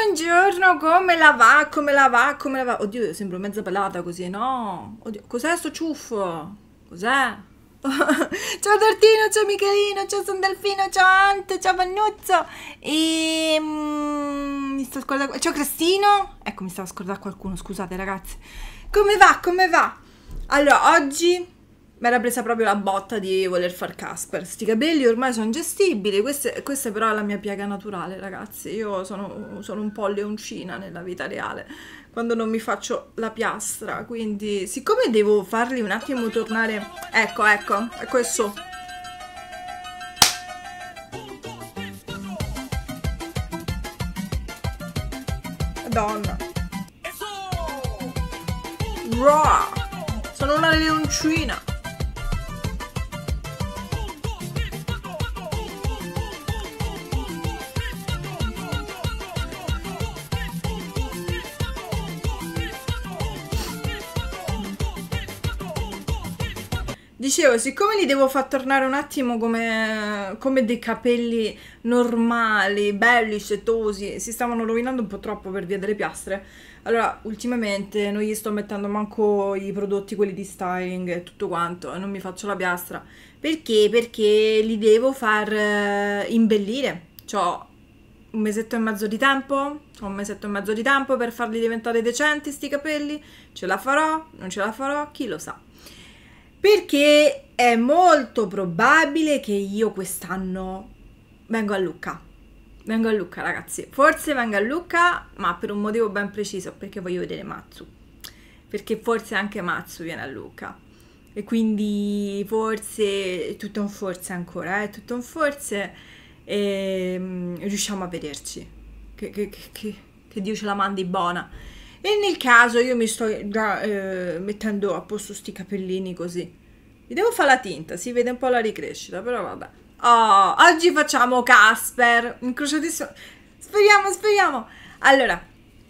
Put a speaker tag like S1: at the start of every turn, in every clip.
S1: Buongiorno, come la va? Come la va? Come la va? Oddio, io sembro mezza pelata così, no? Oddio, cos'è sto ciuffo? Cos'è? Ciao Tortino, ciao Michelino, ciao Sandalfino, ciao Ante, ciao Vannuzzo mi sto scordando... Ciao Cristino. Ecco, mi stavo scordando qualcuno, scusate ragazzi. Come va? Come va? Allora, oggi mi era presa proprio la botta di voler far Casper. Sti capelli ormai sono ingestibili. Questa però è la mia piaga naturale, ragazzi. Io sono un po' leoncina nella vita reale quando non mi faccio la piastra. Quindi, siccome devo farli un attimo tornare... Ecco, è questo. Madonna. Raw. Sono una leoncina. Dicevo, siccome li devo far tornare un attimo come dei capelli normali, belli, setosi, si stavano rovinando un po' troppo per via delle piastre, allora ultimamente non gli sto mettendo manco i prodotti, quelli di styling e tutto quanto, e non mi faccio la piastra. Perché? Perché li devo far imbellire. C'ho un mesetto e mezzo di tempo, ho un mesetto e mezzo di tempo per farli diventare decenti sti capelli. Ce la farò? Non ce la farò? Chi lo sa. Perché è molto probabile che io quest'anno vengo a Lucca. Vengo a Lucca, ragazzi. Forse vengo a Lucca, ma per un motivo ben preciso, perché voglio vedere Matsu. Perché forse anche Matsu viene a Lucca. E quindi forse, è tutto un forse ancora, tutto un forse, e riusciamo a vederci. Che Dio ce la mandi buona. E nel caso io mi sto già mettendo a posto sti capellini così. Mi devo fare la tinta, si vede un po' la ricrescita, però vabbè. Oh, oggi facciamo Casper, incrociatissimo. Speriamo. Allora,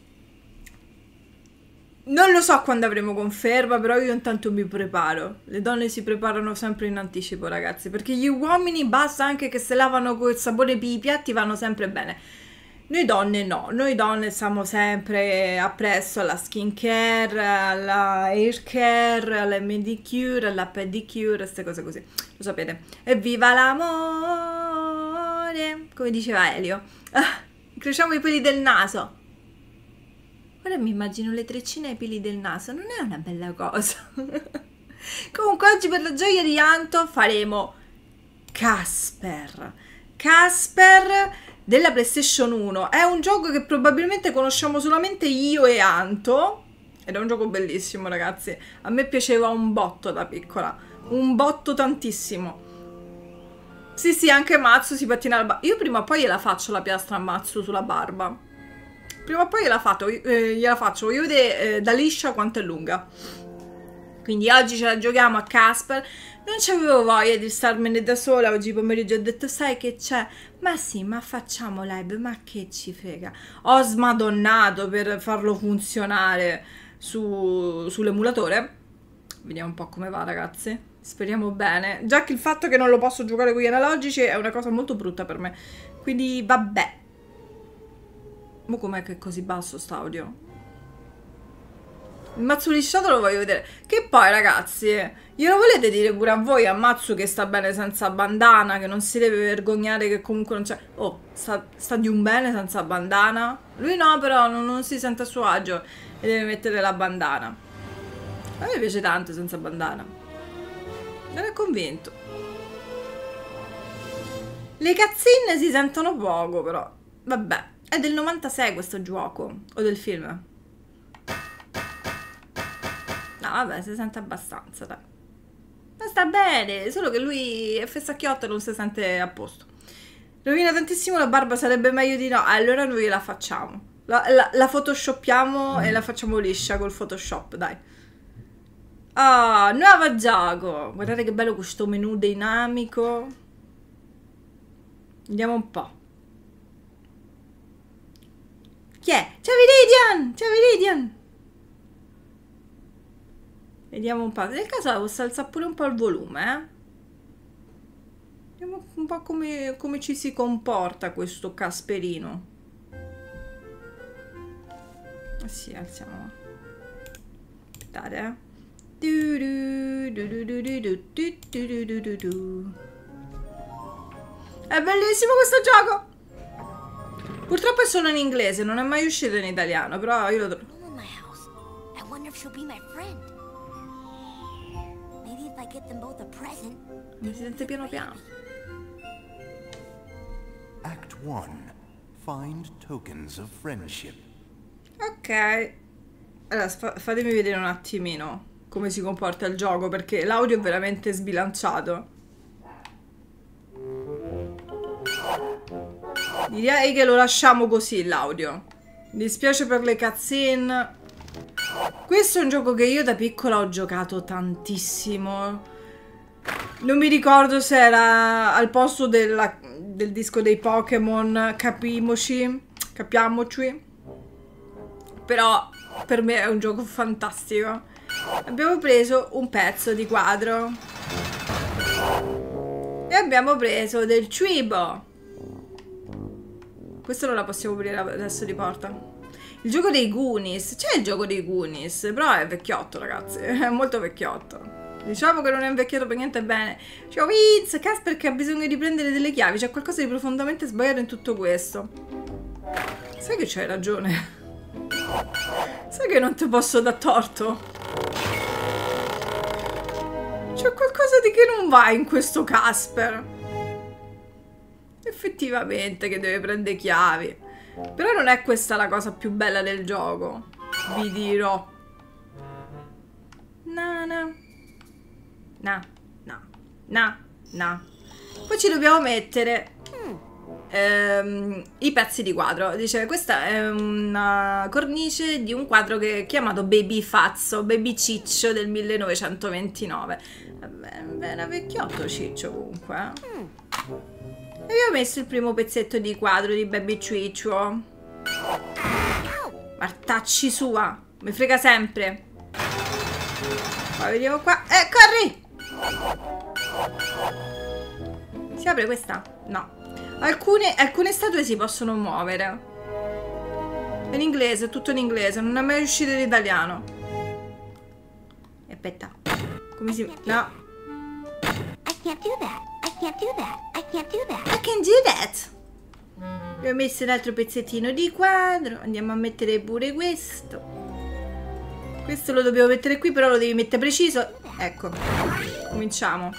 S1: non lo so quando avremo conferma, però io intanto mi preparo. Le donne si preparano sempre in anticipo, ragazzi, perché gli uomini basta anche che se lavano col sapone per i piatti vanno sempre bene. Noi donne no, noi donne siamo sempre appresso alla skincare, alla hair care, alla medicure, alla pedicure, queste cose così, lo sapete. Evviva l'amore, come diceva Elio. Incrociamo i peli del naso. Ora mi immagino le treccine ai peli del naso, non è una bella cosa. Comunque oggi per la gioia di Anto faremo Casper. Casper della PlayStation 1. È un gioco che probabilmente conosciamo solamente io e Anto. Ed è un gioco bellissimo, ragazzi. A me piaceva un botto da piccola. Un botto tantissimo. Sì, anche Matsu si pattina la barba. Io prima o poi gliela faccio la piastra a Matsu sulla barba. Prima o poi gliela faccio. Voglio vedere da liscia quanto è lunga. Quindi oggi ce la giochiamo a Casper. Non c'avevo voglia di starmene da sola oggi pomeriggio, ho detto sai che c'è? Ma sì, ma facciamo live, ma che ci frega. Ho smadonnato per farlo funzionare sull'emulatore. Vediamo un po' come va, ragazzi. Speriamo bene. Già che il fatto che non lo posso giocare con gli analogici è una cosa molto brutta per me. Quindi vabbè. Ma com'è che è così basso st'audio? Il mazzo lisciato lo voglio vedere. Che poi, ragazzi, glielo volete dire pure a voi, a Matsu, che sta bene senza bandana, che non si deve vergognare, che comunque non c'è... Oh, sta di un bene senza bandana. Lui no, però non si sente a suo agio e deve mettere la bandana. A me piace tanto senza bandana. Non è convinto. Le cazzine si sentono poco, però. Vabbè, è del 96 questo gioco. O del film. No, vabbè, si sente abbastanza, dai. Ma sta bene, solo che lui è fessacchiotto e non si sente a posto. Rovina tantissimo la barba, sarebbe meglio di no. Allora noi la facciamo. La photoshoppiamo e la facciamo liscia col Photoshop, dai. Ah, nuovo gioco. Guardate che bello questo menu dinamico. Vediamo un po'. Chi è? Ciao Viridian! Ciao Viridian! Vediamo un po'. Nel caso posso alzare pure un po' il volume, Vediamo un po' come ci si comporta questo Casperino. Sì, alziamo. Aspettate, È bellissimo questo gioco! Purtroppo è solo in inglese, non è mai uscito in italiano, però io lo trovo. Mi sente piano piano.
S2: Act 1. Find tokens of friendship.
S1: Ok. Allora, fatemi vedere un attimino come si comporta il gioco, perché l'audio è veramente sbilanciato. Direi che lo lasciamo così l'audio. Mi dispiace per le cutscene. Questo è un gioco che io da piccola ho giocato tantissimo. Non mi ricordo se era al posto del disco dei Pokémon Capiamoci. Però per me è un gioco fantastico. Abbiamo preso un pezzo di quadro. E abbiamo preso del cibo. Questo non la possiamo aprire adesso di porta. Il gioco dei Goonies. C'è il gioco dei Goonies, però è vecchiotto, ragazzi. È molto vecchiotto. Diciamo che non è invecchiato per niente bene. Ciao Vince, Casper che ha bisogno di prendere delle chiavi. C'è qualcosa di profondamente sbagliato in tutto questo. Sai che c'hai ragione. Sai che non ti posso dar torto. C'è qualcosa di che non va in questo Casper. Effettivamente che deve prendere chiavi. Però non è questa la cosa più bella del gioco. Vi dirò. No. Poi ci dobbiamo mettere i pezzi di quadro. Dice, questa è una cornice di un quadro che è chiamato Baby Fazzo, Baby Ciccio del 1929. Era vecchiotto Ciccio comunque. E io ho messo il primo pezzetto di quadro di Baby Ciccio. Martacci sua, mi frega sempre. Poi vediamo qua. Corri! Si apre questa? No. Alcune statue si possono muovere. È in inglese, è tutto in inglese, non è mai uscito in italiano. Aspetta. Come si... No. I can't do that. Abbiamo messo un altro pezzettino di quadro. Andiamo a mettere pure questo. Questo lo dobbiamo mettere qui, però lo devi mettere preciso. Ecco. Cominciamo.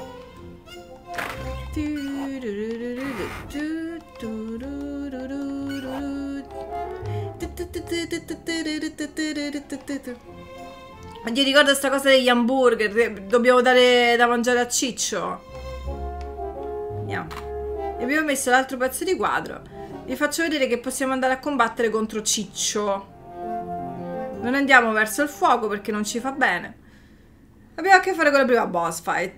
S1: Oddio, ricordo sta cosa degli hamburger. Dobbiamo dare da mangiare a Ciccio. Andiamo. E abbiamo messo l'altro pezzo di quadro. Vi faccio vedere che possiamo andare a combattere contro Ciccio. Non andiamo verso il fuoco perché non ci fa bene. Abbiamo a che fare con la prima boss fight.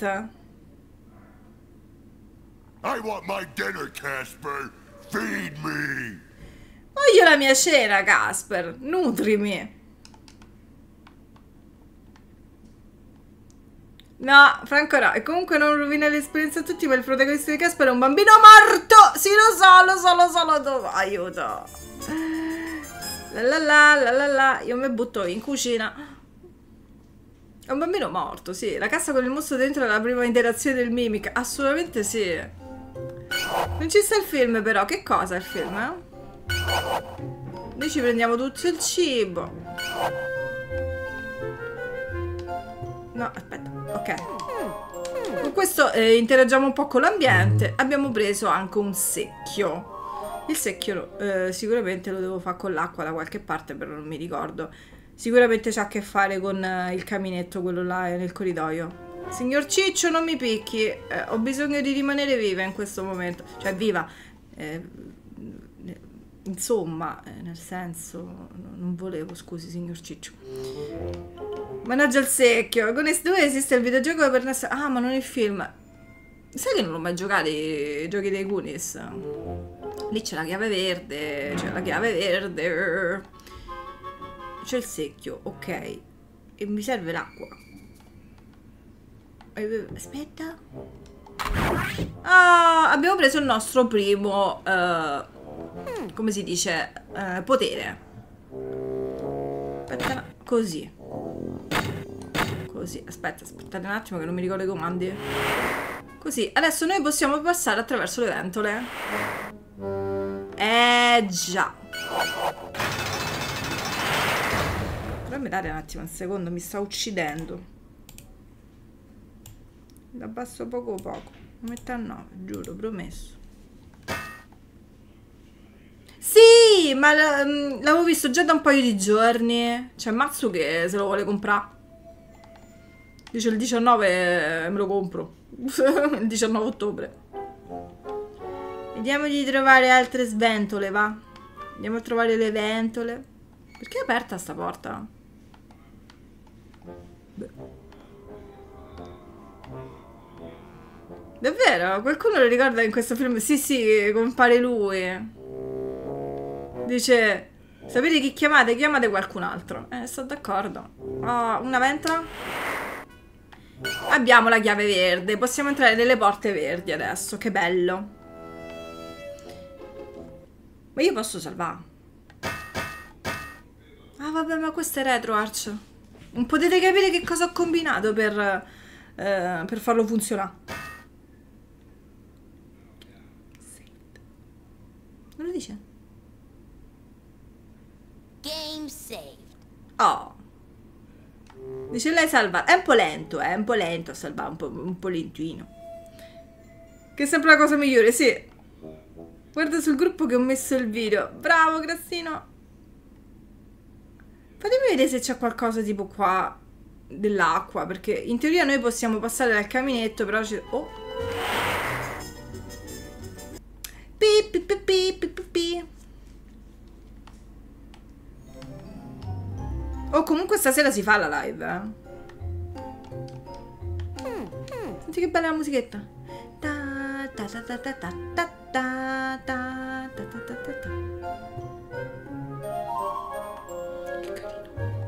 S2: I want my dinner, Casper. Feed me.
S1: Voglio la mia cena, Casper. Nutrimi. No, Franco no. E comunque non rovina l'esperienza a tutti, ma il protagonista di Casper è un bambino morto. Sì, lo so. Aiuto. La. Io mi butto in cucina. È un bambino morto, sì. La cassa con il mostro dentro è la prima interazione del Mimic. Assolutamente sì. Non ci sta il film, però. Che cosa è il film, Noi ci prendiamo tutto il cibo. No, aspetta. Ok. Con questo interagiamo un po' con l'ambiente. Abbiamo preso anche un secchio. Il secchio sicuramente lo devo fare con l'acqua da qualche parte, però non mi ricordo. Sicuramente c'ha a che fare con il caminetto, quello là nel corridoio. Signor Ciccio, non mi picchi. Ho bisogno di rimanere viva in questo momento. Cioè, viva. Insomma, nel senso... Non volevo, scusi, signor Ciccio. Mannaggia il secchio. Con S2 esiste il videogioco per NES. Ah, ma non il film. Sai che non l'ho mai giocato i giochi dei Goonies? Lì c'è la chiave verde. C'è il secchio, ok. E mi serve l'acqua. Aspetta. Ah, abbiamo preso il nostro primo come si dice? Potere. Aspetta, così. Così, aspettate un attimo che non mi ricordo i comandi. Così, adesso noi possiamo passare attraverso le ventole. Già. Fammi dare un attimo, un secondo, mi sta uccidendo. L'abbasso poco poco. Lo metto a 9, giuro, promesso. Sì, ma l'avevo visto già da un paio di giorni. C'è Matsu che se lo vuole comprare. Dice il 19 me lo compro. Il 19 ottobre. Vediamo di trovare altre sventole, va. Andiamo a trovare le ventole. Perché è aperta sta porta? Beh. Davvero? Qualcuno lo ricorda in questo film? Sì, sì, compare lui. Dice, sapete chi chiamate? Chiamate qualcun altro. Sto d'accordo. Oh, una ventola. Abbiamo la chiave verde. Possiamo entrare nelle porte verdi adesso. Che bello. Ma io posso salvare. Ah, vabbè, ma questo è RetroArch. Non potete capire che cosa ho combinato per farlo funzionare. Non lo dice?
S3: Game saved.
S1: Oh. Dice lei salva. È un po' lento, un po' lento a salvare, un po' lentino. Che è sempre la cosa migliore, sì. Guarda sul gruppo che ho messo il video. Bravo, Grassino. Fatemi vedere se c'è qualcosa tipo qua dell'acqua, perché in teoria noi possiamo passare dal caminetto, però c'è... Oh. Pi, pi, pi, pi, pi, pi, pi. Oh, comunque stasera si fa la live, Senti che bella la musichetta. Ta ta ta ta ta ta ta ta ta ta ta ta ta. Che carino.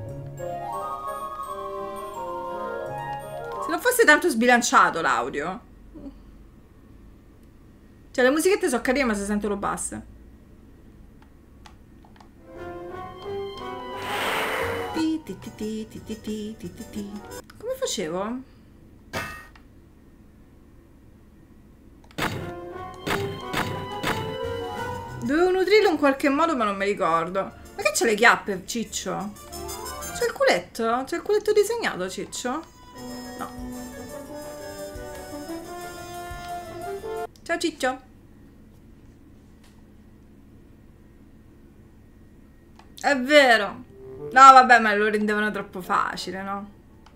S1: Se non fosse tanto sbilanciato l'audio. Cioè le musichette sono carine ma si sentono basse. Come facevo? Dovevo nutrirlo in qualche modo ma non mi ricordo. Ma che c'è le chiappe, Ciccio? C'è il culetto? C'è il culetto disegnato, Ciccio? No. Ciao Ciccio. È vero. No, vabbè, ma lo rendevano troppo facile, no?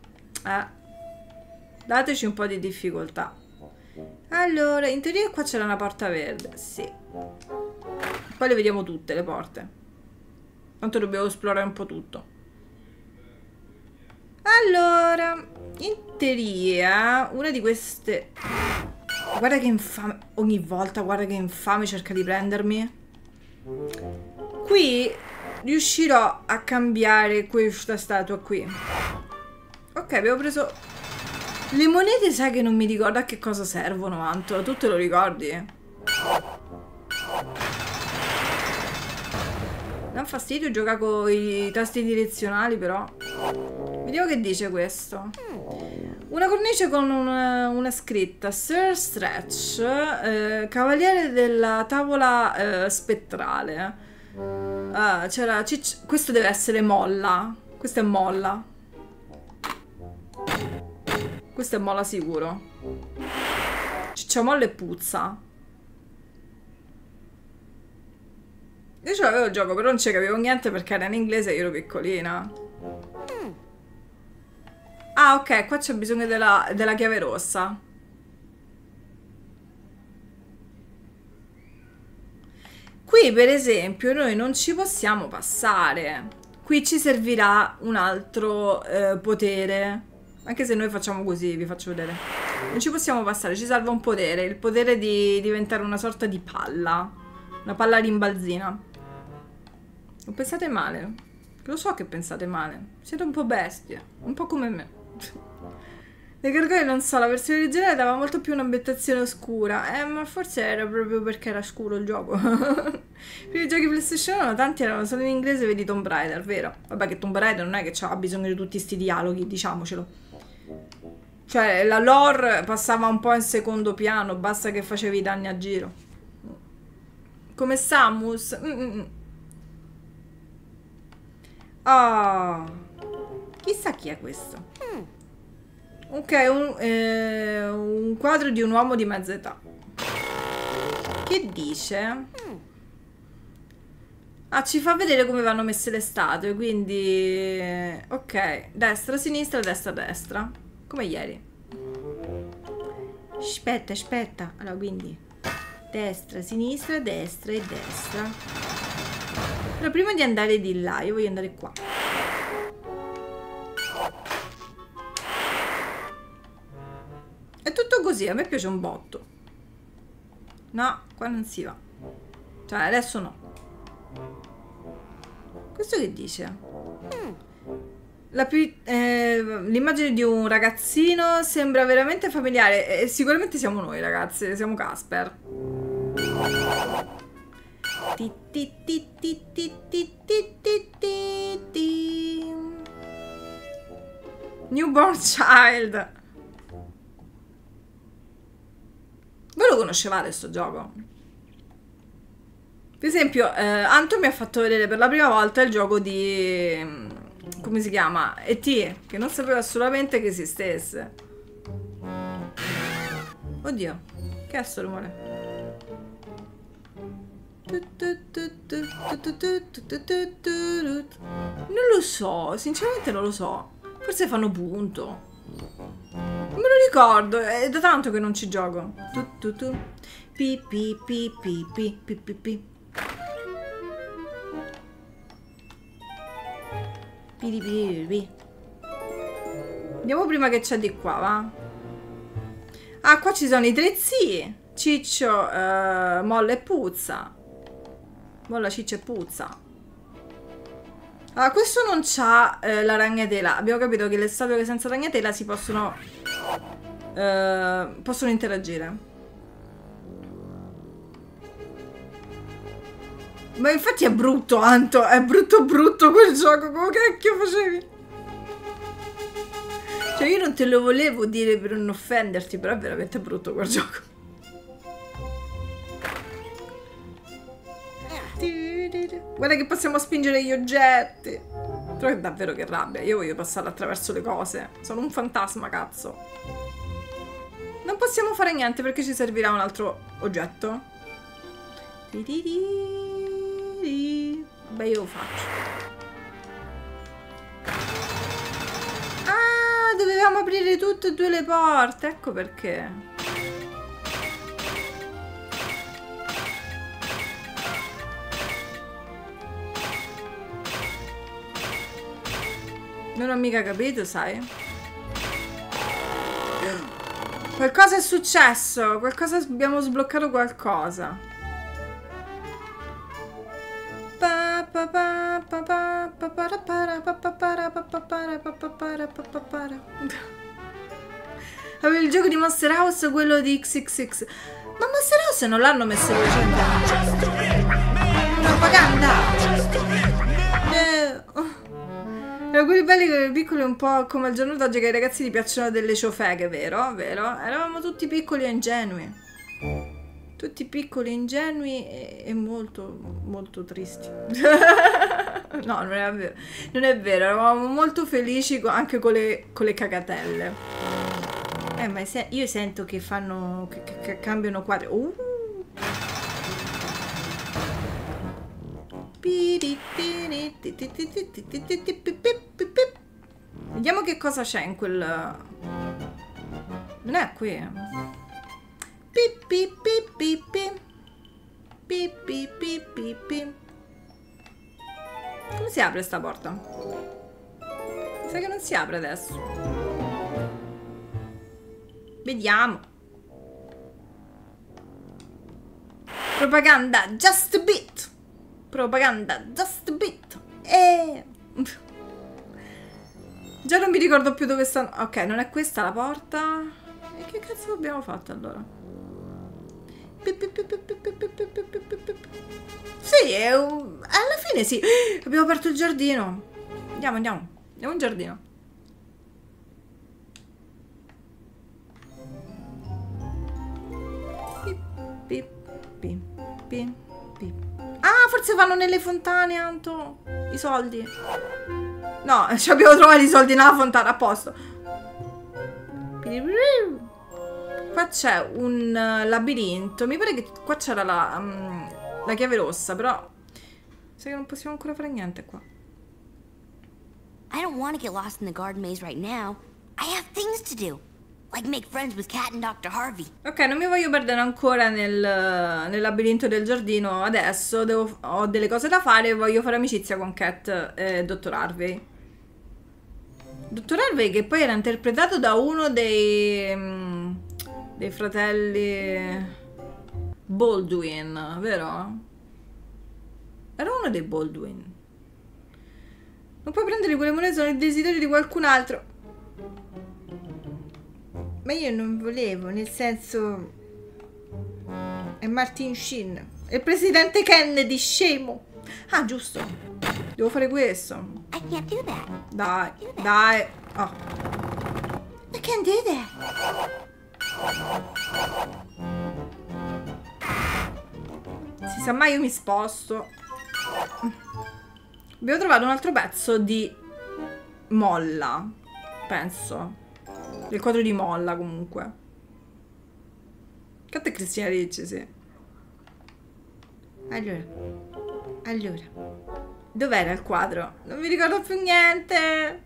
S1: Dateci un po' di difficoltà. Allora, in teoria qua c'era una porta verde, sì. Poi le vediamo tutte, le porte. Tanto dobbiamo esplorare un po' tutto. Allora, in teoria, una di queste... Guarda che infame... Ogni volta, guarda che infame cerca di prendermi. Qui... riuscirò a cambiare questa statua qui. Ok, abbiamo preso le monete, sai che non mi ricordo a che cosa servono, Anto. Tu te lo ricordi? Dà fastidio giocare con i tasti direzionali, però. Vediamo che dice questo. Una cornice con una scritta Sir Stretch, cavaliere della tavola spettrale. C'era questo deve essere molla. Questo è molla. Questo è molla sicuro. Ciccia molla e puzza. Io ce l'avevo il gioco, però non ci capivo niente perché era in inglese e io ero piccolina. Ah, ok, qua c'è bisogno della chiave rossa. Qui per esempio noi non ci possiamo passare. Qui ci servirà un altro potere. Anche se noi facciamo così, vi faccio vedere. Non ci possiamo passare, ci salva un potere. Il potere di diventare una sorta di palla. Una palla rimbalzina. Non pensate male. Lo so che pensate male. Siete un po' bestie. Un po' come me. Le gargoyle non so, la versione originale dava molto più un'ambientazione oscura. Ma forse era proprio perché era scuro il gioco. I giochi PlayStation 1 tanti erano solo in inglese, vedi Tomb Raider, vero? Vabbè che Tomb Raider non è che c'ha bisogno di tutti sti dialoghi, diciamocelo. Cioè la lore passava un po' in secondo piano, basta che facevi i danni a giro. Come Samus. Oh. Chissà chi è questo. Ok, un quadro di un uomo di mezza età. Che dice? Ah, ci fa vedere come vanno messe le statue, quindi... Ok, destra, sinistra, destra, destra. Come ieri. Aspetta, aspetta. Allora, quindi... Destra, sinistra, destra e destra. Però prima di andare di là, io voglio andare qua. È tutto così, a me piace un botto. No, qua non si va. Cioè, adesso no. Questo che dice? L'immagine di un ragazzino sembra veramente familiare. Sicuramente siamo noi, ragazzi. Siamo Casper. Newborn Child. Voi lo conoscevate sto gioco? Per esempio, Anto mi ha fatto vedere per la prima volta il gioco di... come si chiama? E.T., che non sapevo assolutamente che esistesse. Oddio, che è sto rumore? Non lo so, sinceramente non lo so. Forse fanno punto. Non me lo ricordo, è da tanto che non ci gioco. Pi pi pi pi pi pi pi pi. Andiamo prima che c'è di qua, va? Ah, qua ci sono i tre zii. Ciccio, Molla e Puzza. Molla, Ciccio e Puzza. Ah, questo non c'ha la ragnatela. Abbiamo capito che le statue senza ragnatela si possono interagire. Ma infatti è brutto, Anto. È brutto quel gioco. Come cacchio facevi? Cioè io non te lo volevo dire per non offenderti, però è veramente brutto quel gioco. Guarda che possiamo spingere gli oggetti. Però è davvero che rabbia. Io voglio passare attraverso le cose. Sono un fantasma, cazzo. Non possiamo fare niente perché ci servirà un altro oggetto. Beh, io lo faccio. Ah, dovevamo aprire tutte e due le porte. Ecco perché. Non ho mica capito, sai? Qualcosa è successo. Abbiamo sbloccato qualcosa. Avevo il gioco di Monster House, quello di XXX. Ma Monster House non l'hanno messo recente. Propaganda. Erano quelli belli, piccoli, un po' come al giorno d'oggi che ai ragazzi gli piacciono delle ciofeghe, vero? Vero? Eravamo tutti piccoli e ingenui. Tutti piccoli, ingenui e molto, molto tristi. No, non è vero. Non è vero, eravamo molto felici anche con le cagatelle. Ma io sento che fanno, che cambiano quadri. Vediamo che cosa c'è in quel... Non è qui. Come si apre sta porta? Mi sa che non si apre adesso. Vediamo. Propaganda just a bit. Propaganda just a bit. Già non mi ricordo più dove stanno. Ok, non è questa la porta. E che cazzo abbiamo fatto allora? Sì, alla fine sì. Abbiamo aperto il giardino. Andiamo, andiamo. Andiamo in giardino. Pip, pip, pip, pip. Ah, forse vanno nelle fontane, Anto. I soldi. No, ci abbiamo trovato i soldi nella fontana, a posto. Qua c'è un labirinto. Mi pare che qua c'era la chiave rossa, però sai che non possiamo ancora fare niente qua.
S3: I don't want to get lost in the garden maze right now. I have things to do, like make friends with Cat and Dr. Harvey.
S1: Ok, non mi voglio perdere ancora nel labirinto del giardino. Adesso ho delle cose da fare e voglio fare amicizia con Cat e Dr. Harvey. Dottor Harvey, che poi era interpretato da uno dei fratelli Baldwin, vero? Era uno dei Baldwin. Non puoi prendere quelle monete, sono il desiderio di qualcun altro. Ma io non volevo, nel senso... È Martin Sheen. È il presidente Kennedy, scemo. Ah, giusto. Devo fare questo.
S3: I can't do that.
S1: Dai, dai. Oh. I can't do that. Si sa mai, io mi sposto. Abbiamo trovato un altro pezzo di molla. Penso. Del quadro di molla, comunque. Canta Cristina Ricci, sì. Allora. Dov'era il quadro? Non mi ricordo più niente.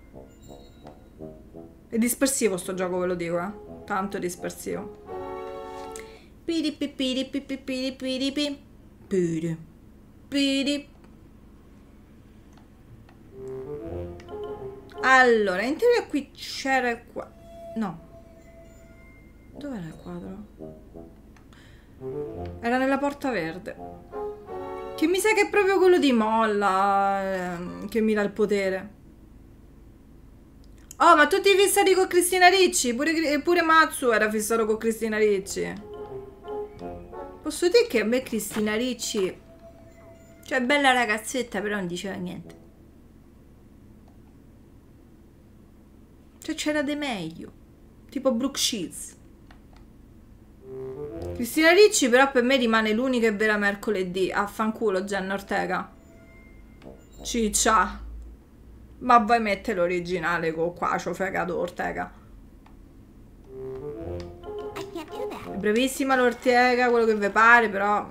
S1: È dispersivo sto gioco, ve lo dico, eh. Tanto dispersivo. Allora, in teoria qui c'era il quadro. No. Dov'era il quadro? Era nella porta verde. Che mi sa che è proprio quello di molla che mi dà il potere. Oh, ma tutti fissati con Cristina Ricci. Pure Matsu era fissato con Cristina Ricci. Posso dire che a me Cristina Ricci, cioè bella ragazzetta, però non diceva niente. Cioè c'era di meglio. Tipo Brooke Shields. Cristina Ricci però per me rimane l'unica e vera mercoledì. Affanculo Jenna Ortega. Ciccia. Ma vuoi mettere l'originale con qua, c'ho fregato Ortega. È bravissima l'Ortega, quello che vi pare, però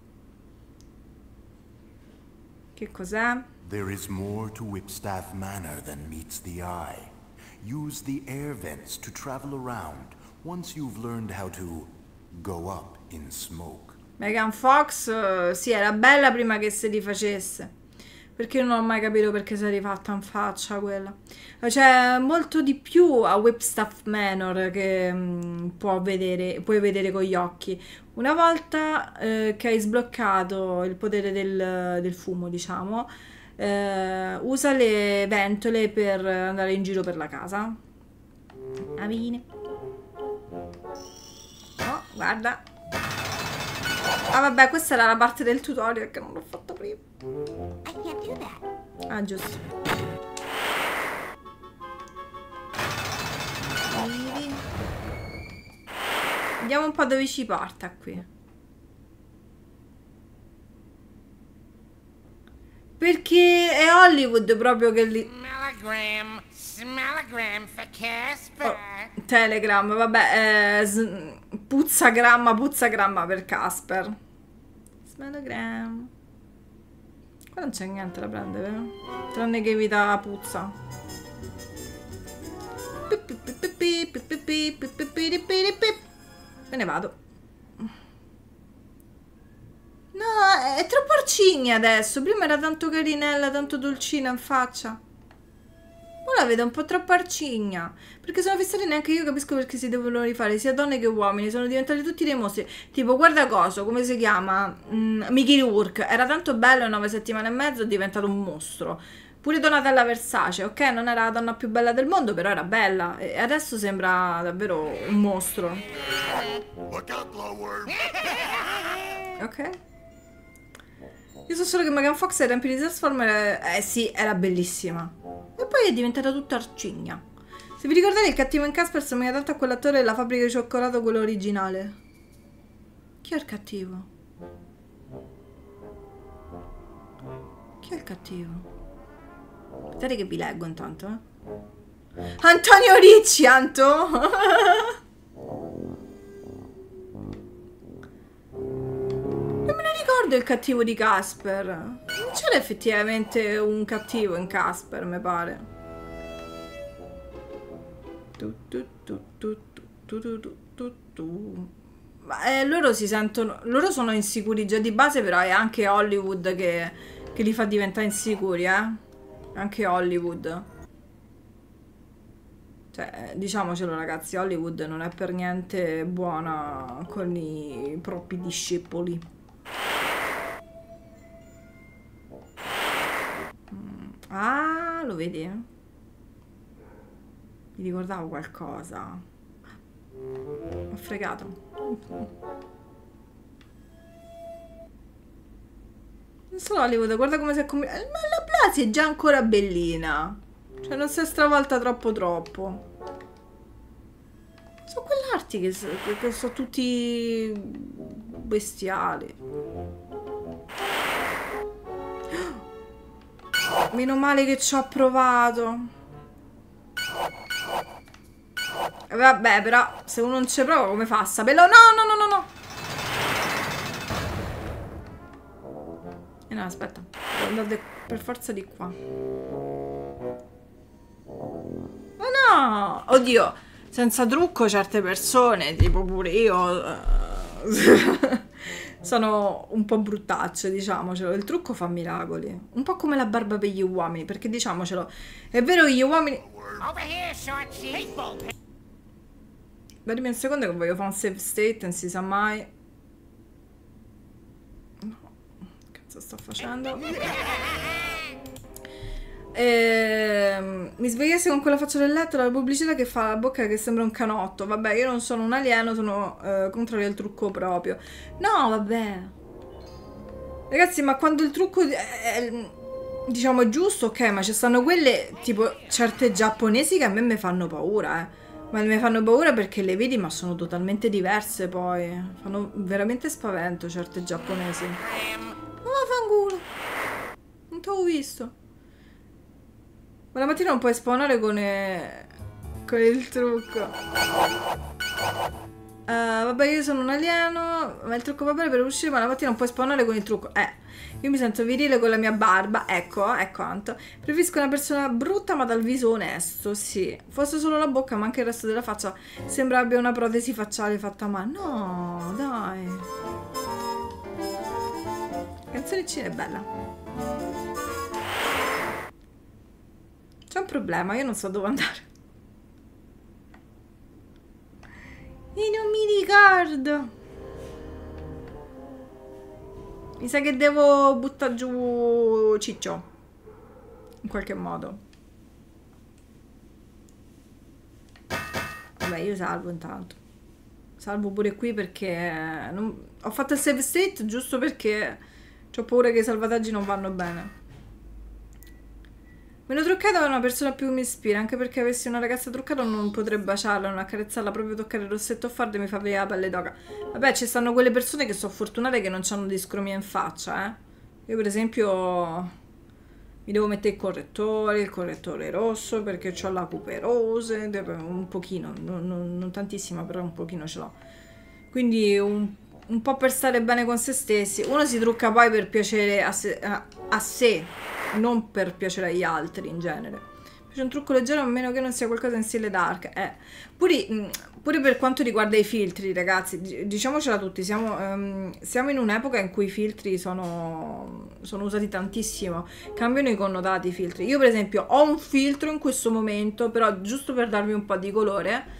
S1: che cos'è?
S2: There is more to Whipstaff Manor than meets the eye. Use the air vents to travel around once you've learned how to go up in smoke.
S1: Megan Fox, sì, era bella prima che se li facesse. Perché io non ho mai capito perché si è rifatta in faccia quella. C'è molto di più a Whipstaff Manor che puoi vedere con gli occhi. Una volta che hai sbloccato il potere del fumo, diciamo, usa le ventole per andare in giro per la casa. Avine. Oh, guarda. Ah vabbè, questa era la parte del tutorial che non l'ho fatto prima. Ah, giusto. Vediamo un po' dove ci porta qui. Perché è Hollywood proprio che li...
S4: Smellogram for Casper.
S1: Oh, Telegram, vabbè, puzzagramma per Casper. Smellogram. Qua non c'è niente da prendere, vero? Tranne che evita la puzza. Me ne vado. No, è troppo arcigna adesso. Prima era tanto carinella, tanto dolcina in faccia. Ora la vedo un po' troppo arcigna. Perché sono fissati, neanche io capisco perché si devono rifare sia donne che uomini. Sono diventati tutti dei mostri. Tipo, guarda coso, come si chiama? Mickey Rourke. Era tanto bello, 9 settimane e mezzo, è diventato un mostro. Pure Donatella Versace, ok? Non era la donna più bella del mondo, però era bella. E adesso sembra davvero un mostro. Ok. Io so solo che Megan Fox ai tempi di Transformer, sì, era bellissima. E poi è diventata tutta arcigna. Se vi ricordate, il cattivo in Casper somiglia tanto a quell'attore della fabbrica di cioccolato, quello originale. Chi è il cattivo? Chi è il cattivo? Aspettate che vi leggo intanto, Antonio Ricci, Anto! Non me ne ricordo il cattivo di Casper. Non c'era effettivamente un cattivo in Casper, mi pare. Ma loro si sentono... Loro sono insicuri già di base, però è anche Hollywood che li fa diventare insicuri, Anche Hollywood. Cioè, diciamocelo ragazzi, Hollywood non è per niente buona con i propri discepoli. Ah, lo vedi? Mi ricordavo qualcosa. Ho fregato. Non solo Hollywood, guarda come si è combinata. Ma la Blasi è già ancora bellina. Cioè non si è stravolta troppo. Sono quell'arti che sono tutti bestiali. Meno male che ci ho provato. Vabbè, però se uno non ci prova come fa a saperlo? No. No, aspetta. Devo andare per forza di qua. Ma no! Oddio, senza trucco certe persone, tipo pure io, sono un po' bruttacce, diciamocelo. Il trucco fa miracoli. Un po' come la barba per gli uomini, perché diciamocelo, è vero che gli uomini... Datemi un secondo che voglio fare un save state, non si sa mai. Sto facendo mi svegliassi con quella faccia del letto, la pubblicità che fa la bocca che sembra un canotto. Vabbè, io non sono un alieno, sono contrario al trucco proprio. No, vabbè ragazzi, ma quando il trucco diciamo è giusto, ok, ma ci stanno quelle tipo certe giapponesi che a me fanno paura, ma mi fanno paura perché le vedi ma sono totalmente diverse, poi fanno veramente spavento certe giapponesi. Fanculo. Non t'avevo visto. Ma la mattina non puoi spawnare con il trucco. Vabbè, io sono un alieno, ma il trucco va bene per uscire, ma la mattina non puoi spawnare con il trucco. Io mi sento virile con la mia barba. Ecco Anto. Preferisco una persona brutta ma dal viso onesto, sì. Fosse solo la bocca, ma anche il resto della faccia sembra abbia una protesi facciale fatta a mano. No, dai. Canzoneccina è bella. C'è un problema, io non so dove andare. E non mi ricordo. Mi sa che devo buttare giù Ciccio. In qualche modo. Vabbè, io salvo intanto. Salvo pure qui perché ho fatto il save state giusto perché ho paura che i salvataggi non vanno bene. Meno truccata è una persona più mi ispira, anche perché avessi una ragazza truccata non potrei baciarla, non accarezzarla, proprio toccare il rossetto a fardo mi fa venire la pelle d'oca. Vabbè, ci stanno quelle persone che sono fortunate che non hanno discromia in faccia, Io per esempio mi devo mettere il correttore rosso perché ho la cuperose, un pochino, non tantissima, però un pochino ce l'ho. Quindi un po' per stare bene con se stessi. Uno si trucca poi per piacere a sé, non per piacere agli altri in genere. C'è un trucco leggero a meno che non sia qualcosa in stile dark. Pure per quanto riguarda i filtri, ragazzi, diciamocela tutti, siamo in un'epoca in cui i filtri sono usati tantissimo, cambiano i connotati i filtri. Io per esempio ho un filtro in questo momento, però giusto per darvi un po' di colore, io mi sono fatta vedere da Matsu senza filtro.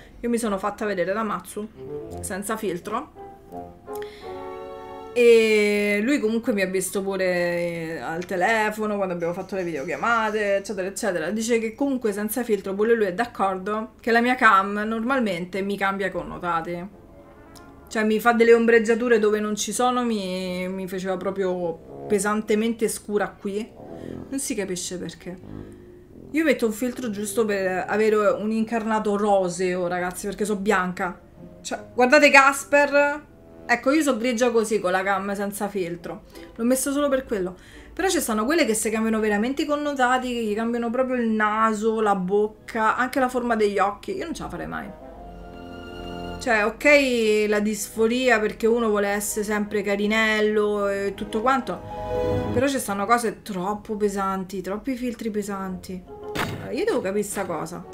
S1: E lui comunque mi ha visto pure al telefono quando abbiamo fatto le videochiamate, eccetera, eccetera. Dice che comunque senza filtro pure lui è d'accordo che la mia cam normalmente mi cambia i connotati. Cioè mi fa delle ombreggiature dove non ci sono, mi faceva proprio pesantemente scura qui. Non si capisce perché. Io metto un filtro giusto per avere un incarnato roseo, ragazzi, perché sono bianca. Cioè, guardate Casper. Ecco, io sono grigia così con la cam senza filtro. L'ho messo solo per quello. Però ci stanno quelle che si cambiano veramente i connotati, che gli cambiano proprio il naso, la bocca, anche la forma degli occhi. Io non ce la farei mai. Cioè, ok la disforia perché uno vuole essere sempre carinello e tutto quanto, però ci stanno cose troppo pesanti, troppi filtri pesanti. Allora, io devo capire sta cosa.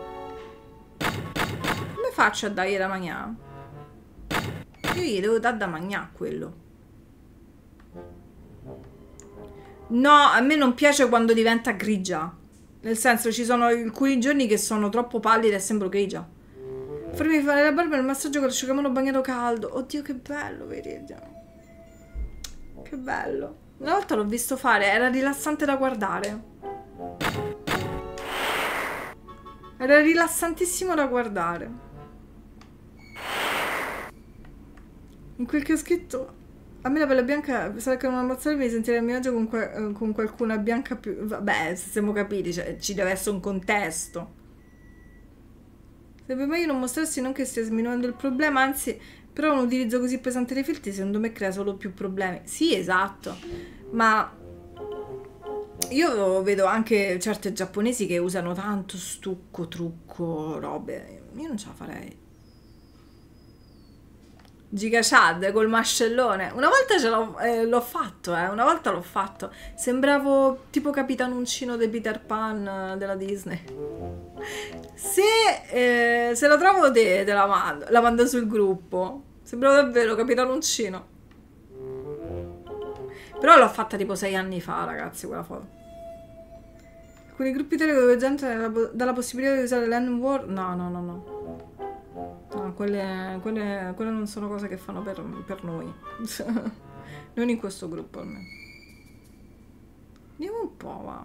S1: Come faccio a dargli da mangiare? Io gli devo dare da mangiare a quello. No, a me non piace quando diventa grigia. Nel senso, ci sono alcuni giorni che sono troppo pallida e sembro grigia. Farmi fare la barba e il massaggio con l'asciugamano bagnato caldo. Oddio, che bello, vedi? Che bello. Una volta l'ho visto fare, era rilassante da guardare. Era rilassantissimo da guardare. In quel che ho scritto, a me la pelle bianca, sarà che non ammazzare mi sentirei a mio agio con qualcuna bianca più... Vabbè, se siamo capiti, cioè, ci deve essere un contesto. Sarebbe meglio non mostrarsi, non che stia sminuendo il problema, anzi, però un utilizzo così pesante dei filtri secondo me crea solo più problemi. Sì, esatto, ma io vedo anche certe giapponesi che usano tanto stucco, trucco, robe. Io non ce la farei. Giga Chad col mascellone. Una volta l'ho fatto, una volta l'ho fatto. Sembravo tipo capitanuncino di Peter Pan della Disney. Se la trovo te la mando sul gruppo. Sembrava davvero capitanuncino. Però l'ho fatta tipo 6 anni fa, ragazzi, quella foto. Alcuni gruppi Telegram dove gente dà la possibilità di usare l'N-word. No. No, quelle non sono cose che fanno per noi. Non in questo gruppo almeno. Andiamo un po', va.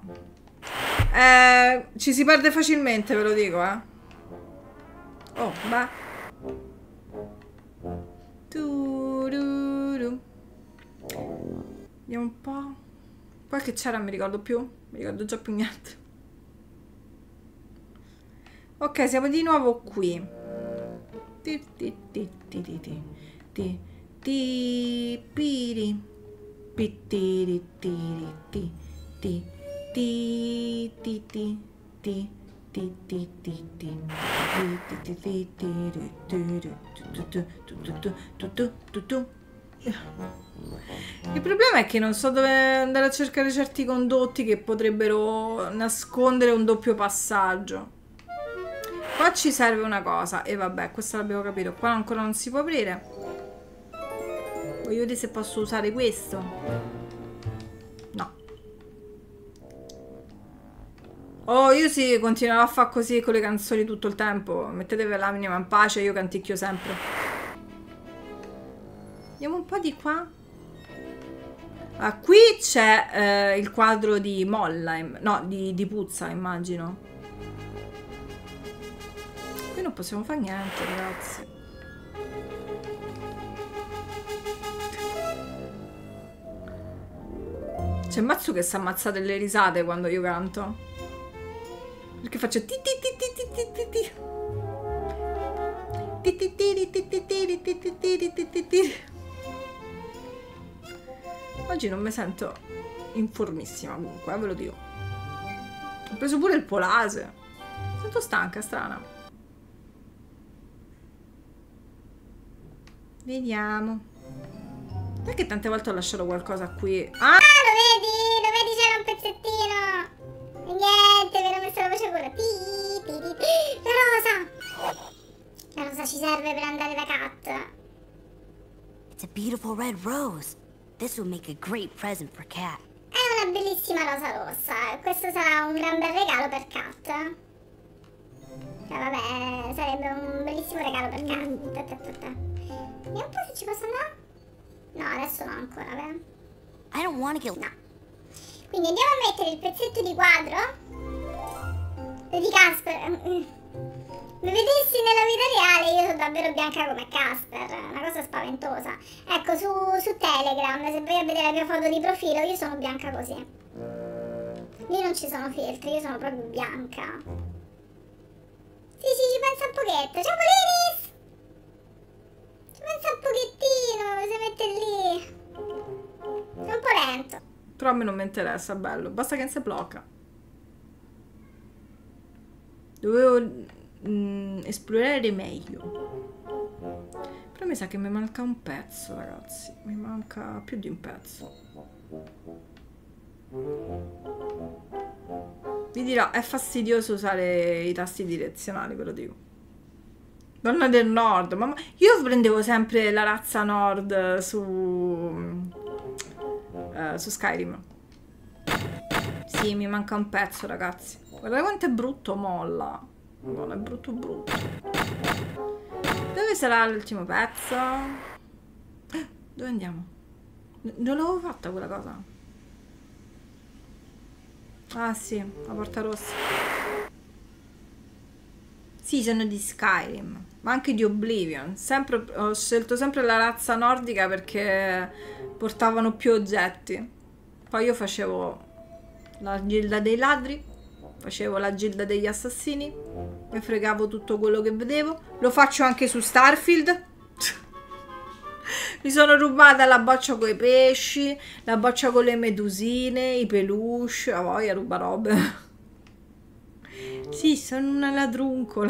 S1: Ci si perde facilmente, ve lo dico, eh. Oh, beh. Vediamo un po'. Qua che c'era non mi ricordo più. Mi ricordo già più niente. Ok, siamo di nuovo qui. Il problema è che non so dove andare a cercare certi condotti che potrebbero nascondere un doppio passaggio. Qua ci serve una cosa. E vabbè, questo l'abbiamo capito. Qua ancora non si può aprire. Voglio vedere se posso usare questo. No. Oh, io sì, continuerò a fare così con le canzoni tutto il tempo. Mettetevi la minima in pace, io canticchio sempre. Andiamo un po' di qua. Ah, qui c'è il quadro di Molla. No, di Puzza, immagino. Qui non possiamo fare niente, ragazzi. C'è Matsu che si ammazza delle risate quando io canto. Perché faccio ti ti ti ti ti ti ti ti. Ti ti ti ti ti ti ti ti ti ti ti ti. Oggi non mi sento in formissima comunque, ve lo dico. Ho preso pure il polase. Sento stanca, strana. Vediamo. Perché tante volte ho lasciato qualcosa qui? Ah!
S4: Lo vedi? Lo vedi? C'era un pezzettino. E niente, mi hanno messo la voce ancora. La rosa. La rosa ci serve per andare da Cat.
S3: It's a beautiful red rose. This would make a great present for Cat.
S4: È una bellissima rosa rossa. Questo sarà un gran bel regalo per Cat. Cioè, vabbè, sarebbe un bellissimo regalo per Cat. Vediamo un po' se ci posso andare. No, adesso no ancora, vero?
S3: I don't want to get...
S4: No. Quindi andiamo a mettere il pezzetto di quadro di Casper. Mi vedessi nella vita reale, io sono davvero bianca come Casper, una cosa spaventosa. Ecco, su Telegram, se vai a vedere la mia foto di profilo, io sono bianca così. Lì non ci sono filtri, io sono proprio bianca. Sì, ci pensa un pochetto. Ciao Polinis! Ci pensa un pochettino, si mette lì. È un po' lento.
S1: Però a me non mi interessa, bello. Basta che non si blocca. Dovevo esplorare meglio. Però mi sa che mi manca un pezzo, ragazzi. Mi manca più di un pezzo. Vi dirò, è fastidioso usare i tasti direzionali, ve lo dico. Donna del Nord, mamma. Io prendevo sempre la razza Nord su Skyrim. Sì, mi manca un pezzo, ragazzi. Guardate quanto è brutto, molla. Madonna, è brutto brutto. Dove sarà l'ultimo pezzo? Dove andiamo? Non l'avevo fatta quella cosa. Ah sì, la porta rossa. Sì, sono di Skyrim, ma anche di Oblivion. Ho scelto sempre la razza nordica perché portavano più oggetti. Poi io facevo la gilda dei ladri, facevo la gilda degli assassini, mi fregavo tutto quello che vedevo. Lo faccio anche su Starfield. Mi sono rubata la boccia con i pesci, la boccia con le medusine, i peluche, a voglia ruba robe. Sì, sono una ladruncola.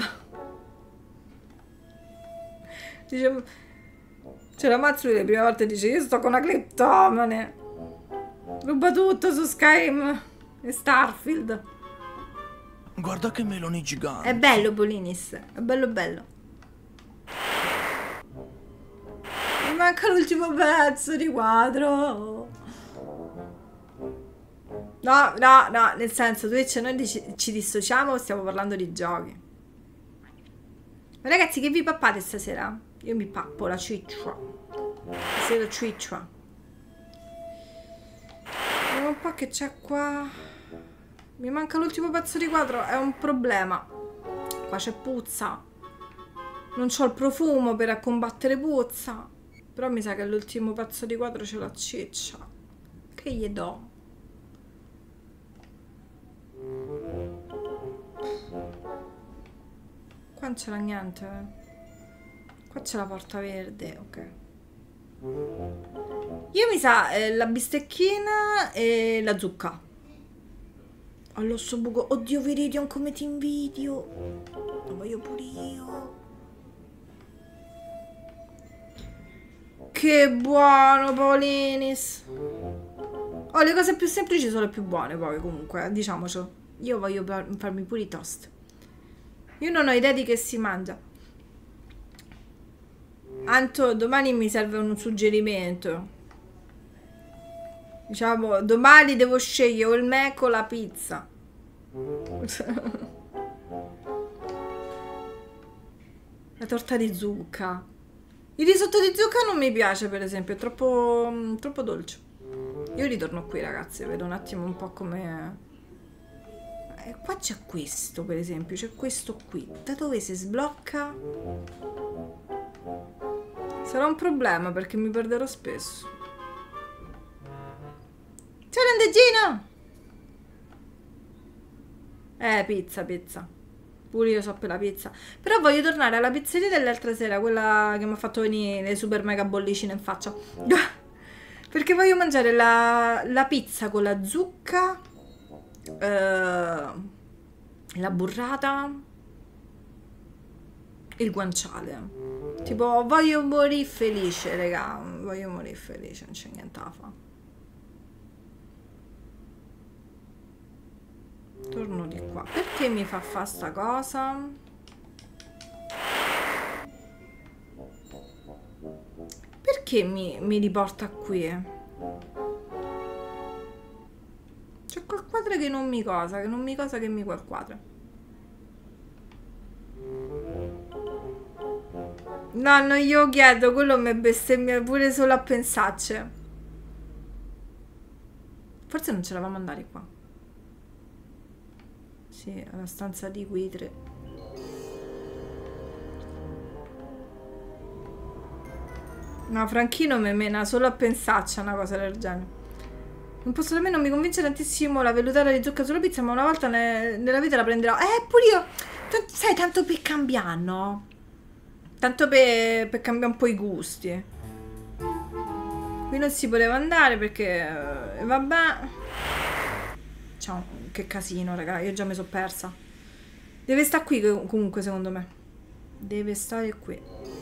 S1: Dice, c'è la Matsuri le prime volte dice io sto con una cleptomane. Ruba tutto su Skyrim e Starfield.
S5: Guarda che meloni giganti.
S1: È bello Polinis, è bello bello. Mi manca l'ultimo pezzo di quadro. No, nel senso, Twitch, noi ci dissociamo, stiamo parlando di giochi. Ma ragazzi, che vi pappate stasera? Io mi pappo la ciccia. Stasera ciccia. Vediamo un po' che c'è qua. Mi manca l'ultimo pezzo di quadro, è un problema. Qua c'è puzza. Non c'ho il profumo per combattere puzza. Però mi sa che l'ultimo pezzo di quadro ce l'ha ciccia. Che gli do? Qua non c'era niente. Qua c'è la porta verde, ok. Io mi sa la bistecchina e la zucca. All'osso buco. Oddio Viridion, come ti invidio. Lo voglio pure io. Che buono Paulinis. Oh, le cose più semplici sono le più buone poi comunque, diciamocelo. Io voglio farmi pure i toast. Io non ho idea di che si mangia. Anto, domani mi serve un suggerimento. Diciamo, domani devo scegliere o il Mac o la pizza. La torta di zucca. Il risotto di zucca non mi piace, per esempio, è troppo dolce. Io ritorno qui, ragazzi, vedo un attimo un po' come... qua c'è questo, per esempio, c'è questo qui. Da dove si sblocca? Sarà un problema perché mi perderò spesso. Ciao Landeggino! Pizza. Pure io so per la pizza. Però voglio tornare alla pizzeria dell'altra sera, quella che mi ha fatto venire le super mega bollicine in faccia. Perché voglio mangiare la pizza con la zucca, la burrata e il guanciale. Tipo, voglio morire felice, raga. Voglio morire felice, non c'è niente da fare. Torno di qua. Perché mi fa fare sta cosa? Perché mi riporta qui? C'è quel quadro che non mi cosa, che mi quel quadro. No, non glielo chiedo, quello mi bestemmia pure solo a pensarci. Forse non ce l'avamo andare qua. Sì, alla stanza di quei tre. No, Franchino mi mena solo a pensarci a una cosa del genere. Non posso nemmeno, mi convince tantissimo la vellutata di zucca sulla pizza, ma una volta nella vita la prenderò. Pure io. Sai, tanto per cambiare, no? Tanto per cambiare un po' i gusti. Qui non si poteva andare perché... vabbè. Ciao, che casino, raga. Io già mi sono persa. Deve stare qui comunque, secondo me. Deve stare qui.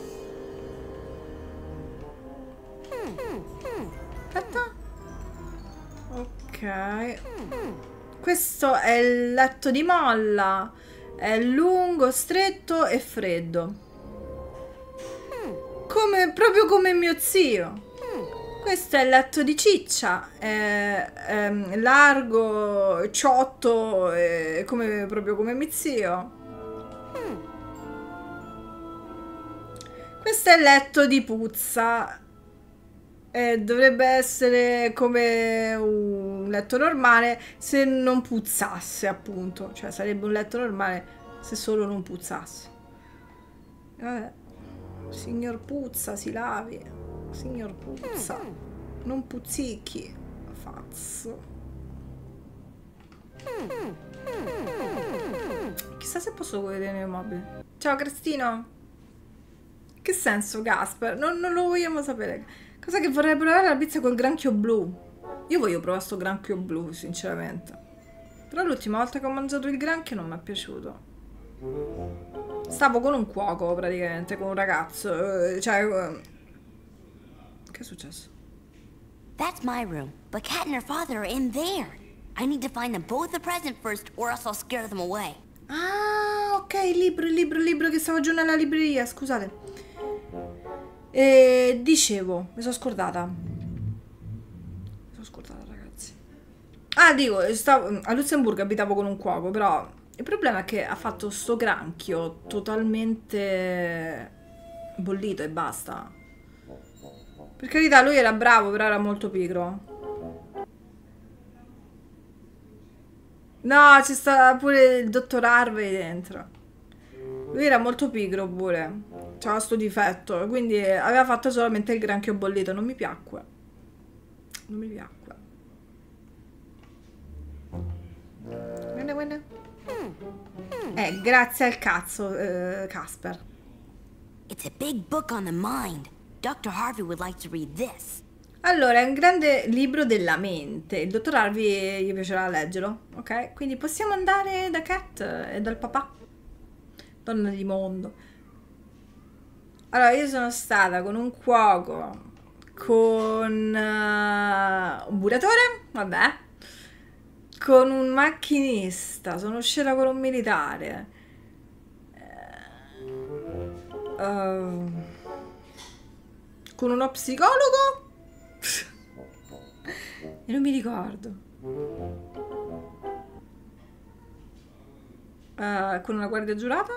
S1: Aspetta. Ok. Questo è il letto di molla. È lungo, stretto e freddo. Proprio come mio zio. Questo è il letto di Ciccia. È largo, ciotto, proprio come mio zio. Questo è il letto di Puzza. Dovrebbe essere come un letto normale se non puzzasse, appunto. Cioè sarebbe un letto normale se solo non puzzasse. Vabbè. Signor Puzza, si lavi. Signor Puzza, non puzzicchi. Fazzo. Chissà se posso vedere nei mobili. Ciao Cristino. Che senso, Gasper? Non lo vogliamo sapere. Cosa che vorrei provare la pizza col granchio blu. Io voglio provare sto granchio blu, sinceramente. Però l'ultima volta che ho mangiato il granchio non mi è piaciuto. Stavo con un cuoco, praticamente, con un ragazzo. Cioè... Che è successo?
S3: That's my room, but Cat and her father are in there. I need to find them both a present first, or else I'll scare them away.
S1: Ah, ok, il libro che stavo giù nella libreria, scusate. E dicevo, mi sono scordata. Ragazzi. Ah, dico, a Lussemburgo abitavo con un cuoco, però il problema è che ha fatto sto granchio totalmente bollito e basta. Per carità, lui era bravo, però era molto pigro. No, c'è sta pure il dottor Harvey dentro. Lui era molto pigro pure. C'aveva sto difetto. Quindi aveva fatto solamente il granchio bollito. Non mi piacque. Non mi piacque. Guarda. Grazie al cazzo, Casper.
S3: It's a big book on the mind. Dr. Harvey would like to read this.
S1: Allora, è un grande libro della mente. Il dottor Harvey gli piacerà leggerlo, ok? Quindi possiamo andare da Cat e dal papà. Donna di mondo. Allora, io sono stata con un cuoco, con un buratore, vabbè, con un macchinista, sono uscita con un militare. Con uno psicologo? E non mi ricordo. Con una guardia giurata?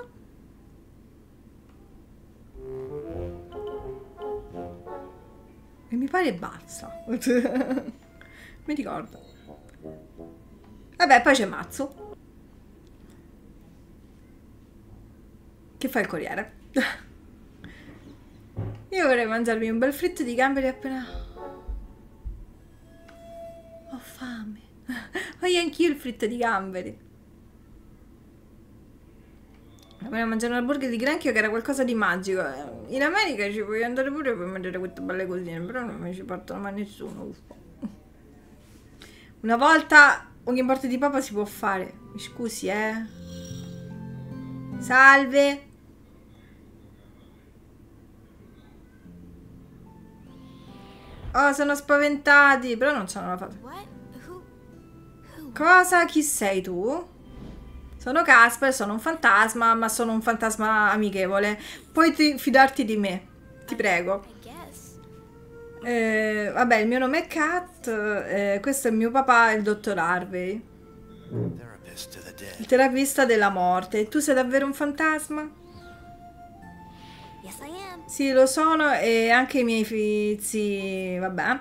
S1: E mi pare basta. Mi ricordo. Vabbè, poi c'è Mazzo. Che fa il corriere. Io vorrei mangiarmi un bel fritto di gamberi appena... Ho fame. Voglio anch'io il fritto di gamberi. Vorrei mangiare un hamburger di granchio che era qualcosa di magico. In America ci puoi andare pure per mangiare queste belle cosine, però non mi ci portano mai nessuno. Uffa. Una volta ogni morte di papa si può fare. Mi scusi, Salve. Oh, sono spaventati, però non ce l'hanno fatta. Cosa? Chi sei tu? Sono Casper, sono un fantasma, ma sono un fantasma amichevole. Puoi fidarti di me, ti prego. Vabbè, il mio nome è Cat, questo è mio papà, il dottor Harvey. Il terapista della morte. Tu sei davvero un fantasma?
S3: Yes, I am.
S1: Sì, lo sono, e anche i miei zii, vabbè.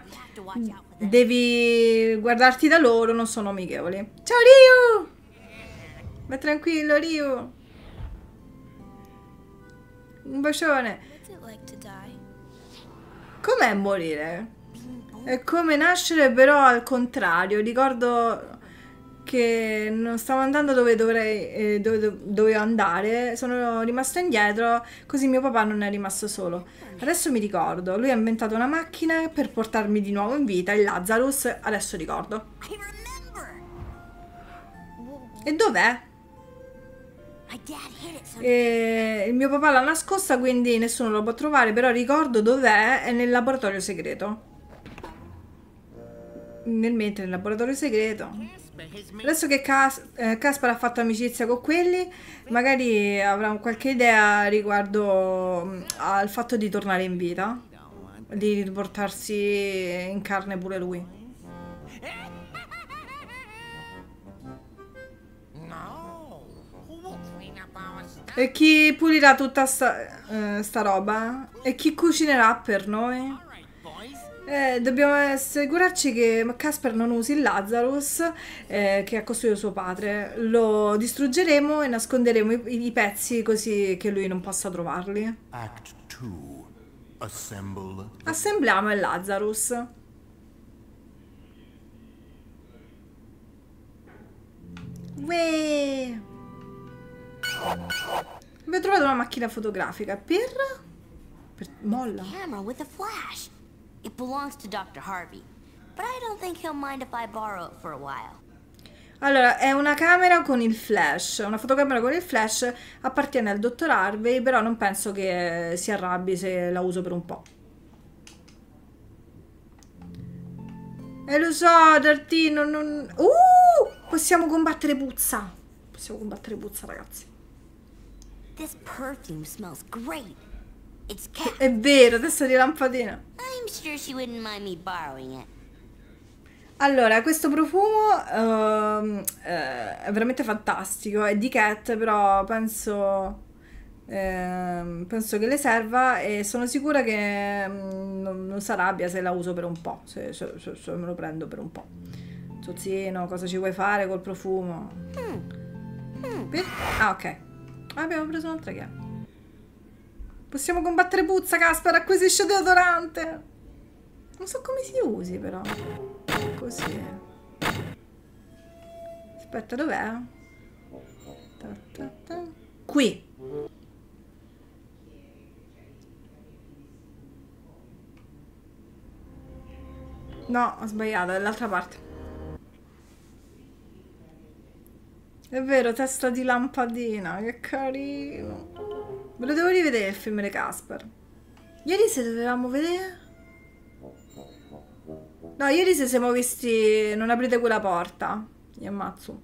S1: Devi guardarti da loro, non sono amichevoli. Ciao Ryu! Ma tranquillo, Ryu. Un bacione. Com'è morire? È come nascere, però al contrario. Ricordo che non stavo andando dove dovevo andare, sono rimasto indietro, così mio papà non è rimasto solo. Adesso mi ricordo, lui ha inventato una macchina per portarmi di nuovo in vita, il Lazarus, adesso ricordo. E dov'è? Il mio papà l'ha nascosta, quindi nessuno lo può trovare, però ricordo dov'è, è nel laboratorio segreto. Nel laboratorio segreto. Adesso che Caspar ha fatto amicizia con quelli, magari avrà qualche idea riguardo al fatto di tornare in vita, di riportarsi in carne pure lui. E chi pulirà tutta sta roba? E chi cucinerà per noi? Dobbiamo assicurarci che Caspar non usi il Lazarus che ha costruito suo padre. Lo distruggeremo e nasconderemo i pezzi così che lui non possa trovarli.
S2: Act 2. Assemble.
S1: Assembliamo il Lazarus. Uè. Abbiamo trovato una macchina fotografica per molla.
S3: Camera with a flash. It belongs to Dr. Harvey, but I don't think he'll mind if I borrow it for a while.
S1: Allora, è una camera con il flash, una fotocamera con il flash, appartiene al dottor Harvey, però non penso che si arrabbi se la uso per un po'. E lo so, Dartino, non... possiamo combattere puzza. Possiamo combattere puzza, ragazzi.
S3: This perfume smells great. It's
S1: È vero, testa di lampadina.
S3: I'm sure she wouldn't mind me borrowing it.
S1: Allora, questo profumo è veramente fantastico, è di Cat, però penso che le serva e sono sicura che non si arrabbia se la uso per un po', se me lo prendo per un po'. Zozzino, cosa ci vuoi fare col profumo? Ah, ok. Abbiamo preso un'altra chiave. Possiamo combattere puzza, Caspar, acquisisce deodorante. Non so come si usi, però. Così. Aspetta, dov'è? Qui. No, ho sbagliato, è dall'altra parte. È vero, testa di lampadina, che carino. Me lo devo rivedere il film di Caspar. Ieri se dovevamo vedere? No, ieri se siamo visti Non aprite quella porta. Io ammazzo.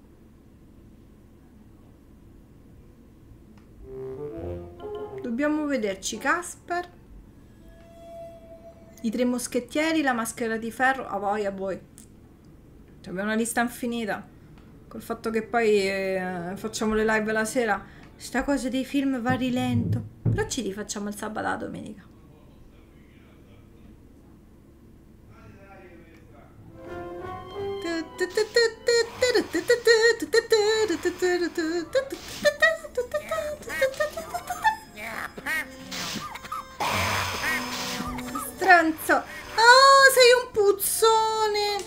S1: Dobbiamo vederci Caspar, I Tre Moschettieri, La Maschera di Ferro. A voi, a voi. Cioè, abbiamo una lista infinita. Col fatto che poi facciamo le live la sera. Sta cosa dei film va a rilento. Però ci rifacciamo il sabato e la domenica. Stronzo. Oh, sei un puzzone.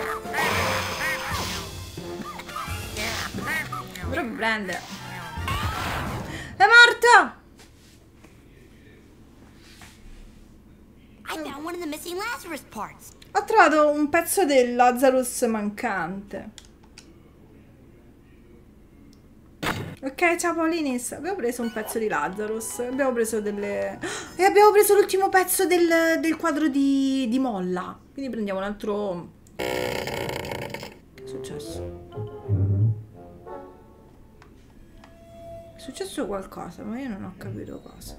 S1: Però prende. È morto!
S3: I found one of the missing Lazarus parts.
S1: Ho trovato un pezzo del Lazarus mancante. Ok, ciao Paulinis. Abbiamo preso un pezzo di Lazarus. Abbiamo preso delle... E abbiamo preso l'ultimo pezzo del quadro di Molla. Quindi prendiamo un altro... Che è successo? È successo qualcosa, ma io non ho capito cosa.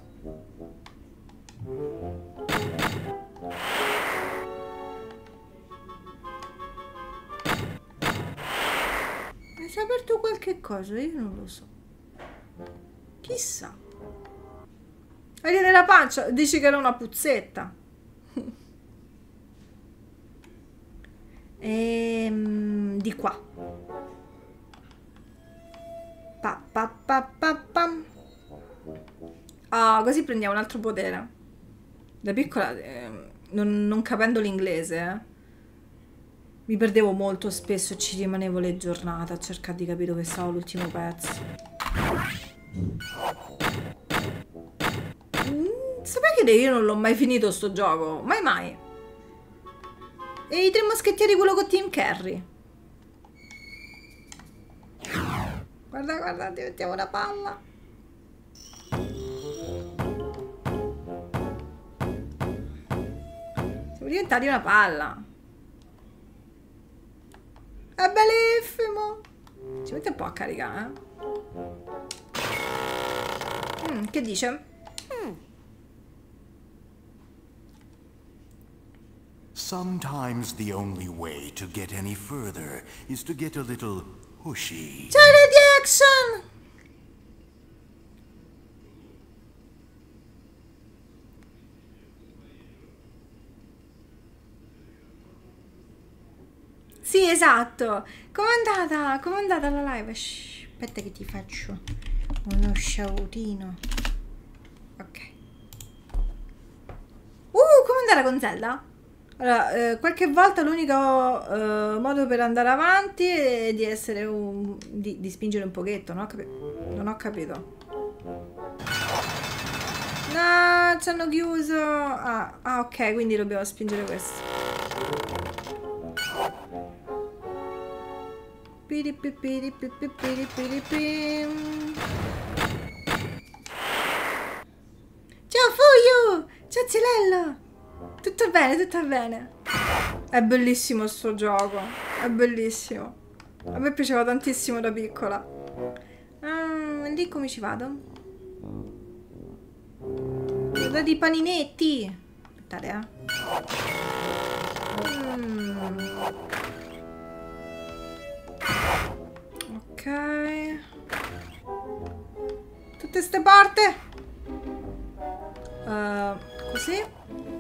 S1: Ma si è aperto qualche cosa? Io non lo so. Chissà. Aria nella pancia, dici che era una puzzetta. Di qua. Pam. Ah, così prendiamo un altro potere. Da piccola, non capendo l'inglese, mi perdevo molto spesso e ci rimanevo le giornate a cercare di capire dove stava l'ultimo pezzo. Sapete che io non l'ho mai finito sto gioco? Mai. E i tre moschettieri, quello con Tim Curry. Guarda, diventiamo una palla. Siamo diventati una palla. È bellissimo. Ci mette un po' a caricare, che dice?
S2: Sometimes the only way to get any further is to get a little pushy.
S1: Charlie Jackson! Sì, esatto. Com'è andata? Com'è andata la live? Shh, aspetta che ti faccio uno sciautino. Ok. Com'è andata con Zelda? Allora, qualche volta l'unico modo per andare avanti è di essere di spingere un pochetto, no? Non ho capito. No, ci hanno chiuso. Ah, ok, quindi dobbiamo spingere questo. Ciao Fuyu! Ciao Cilello! Tutto bene. È bellissimo sto gioco. È bellissimo. A me piaceva tantissimo da piccola. Lì come ci vado? Ho dato i paninetti. Aspettate, Ok. Tutte ste porte. Così.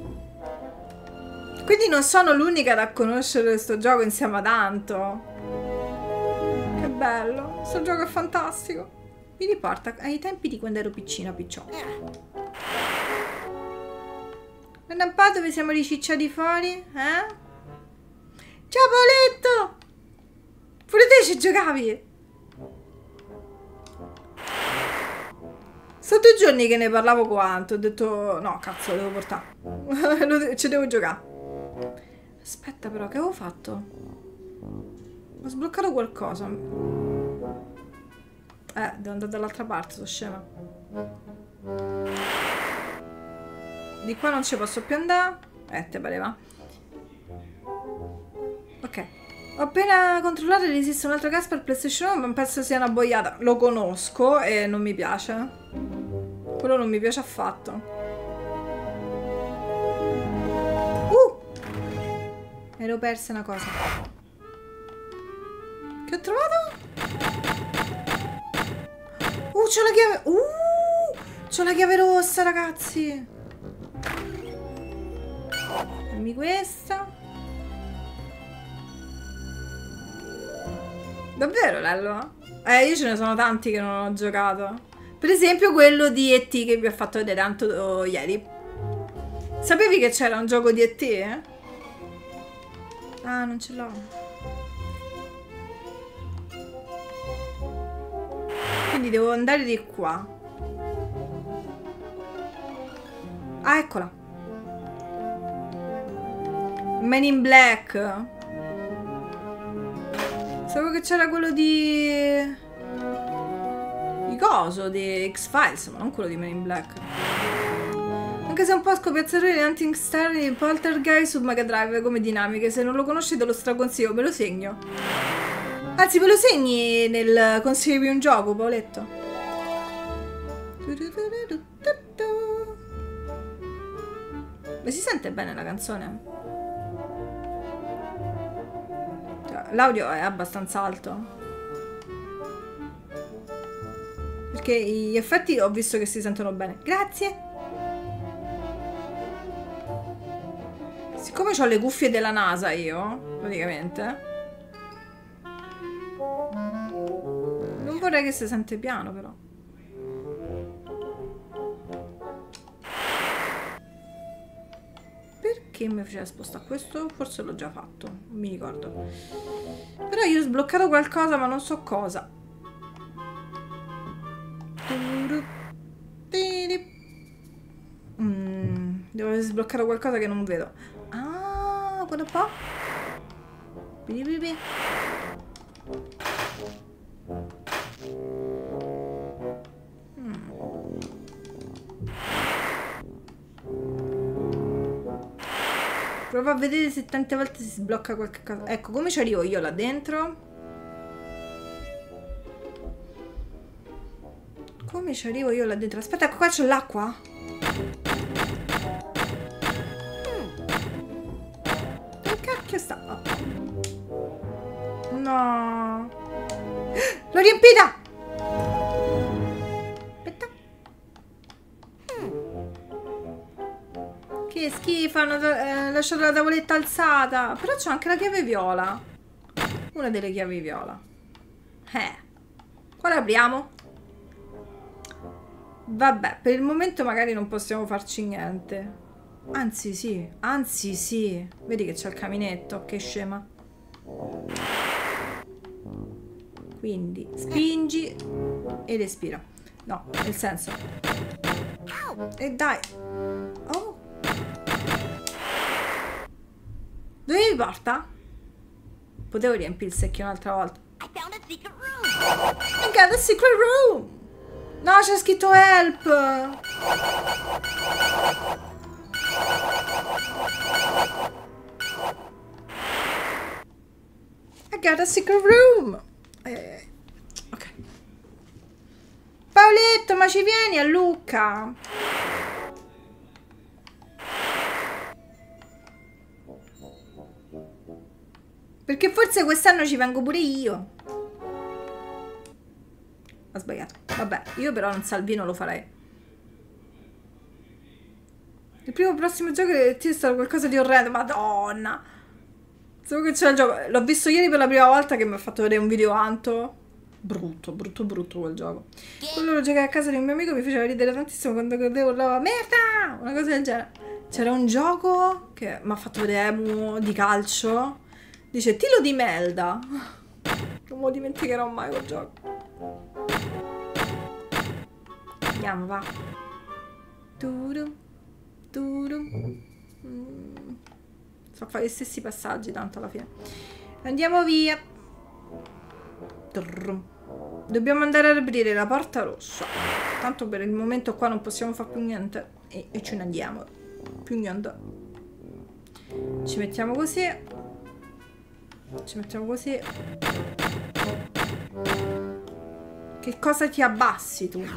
S1: Quindi non sono l'unica da conoscere questo gioco insieme a tanto. Che bello. Questo gioco è fantastico. Mi riporta ai tempi di quando ero piccina, Guarda un po' dove siamo ricicciati fuori, Ciao Paoletto! Pure te ci giocavi? Sono 2 giorni che ne parlavo quanto. Ho detto, no, cazzo, lo devo portare. Ci devo giocare. Aspetta però, che avevo fatto? Ho sbloccato qualcosa. Devo andare dall'altra parte, sono scema. Di qua non ci posso più andare. Te pareva. Ok. Ho appena controllato e esiste un altro gas per PlayStation 1, ma penso sia una boiata. Lo conosco e non mi piace. Quello non mi piace affatto. Ero persa una cosa. Che ho trovato? C'ho la chiave. C'ho la chiave rossa, ragazzi. Dammi questa. Davvero, Lello? Io ce ne sono tanti che non ho giocato. Per esempio quello di E.T. che vi ho fatto vedere tanto ieri. Sapevi che c'era un gioco di E.T.? Ah, non ce l'ho. Quindi devo andare di qua. Ah, eccola. Men in Black. Sapevo che c'era quello di coso, di X-Files, ma non quello di Men in Black. Anche se è un po' scopiazzatore di Hunting Star di Poltergeist su Mega Drive come dinamiche. Se non lo conosci te lo straconsiglio, me lo segno. Anzi, me lo segni nel consiglio un gioco, Paoletto. Ma si sente bene la canzone? L'audio è abbastanza alto. Perché gli effetti ho visto che si sentono bene. Grazie. siccome ho le cuffie della NASA io, praticamente, non vorrei che si sente piano, però. Perché mi faceva spostare questo? Forse l'ho già fatto, non mi ricordo. Però io ho sbloccato qualcosa, ma non so cosa. Devo aver sbloccato qualcosa che non vedo. Ah, guarda un po'. Prova a vedere se tante volte si sblocca qualche cosa. Ecco, come ci arrivo io là dentro? Come ci arrivo io là dentro? Aspetta, ecco qua c'è l'acqua. Dove cacchio sta? No. L'ho riempita! Aspetta. Che schifo, hanno lasciato la tavoletta alzata. Però c'ho anche la chiave viola. Una delle chiavi viola. Quale apriamo? Vabbè, per il momento magari non possiamo farci niente. Anzi sì, vedi che c'è il caminetto, che scema. Quindi spingi ed espira. No, nel senso. E dai. Oh. Dove mi porta? Potevo riempire il secchio un'altra volta. I got a secret room. No, c'è scritto help. I got a secret room. Ok. Paoletto, ma ci vieni a Lucca? Perché forse quest'anno ci vengo pure io. Ho sbagliato. Vabbè, io però un salvino lo farei. Il primo prossimo gioco è stato qualcosa di orrendo. Madonna. So che c'è il gioco. L'ho visto ieri per la prima volta, che mi ha fatto vedere un video Anto. Brutto quel gioco. Quello lo giocai a casa di un mio amico, mi faceva ridere tantissimo quando cadevo urlava merda! Una cosa del genere. C'era un gioco che mi ha fatto vedere di calcio. Dice Tilo di Melda. Non me lo dimenticherò mai quel gioco. Andiamo, va. So fare gli stessi passaggi tanto alla fine. Andiamo via. Dobbiamo andare ad aprire la porta rossa. Tanto per il momento qua non possiamo fare più niente. E ce ne andiamo. Più niente. Ci mettiamo così. Ci mettiamo così. Che cosa ti abbassi tu?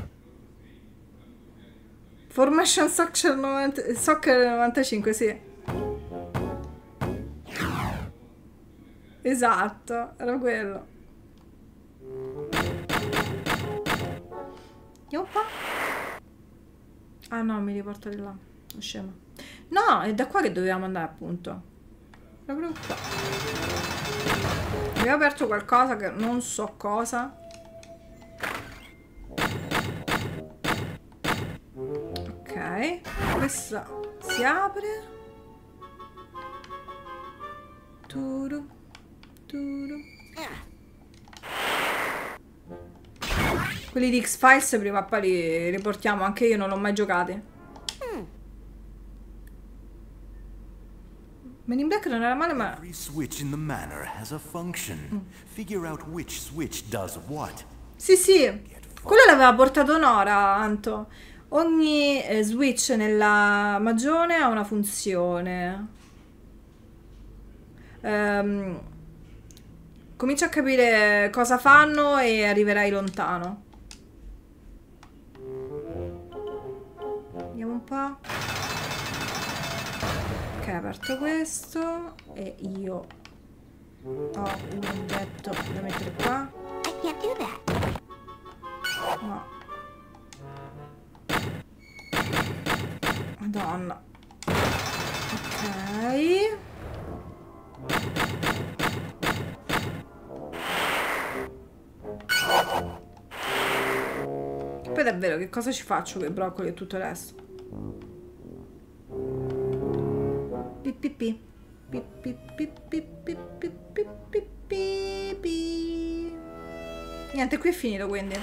S1: Formation Soccer 95, sì. Esatto, era quello. Andiamo un po'. Ah no, mi riporta di là. Scema. No, è da qua che dovevamo andare, appunto. Proprio qua. Abbiamo aperto qualcosa che non so cosa. Ok. Questa si apre. Turu. Quelli di X-Files prima o poi li riportiamo. Anche io non l'ho mai giocati. Men in Black non era male, ma...
S2: Every switch in the manor has a function. Figure out which switch does what.
S1: Sì, quello l'aveva portato Nora, Anto. Ogni switch nella magione ha una funzione. Comincia a capire cosa fanno e arriverai lontano. Vediamo un po'. Ok, aperto questo e io ho un oggetto da mettere qua. No. Madonna. Ok. Poi davvero che cosa ci faccio con i broccoli e tutto il resto? Pippi. Niente, qui è finito quindi.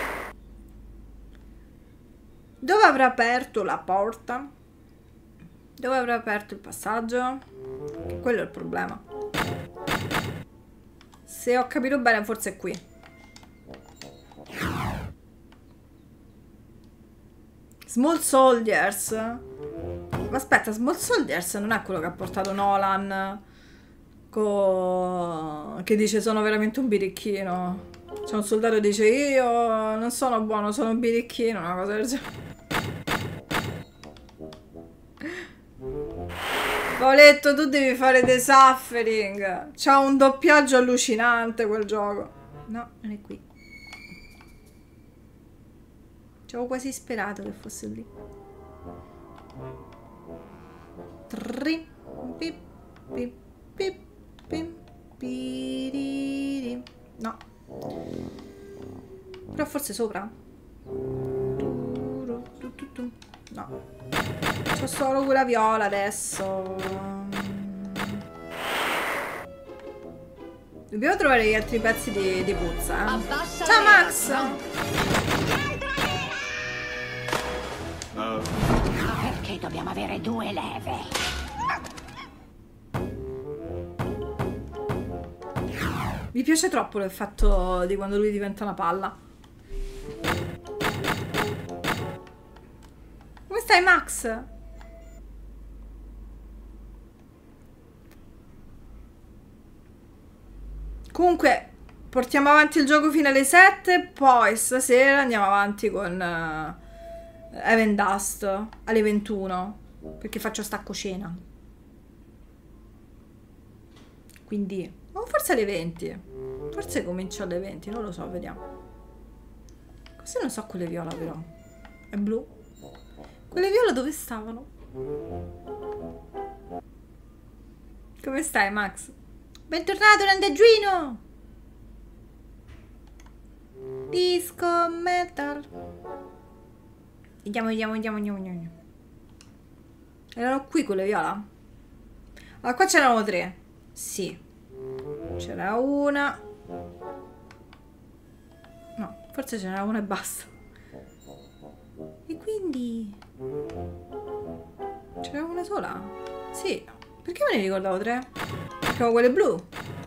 S1: Dove avrà aperto la porta? Dove avrà aperto il passaggio? Che quello è il problema. Se ho capito bene, forse è qui. Small Soldiers. Ma aspetta, Small Soldiers non è quello che ha portato Nolan che dice sono veramente un birichino. C'è un soldato che dice io non sono buono, sono un birichino, una cosa del genere. Paoletto, tu devi fare dei suffering. C'ha un doppiaggio allucinante quel gioco. No, non è qui. Ci avevo quasi sperato che fosse lì. No. Però forse sopra? No. C'ho solo quella viola adesso. Dobbiamo trovare gli altri pezzi di puzza, eh. Ciao Max!
S6: Perché dobbiamo avere due leve?
S1: Mi piace troppo l'effetto di quando lui diventa una palla. Come stai, Max? Comunque, portiamo avanti il gioco fino alle 7, poi stasera andiamo avanti con Heaven Dust alle 21, perché faccio stacco cena. Quindi, o forse alle 20. Forse comincio alle 20, non lo so, vediamo. Così non so quelle viola però. È blu. Quelle viola dove stavano? Come stai, Max? Bentornato, randaggino! Disco metal. Andiamo. Erano qui quelle viola? Allora, qua c'erano 3. Sì. C'era una. No, forse c'era una e basta. E quindi c'era una sola? Sì. Perché me ne ricordavo 3? Perché ho quelle blu.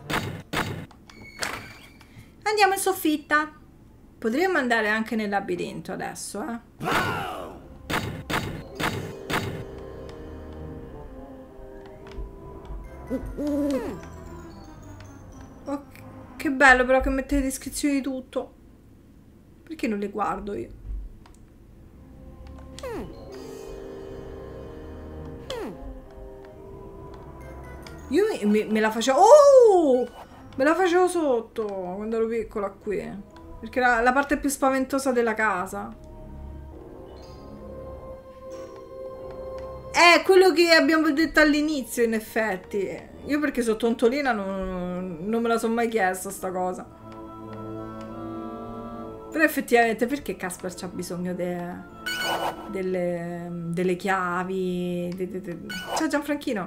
S1: Andiamo in soffitta. Potremmo andare anche nel labirinto adesso, eh. Oh, che bello però che mettete descrizioni di tutto. Perché non le guardo io? Io me la facevo... Oh! Me la facevo sotto quando ero piccola qui. Perché era la parte più spaventosa della casa. È quello che abbiamo detto all'inizio, in effetti. Io perché sono tontolina non me la sono mai chiesta sta cosa. Però effettivamente perché Casper c'ha bisogno delle chiavi? Ciao Gianfranchino.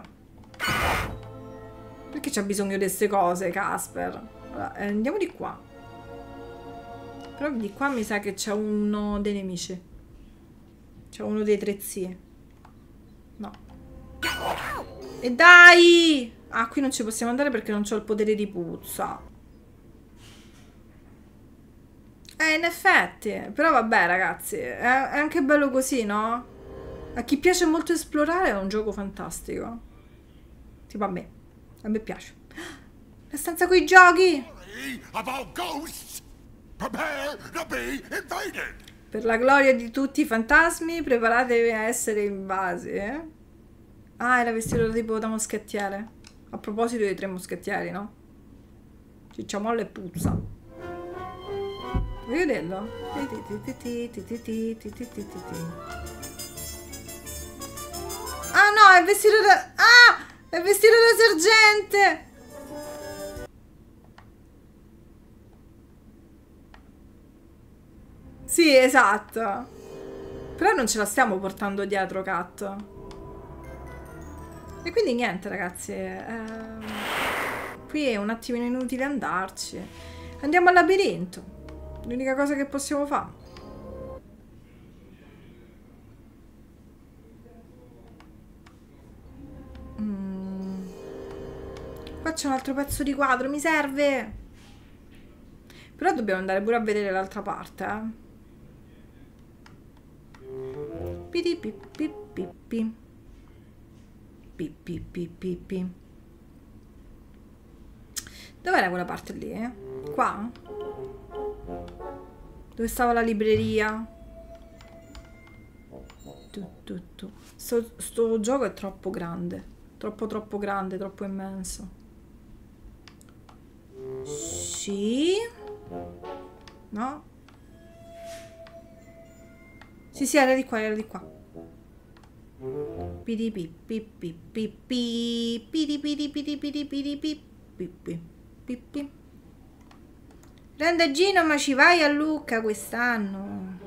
S1: Perché c'ha bisogno di queste cose Casper? Allora, andiamo di qua. Però di qua mi sa che c'è uno dei nemici. C'è uno dei 3 zii. No. E dai! Ah, qui non ci possiamo andare perché non c'ho il potere di puzza. In effetti. Però vabbè, ragazzi. È anche bello così, no? A chi piace molto esplorare è un gioco fantastico. Tipo a me. A me piace. La stanza con i giochi! Per la gloria di tutti i fantasmi, preparatevi a essere invasi, eh? Ah, era vestito tipo da moschettiere. A proposito dei 3 moschettieri, no? Cicciamolla e puzza. Vuoi vederlo? Ah è vestito da... Ah! È vestito da sergente! Sì, esatto. Però non ce la stiamo portando dietro, Cat. E quindi niente, ragazzi. Qui è un attimino inutile andarci. Andiamo al labirinto. L'unica cosa che possiamo fare. Qua c'è un altro pezzo di quadro, mi serve. Però dobbiamo andare pure a vedere l'altra parte, Dov'era quella parte lì? Qua? Dove stava la libreria? Sto gioco è troppo grande. Troppo grande, troppo immenso. Sì? No? Sì, era di qua, era di qua. Grande Gino, ma ci vai a Lucca quest'anno?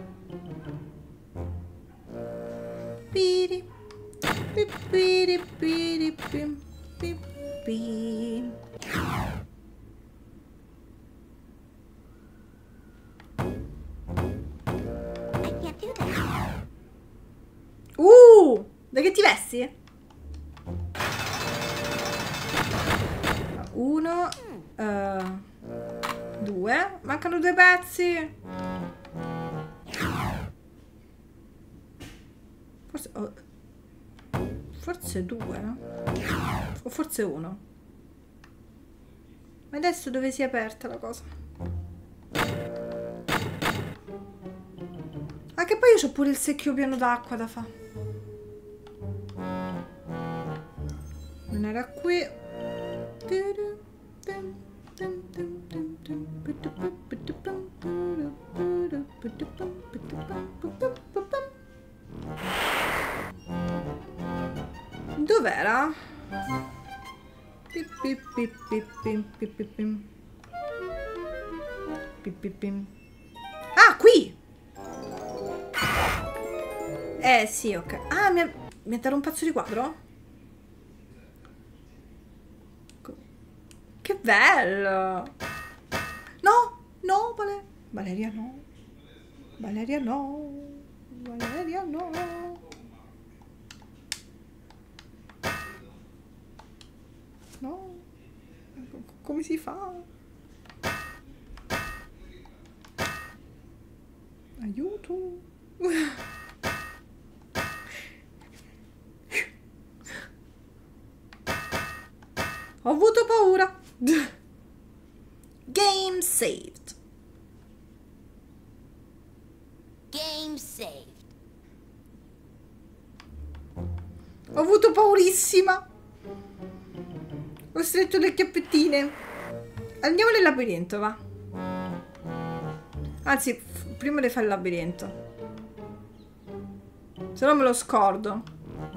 S1: Da che ti vesti? 1 2, mancano 2 pezzi. Forse 2 o forse 1. Ma adesso dove si è aperta la cosa? Ah, che poi io c'ho pure il secchio pieno d'acqua da fare. Non era qui. Dov'era? Ah, qui! Sì, ok. Ah, mi ha dato un pezzo di quadro? Che bello! No, Valeria no. Valeria no. Valeria no. No. Come si fa? Aiuto. Ho avuto paura. Game saved.
S3: Game saved.
S1: Ho avuto paurissima. Ho stretto le chiappettine. Andiamo nel labirinto, va. Anzi, prima di fare il labirinto. Se no me lo scordo.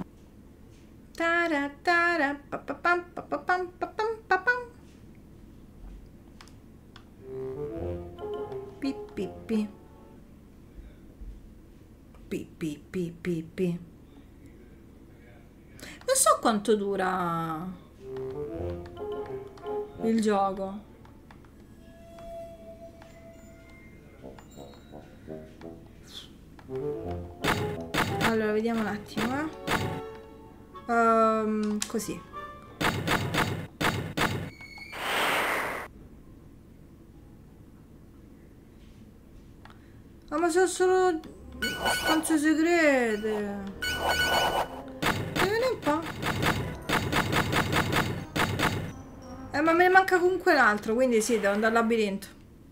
S1: Pi. Non so quanto dura il gioco. Allora, vediamo un attimo, così. Ah, ma sono solo stanze segrete. Vieni un po'. Ma me ne manca comunque un altro, quindi sì, devo andare al labirinto.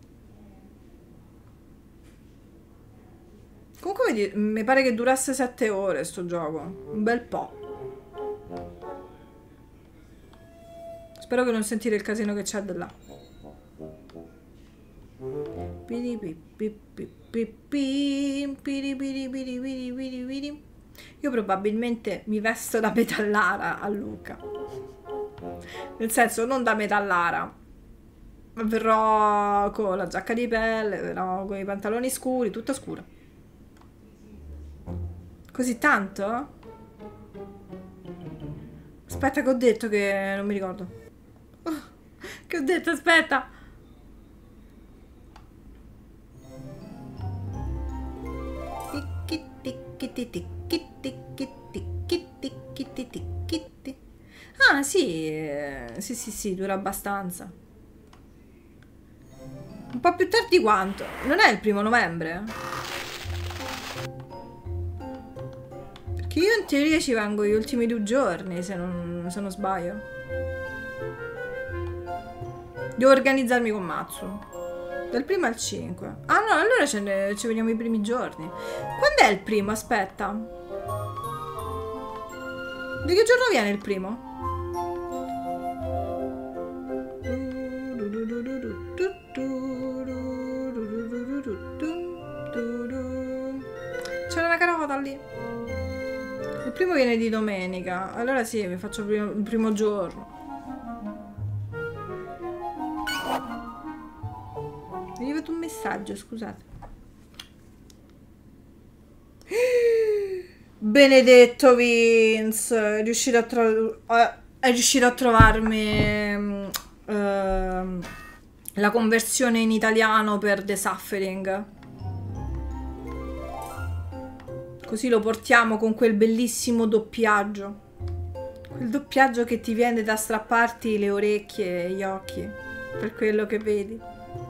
S1: Comunque vedi, mi pare che durasse 7 ore sto gioco. Un bel po'. Spero che non sentire il casino che c'è da là. Io probabilmente mi vesto da metallara a Lucca. Nel senso, non da metallara. Verrò con la giacca di pelle, verrò con i pantaloni scuri, tutto scuro. Così tanto? Aspetta che ho detto che... non mi ricordo. Oh, che ho detto, aspetta! Ah, sì, dura abbastanza. Un po' più tardi quanto? Non è il 1° novembre? Perché io in teoria ci vengo gli ultimi 2 giorni, se non sbaglio. Devo organizzarmi con Matsu. Dal 1° al 5. Ah no, allora ci vediamo i primi giorni. Quando è il 1°? Aspetta. Di che giorno viene il 1°? C'è una carota lì. Il 1° viene di domenica. Allora sì, mi faccio il primo giorno. Mi è arrivato un messaggio, scusate. Benedetto Vince, è riuscito a trovarmi la conversione in italiano per The Suffering. Così lo portiamo con quel bellissimo doppiaggio. Quel doppiaggio che ti viene da strapparti le orecchie e gli occhi per quello che vedi.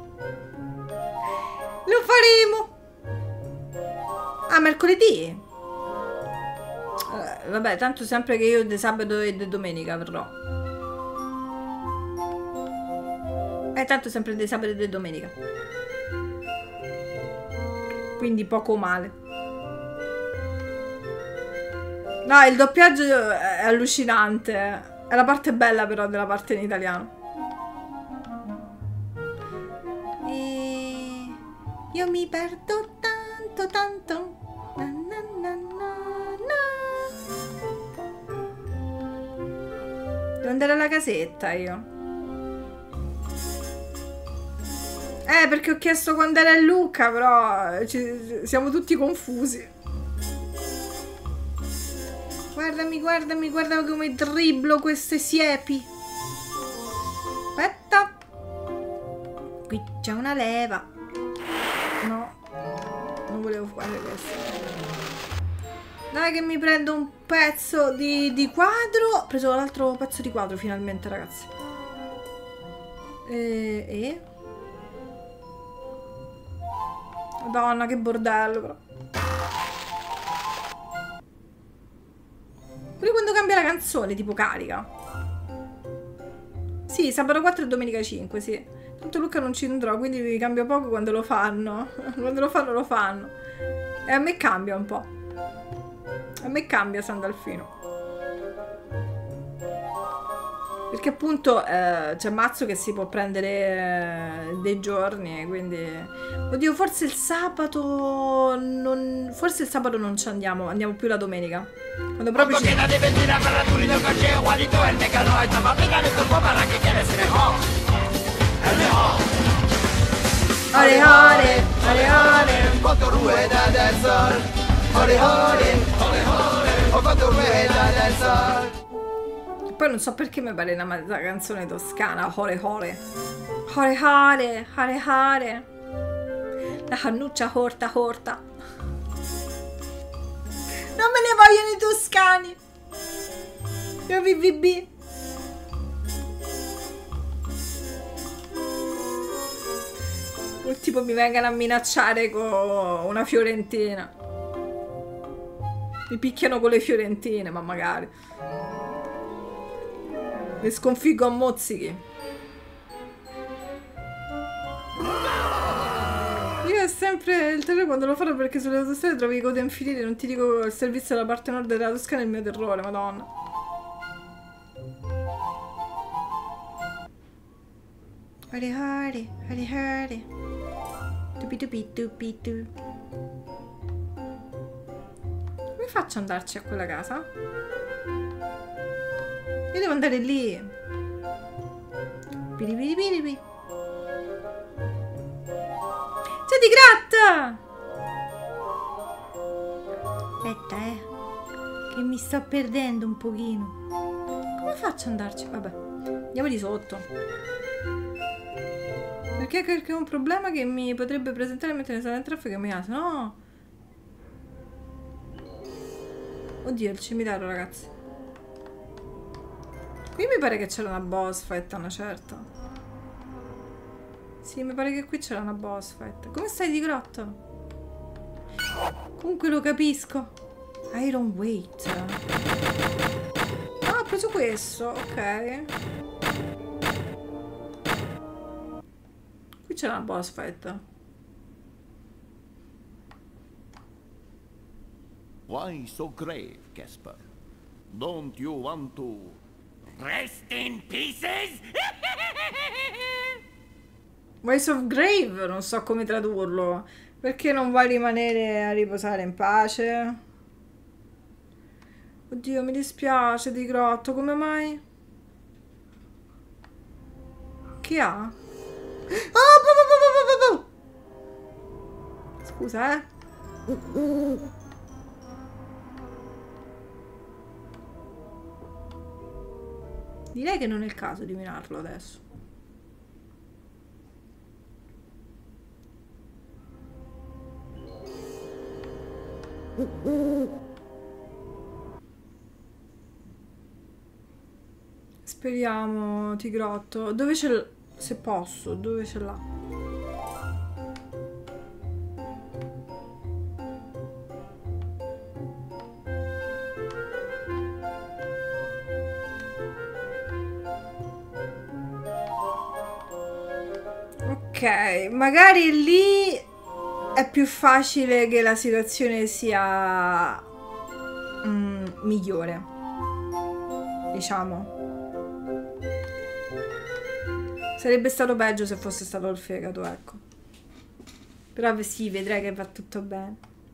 S1: Lo faremo a mercoledì. Vabbè, tanto sempre che io di sabato e di domenica verrò. Tanto sempre di sabato e di domenica. Quindi poco male. No, il doppiaggio è allucinante. È la parte bella però della parte in italiano. Io mi perdo tanto. Na, na, na, na, na. Devo andare alla casetta io. Perché ho chiesto quando era Lucca, però siamo tutti confusi. Guardami come dribblo queste siepi. Aspetta. Qui c'è una leva. No, non volevo fare questo. Dai che mi prendo un pezzo di quadro. Ho preso l'altro pezzo di quadro finalmente, ragazzi. Madonna, che bordello però. Pure quando cambia la canzone, tipo carica. Sì, sabato 4 e domenica 5, sì. Tanto Lucca non ci andrò, quindi cambia poco quando lo fanno. Quando lo fanno, lo fanno. E a me cambia un po'. A me cambia Sandalfino. Perché appunto c'è Mazzo che si può prendere dei giorni, quindi... Oddio, forse il sabato non... Forse il sabato non ci andiamo, andiamo più la domenica. Quando proprio ci... Hore hore, hore hore. Ho fatto rueda del sol. Hore hore, hore hore. Ho fatto rueda del sol. Poi non so perché mi pare una canzone toscana. Hore hore. Hore hore, hore hore. La cannuccia horta horta. Non me ne vogliono i toscani. Io VVB. Tipo mi vengano a minacciare con una fiorentina. Mi picchiano con le fiorentine, ma magari. Mi sconfiggo a mozzichi. Io è sempre il terrore quando lo farò, perché sulle autostrade trovi i code infinite. Non ti dico il servizio della parte nord della Toscana è il mio terrore, madonna. Hare hare, hare hare. Tupi tupi tupi tu. Come Come faccio ad andarci a quella casa? Io devo andare lì. Piripiripiripi. C'è di gratta! Aspetta, che mi sto perdendo un pochino. Come faccio ad andarci? Vabbè, andiamo di sotto. Perché è un problema che mi potrebbe presentare mentre sono in traffico e mi casa. No! Oddio, il cimitero, ragazzi. Qui mi pare che c'era una boss fight, una certa. Sì, mi pare che qui c'era una boss fight. Come stai di grotto? Comunque lo capisco. Iron Weight. Ah, ho preso questo, ok. Qui c'è una boss fight.
S7: Why so grave, Casper? Don't you want to rest in pieces?
S1: Ways of Grave, non so come tradurlo. Perché non vuoi rimanere a riposare in pace? Oddio, mi dispiace di grotto, come mai? Che ha? Oh, scusa, Direi che non è il caso di minarlo adesso. Speriamo, Tigrotto. Dove c'è l... Se posso, dove ce l'ha? Ok, magari lì è più facile che la situazione sia migliore, diciamo. Sarebbe stato peggio se fosse stato il fegato, ecco. Però sì, vedrai che va tutto bene.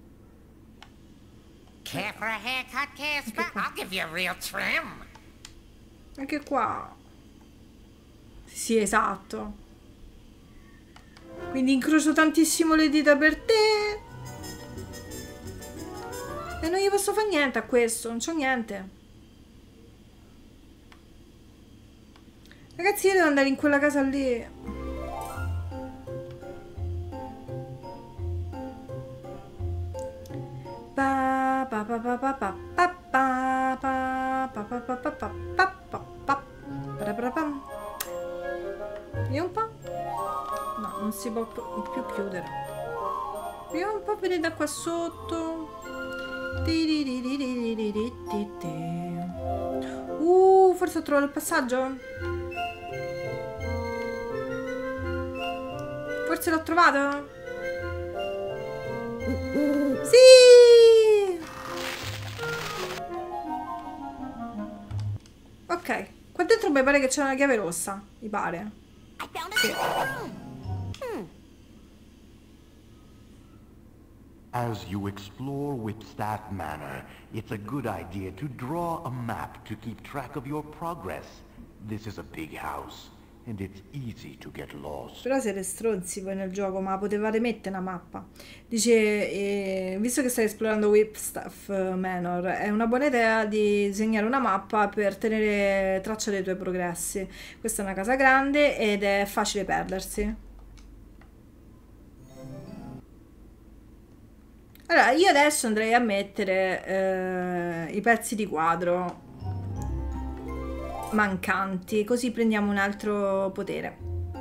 S6: Care for a haircut, Casper? I'll give you a real trim.
S1: Anche qua. Sì, esatto. Quindi incrocio tantissimo le dita per te. E non gli posso fare niente a questo, non c'ho niente. Ragazzi, io devo andare in quella casa lì. Pa pa pa pa pa pa pa pa pa pa pa pa pa pa pa pa. Vediamo un po'. No, non si può più chiudere. Vediamo un po', vedete da qua sotto. Forse ho trovato il passaggio. Forse l'ho trovato. Sì! Ok. Qua dentro mi pare che c'è una chiave rossa. Mi pare. Sì.
S2: As you explore Whipstaff Manor, it's a good idea to draw a map to keep track of your progress. This is a big house, and it's easy to get lost.
S1: Però siete stronzi voi nel gioco, ma potevate mettere una mappa. Dice, visto che stai esplorando Whipstaff Manor, è una buona idea di disegnare una mappa per tenere traccia dei tuoi progressi. Questa è una casa grande ed è facile perdersi. Allora, io adesso andrei a mettere i pezzi di quadro mancanti, così prendiamo un altro potere.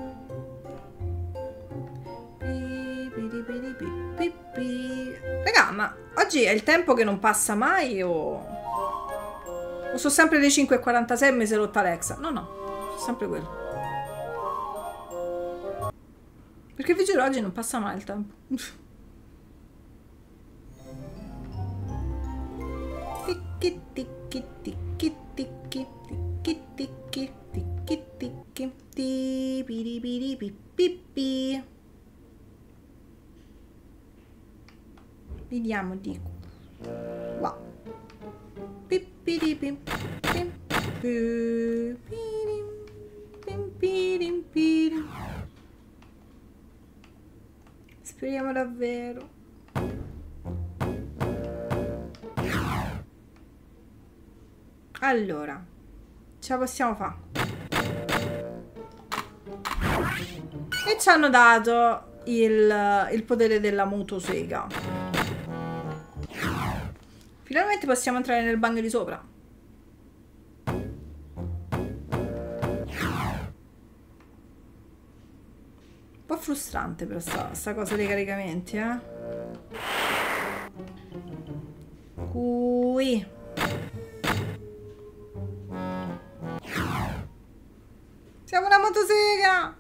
S1: Raga, ma oggi è il tempo che non passa mai o sono sempre le 5:46 e mi si è rotta Alexa? No, no, sono sempre quello. Perché vi giuro, oggi non passa mai il tempo. Vediamo di Wow. Pippidi pim, pim, pidim, pim, pidim, pidim. Speriamo davvero. Allora, ce la possiamo fare. E ci hanno dato il potere della motosega. Finalmente possiamo entrare nel bagno di sopra. Un po' frustrante però sta cosa dei caricamenti, eh. Qui. Siamo una motosega!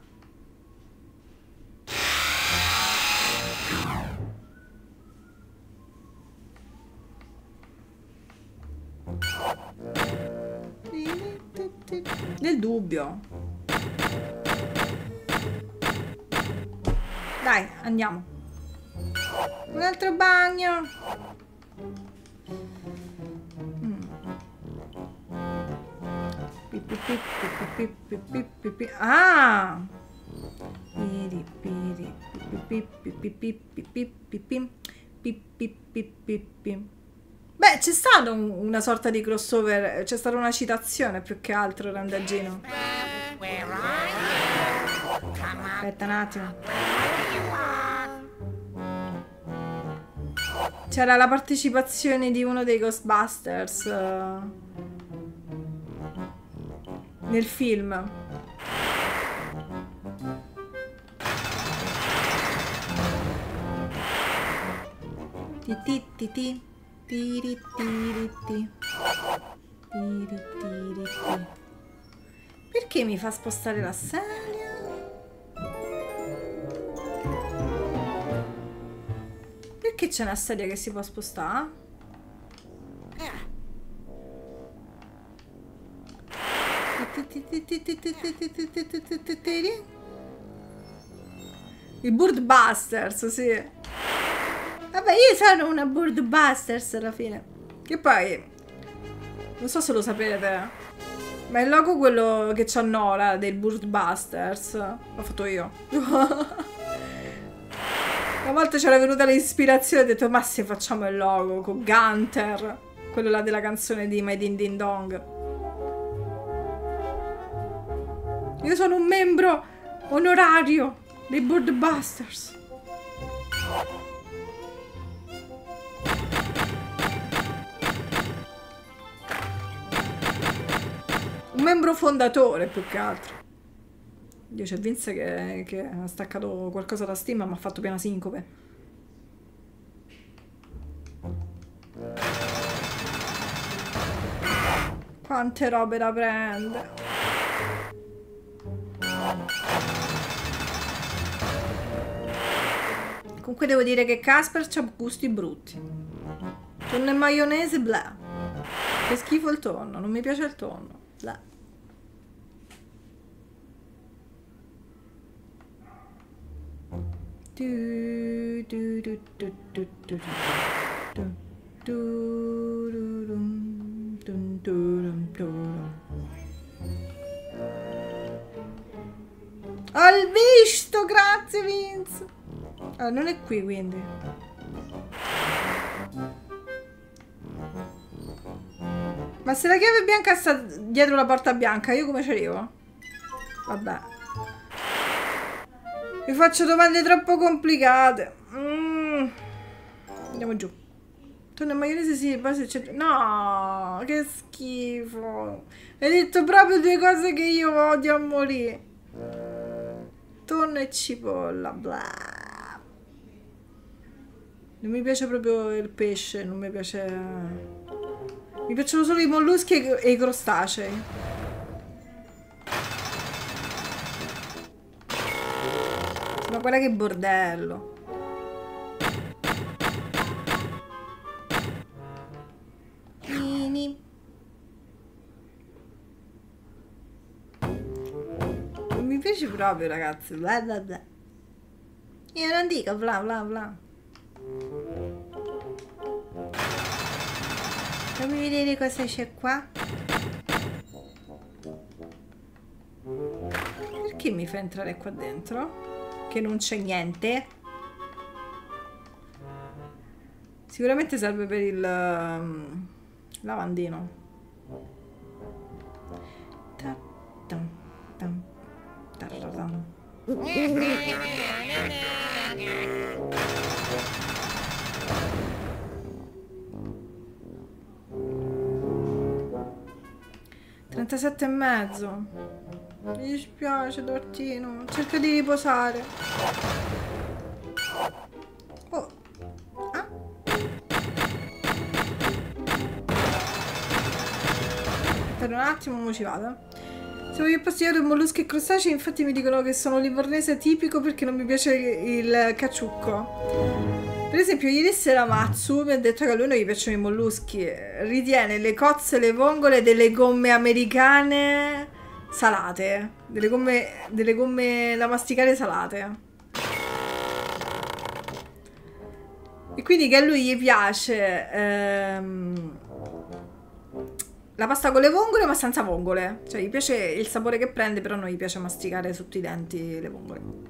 S1: Nel dubbio. Dai, andiamo. Un altro bagno. Ah! Beh, c'è stato una sorta di crossover, c'è stata una citazione più che altro, Randaggino. Aspetta un attimo. C'era la partecipazione di uno dei Ghostbusters nel film. Perché mi fa spostare la sedia? Perché c'è una sedia che si può spostare? I Birdbusters, sì. Vabbè, io sono una Birdbusters alla fine. Che poi, non so se lo sapete, ma il logo quello che c'ha Nora del Birdbusters l'ho fatto io. Una volta c'era venuta l'ispirazione e ho detto, ma se facciamo il logo con Gunter, quello là della canzone di My Din Din Dong. Io sono un membro onorario dei Birdbusters. Un membro fondatore più che altro. Dio, c'è Vince che ha staccato qualcosa da Steam e mi ha fatto piena sincope. Quante robe da prendere. Comunque devo dire che Casper c'ha gusti brutti. Tonno e maionese, bla. Che schifo il tonno, non mi piace il tonno. Bla. Ho visto, grazie Vince. Allora, non è qui quindi. Ma se la chiave bianca sta dietro la porta bianca, io come ci arrivo? Vabbè. Vi faccio domande troppo complicate. Andiamo giù. Tonno e maionese sì, base c'è. No, che schifo. Hai detto proprio due cose che io odio a morire. Tonno e cipolla, bla. Non mi piace proprio il pesce, non mi piace. Mi piacciono solo i molluschi e i crostacei. Ma guarda che bordello. Mini. Non mi piace proprio, ragazzi. Bla bla bla. Io non dico bla bla bla. Fammi vedere cosa c'è qua. Perché mi fa entrare qua dentro? Che non c'è niente. Sicuramente serve per il lavandino. Ta -tam, tam, tarraram. 37,5. Mi dispiace, Tortino. Cerca di riposare. Oh. Ah. Per un attimo, mo ci vado. Siamo più appassionato di molluschi e crostacei, infatti mi dicono che sono livornese tipico perché non mi piace il cacciucco. Per esempio, ieri sera Matsu mi ha detto che a lui non gli piacciono i molluschi. Ritiene le cozze e le vongole delle gomme americane salate. Delle gomme da masticare salate. E quindi che a lui gli piace la pasta con le vongole ma senza vongole. Cioè gli piace il sapore che prende, però non gli piace masticare sotto i denti le vongole.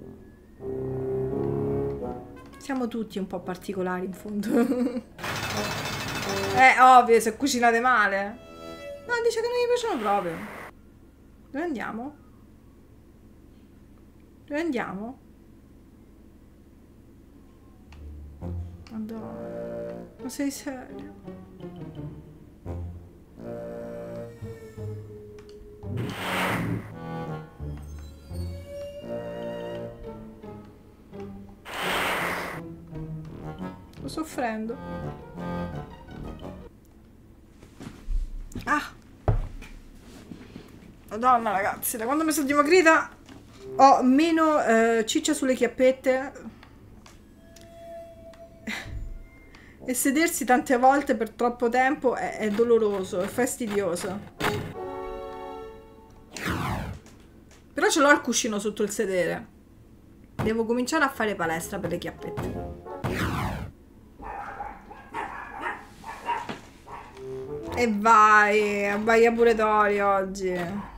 S1: Siamo tutti un po' particolari in fondo. Ovvio, se cucinate male. No, dice che non gli piacciono proprio. Dove andiamo? Dove andiamo? Madonna. Ma sei serio? Sto soffrendo. Ah! Madonna, ragazzi, da quando mi sono dimagrita ho meno ciccia sulle chiappette. E sedersi tante volte per troppo tempo è doloroso, è fastidioso. Però ce l'ho il cuscino sotto il sedere. Devo cominciare a fare palestra per le chiappette. E vai, abbaia pure Tori oggi.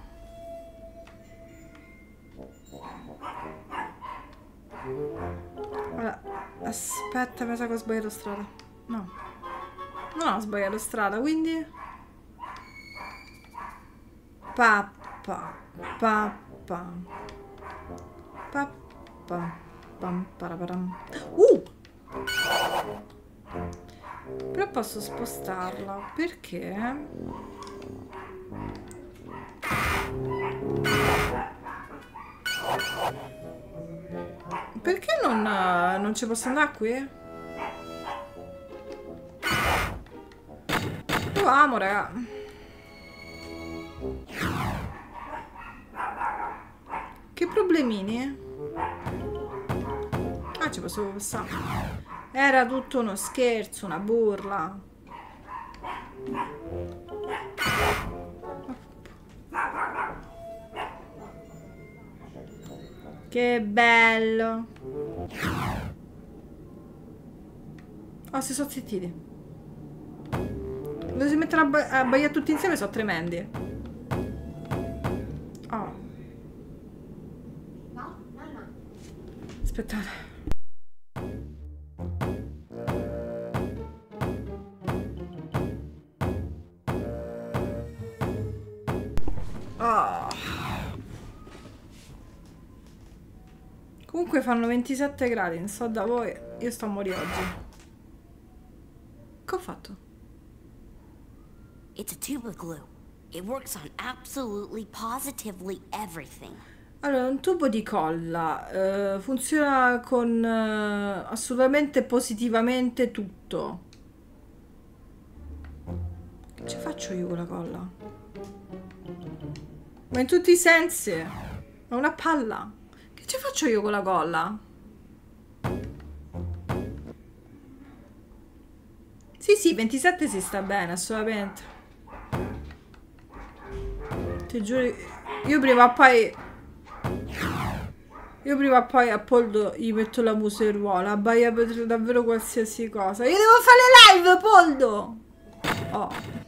S1: Allora, aspetta, mi sa che ho sbagliato strada. No, non ho sbagliato strada, quindi pappa pappa pappa pam paraparam. Però posso spostarla perché non ci posso andare qui? Proviamo, raga. Che problemini? Ah, ci posso passare. Era tutto uno scherzo, una burla. Che bello. Oh, si sono zittiti. Dove si mettono a baiare tutti insieme sono tremendi. Oh. Aspettate. Oh. Comunque fanno 27 gradi, non so da voi, io sto a morire oggi. Che ho fatto?
S3: It's a tube of glue. It works on absolutely, positively everything.
S1: Allora, un tubo di colla funziona con assolutamente positivamente tutto. Che ci faccio io con la colla? Ma in tutti i sensi. È una palla. Che ci faccio io con la colla? Sì, 27 si sta bene, assolutamente. Ti giuro, io prima o poi a Poldo gli metto la museruola, abbaia per davvero qualsiasi cosa. Io devo fare live, Poldo! Oh.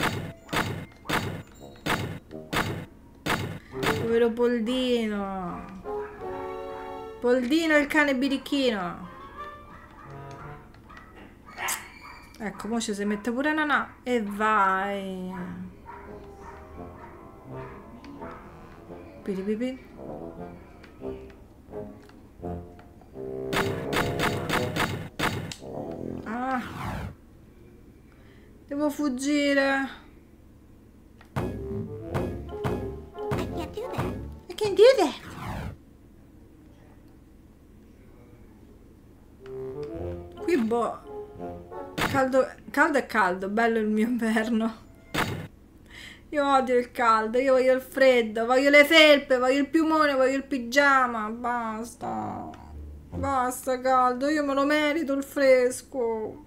S1: Povero Poldino. Poldino il cane birichino. Ecco, mo ci si mette pure Nanà e vai. Piripipi. Ah. Devo fuggire. I can't do that. Qui boh. Caldo è caldo, bello il mio inverno. Io odio il caldo, io voglio il freddo, voglio le felpe, voglio il piumone, voglio il pigiama. Basta. Basta caldo, io me lo merito il fresco.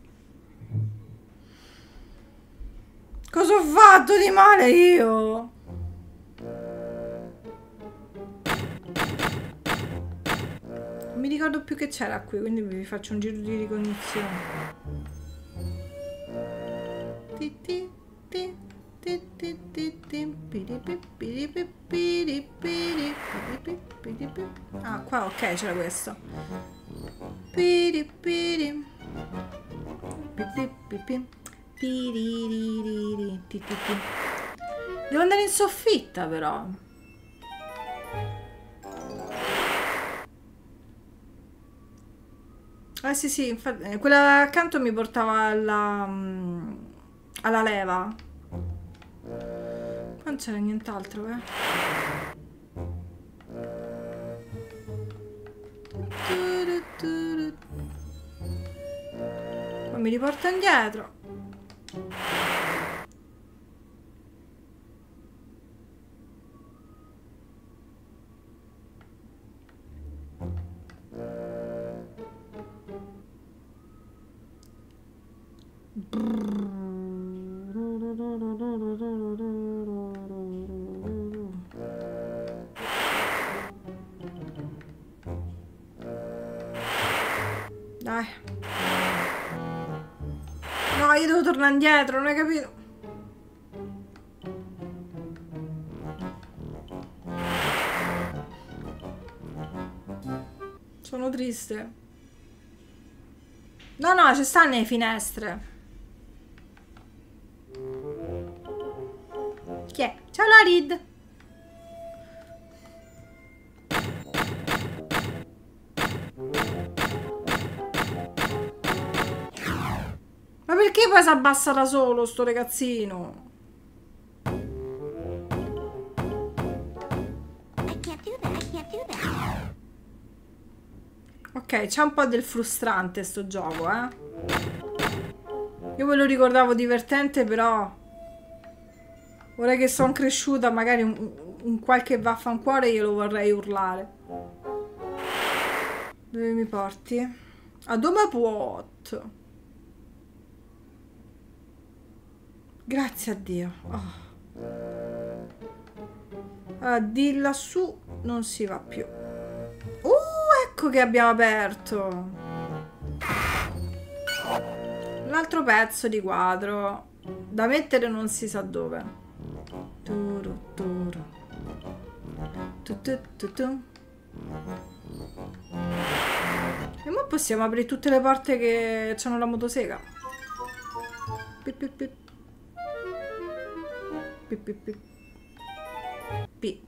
S1: Cosa ho fatto di male io? Non mi ricordo più che c'era qui, quindi vi faccio un giro di ricognizione. Ah, qua ok, c'era questo. Devo andare in soffitta però. Ah sì, infatti, quella accanto mi portava alla leva. Non c'era nient'altro, Ma mi riporta indietro. Dai. No, io devo tornare indietro, non hai capito? Sono triste. No, no, ci stanno le finestre. Chi è? Ciao Larid. Ma perché poi si abbassa da solo sto ragazzino? Ok, c'è un po' del frustrante sto gioco, Io me lo ricordavo divertente, però ora che sono cresciuta magari un qualche vaffancuore glielo vorrei urlare. Dove mi porti? A dove puot? Grazie a Dio. Oh. Allora, di lassù non si va più. Ecco che abbiamo aperto un altro pezzo di quadro da mettere non si sa dove. E ora possiamo aprire tutte le porte che hanno la motosega. Pip, pip, pip. Pip, pip, pip. Pip.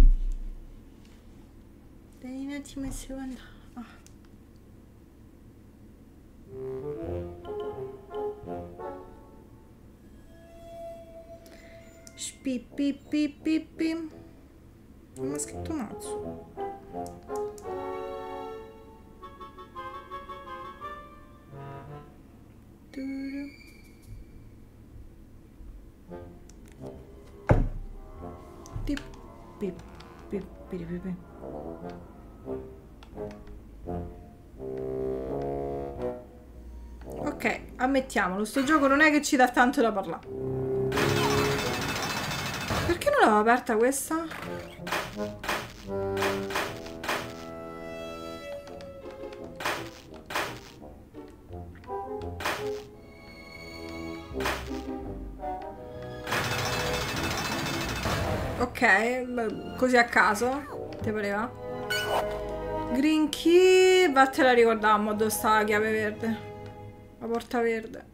S1: Dai un attimo un secondo. Spipipipipim. Non ho scritto mazzo. Pip pip pip pip pip. Ok, ammettiamolo, sto gioco non è che ci dà tanto da parlare. Perché non l'avevo aperta questa? Ok, così a caso. Ti pareva? Green key. Vattela a ricordare dove sta la chiave verde. La porta verde.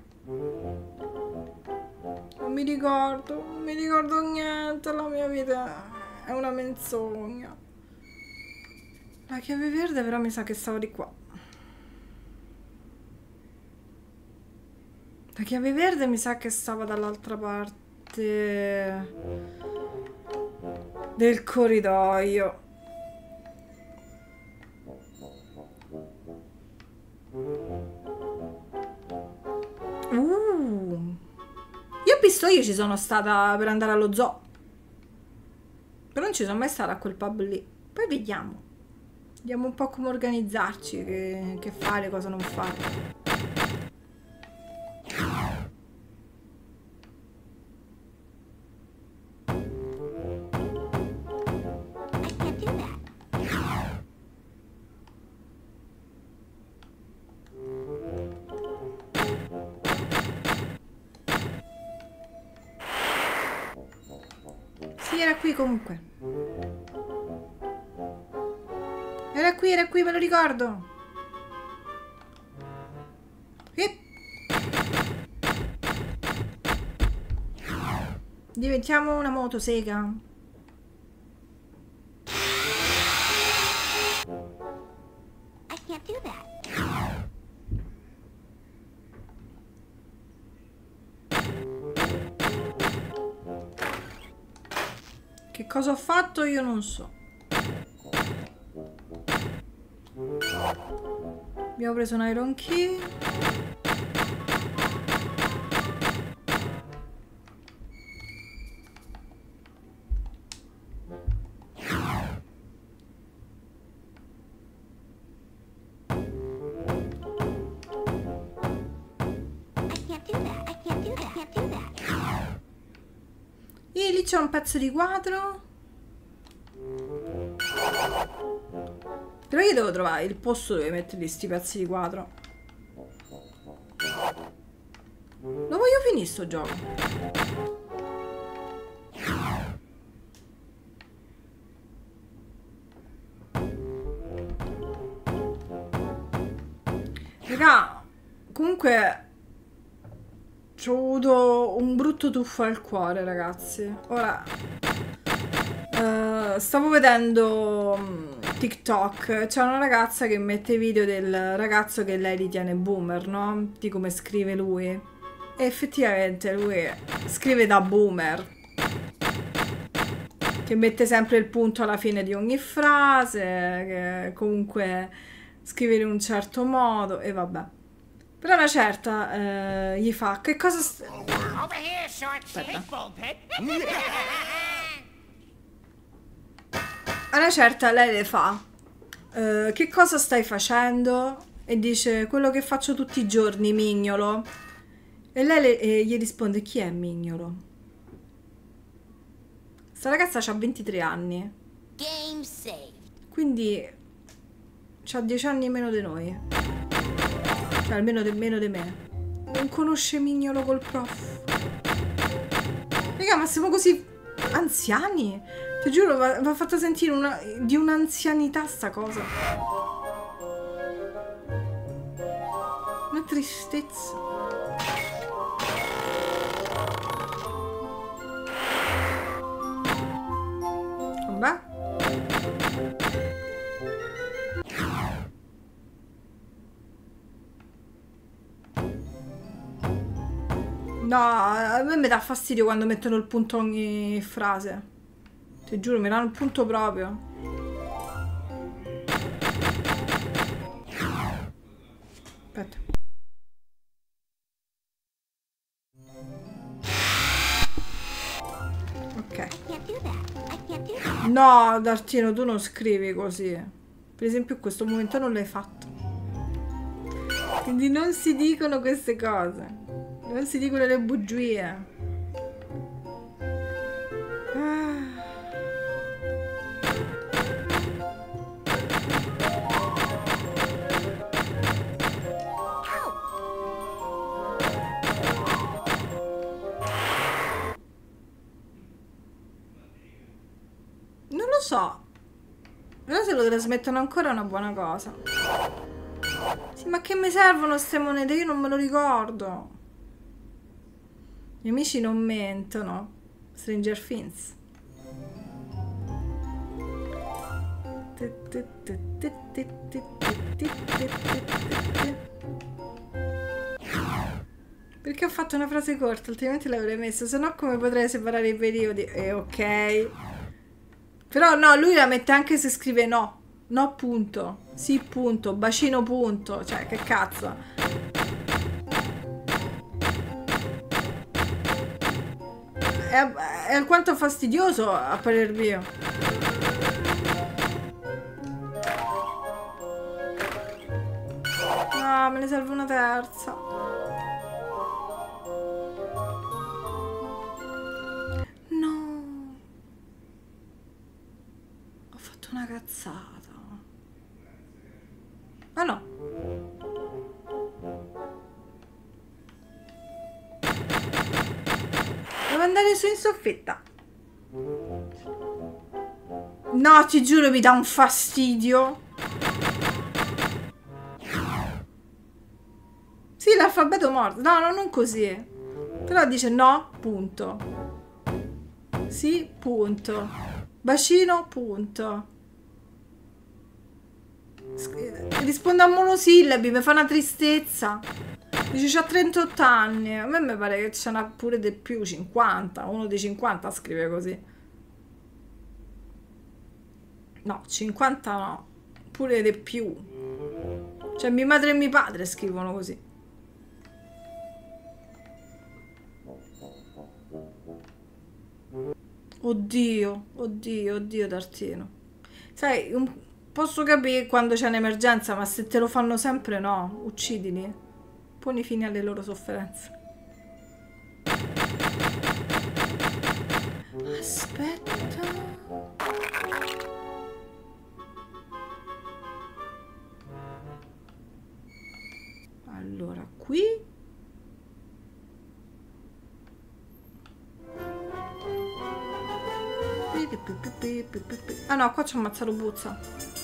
S1: Non mi ricordo niente. La mia vita è una menzogna. La chiave verde però mi sa che stava di qua. La chiave verde mi sa che stava dall'altra parte del corridoio. Io a Pistoia ci sono stata per andare allo zoo. Però non ci sono mai stata a quel pub lì. Poi vediamo. Vediamo un po' come organizzarci, che fare, cosa non fare. Sì, era qui comunque. Era qui, me lo ricordo. Diventiamo una motosega.
S3: I can't do that.
S1: Che cosa ho fatto io non so. Abbiamo preso un iron key. E lì c'è un pezzo di quadro. Però io devo trovare il posto dove mettere sti pezzi di quadro. Lo voglio finire sto gioco. Raga, comunque c'ho avuto un brutto tuffo al cuore, ragazzi. Ora stavo vedendo TikTok, c'è una ragazza che mette video del ragazzo che lei ritiene boomer, no? Di come scrive lui. E effettivamente lui scrive da boomer, che mette sempre il punto alla fine di ogni frase, che comunque scrive in un certo modo, e vabbè. Però una certa gli fa, che cosa a una certa lei le fa, che cosa stai facendo? E dice, quello che faccio tutti i giorni, mignolo. E lei gli risponde, chi è mignolo? Sta ragazza ha 23 anni.
S3: Game saved.
S1: Quindi c'ha 10 anni meno di noi. Cioè almeno meno di me. Non conosce mignolo col prof. Raga, ma siamo così anziani? Ti giuro, va fatta sentire di un'anzianità sta cosa. Una tristezza. Vabbè. No, a me mi dà fastidio quando mettono il punto ogni frase. Ti giuro, mi danno il punto proprio. Aspetta. Ok. No, Dartino, tu non scrivi così. Per esempio in questo momento non l'hai fatto. Quindi non si dicono queste cose. Non si dicono le bugie. Però se lo trasmettono ancora è una buona cosa. Sì, ma che mi servono ste monete? Io non me lo ricordo. Gli amici non mentono. Stranger Things. Perché ho fatto una frase corta, altrimenti l'avrei messo, se no come potrei separare i periodi? Ok. Però no, lui la mette anche se scrive no. No punto. Sì punto. Bacino punto. Cioè, che cazzo. È alquanto fastidioso a parer mio. Ah, me ne serve una terza. No. Ho fatto una cazzata. Ah no. Devo andare su in soffitta. No, ti giuro mi dà un fastidio. Sì, l'alfabeto morto. No, no, non così. Però dice no, punto. Sì, punto. Bacino, punto. Rispondo a monosillabi, mi fa una tristezza. Dice c'ha 38 anni. A me mi pare che ce n'ha pure di più, 50. Uno di 50 scrive così. No, 50 no. Pure di più. Cioè mia madre e mio padre scrivono così. Oddio, oddio, oddio Tartino. Sai, posso capire quando c'è un'emergenza, ma se te lo fanno sempre no, uccidili. Poni fine alle loro sofferenze. Aspetta. Allora, qui. Ah no, qua c'è un mazzarubuzza.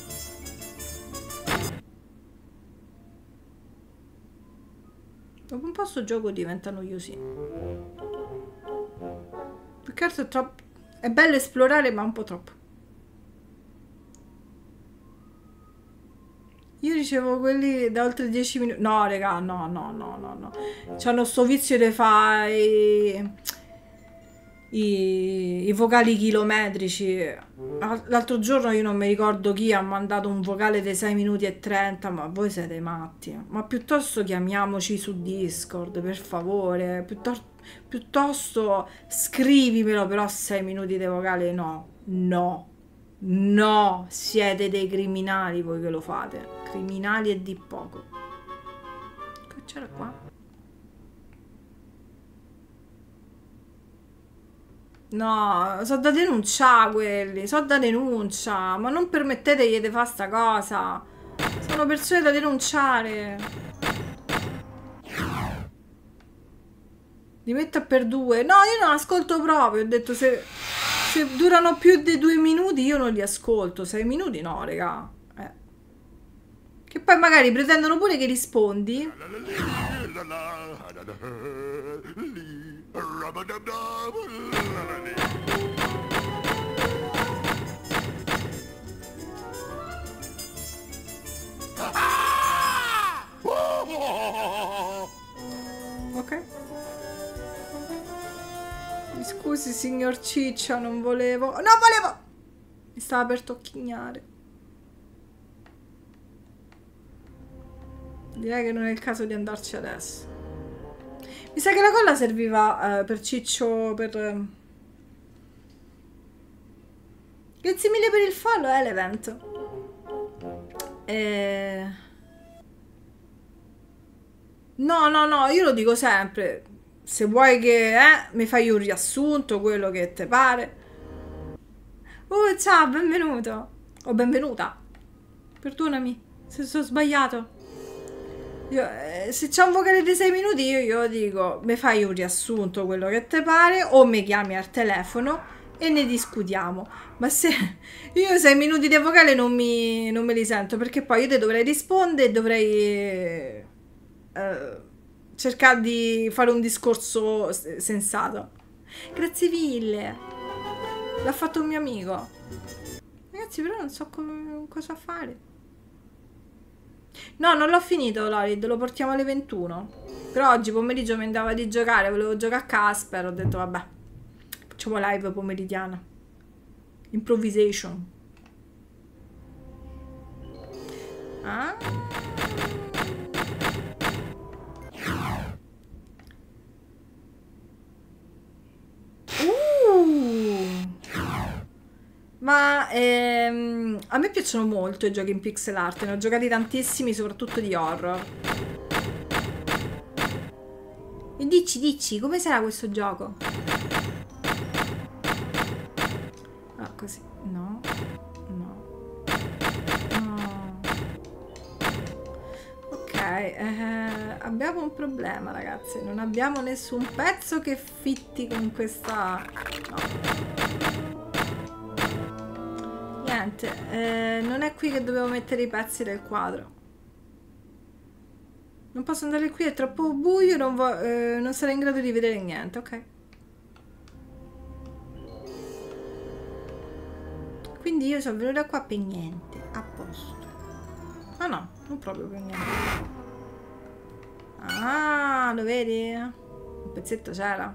S1: Dopo un po' sto gioco diventa noiosino. Più che altro è troppo. È bello esplorare, ma un po' troppo. Io ricevo quelli da oltre 10 minuti. No, raga, no, no, no, no, no. C'hanno sto vizio di fare i vocali chilometrici. L'altro giorno io non mi ricordo chi ha mandato un vocale di 6 minuti e 30, ma voi siete matti. Ma piuttosto chiamiamoci su Discord, per favore. Piuttosto scrivimelo, però 6 minuti di vocale no. No. No, siete dei criminali voi che lo fate. Criminali e di poco. Che c'era qua? No, so da denunciare quelli, so da denuncia, ma non permettetegli di fare sta cosa. Sono persone da denunciare. Li metto per 2. No, io non ascolto proprio, ho detto se durano più di 2 minuti io non li ascolto. 6 minuti no, raga. Che poi magari pretendono pure che rispondi. Ok. Mi scusi signor Ciccia, non volevo. No, volevo. Mi stava per tocchignare. Direi che non è il caso di andarci adesso. Mi sa che la colla serviva per Ciccio, per... Grazie mille per il follow, Elevent. No, no, no, io lo dico sempre. Se vuoi che mi fai un riassunto, quello che te pare. Ciao, benvenuto. O benvenuta. Perdonami se sono sbagliato. Se c'è un vocale di 6 minuti io dico mi fai un riassunto quello che te pare o mi chiami al telefono e ne discutiamo. Ma se io 6 minuti di vocale non me li sento, perché poi io te dovrei rispondere e dovrei cercare di fare un discorso sensato. Grazie mille, l'ha fatto un mio amico. Ragazzi, però non so cosa fare. No, non l'ho finito, Lorid, lo portiamo alle 21. Però oggi pomeriggio mi andava di giocare, volevo giocare a Casper, ho detto vabbè, facciamo live pomeridiana. Improvisation. Ah? Ma a me piacciono molto i giochi in pixel art, ne ho giocati tantissimi, soprattutto di horror. E dici, come sarà questo gioco? Ah, così. No. Ok, abbiamo un problema, ragazzi. Non abbiamo nessun pezzo che fitti con questa... No. Niente, non è qui che dovevo mettere i pezzi del quadro. Non posso andare qui, è troppo buio, non sarei in grado di vedere niente, ok. Quindi io sono venuta qua per niente, a posto. Ah no, non proprio per niente. Ah, lo vedi? Un pezzetto c'era.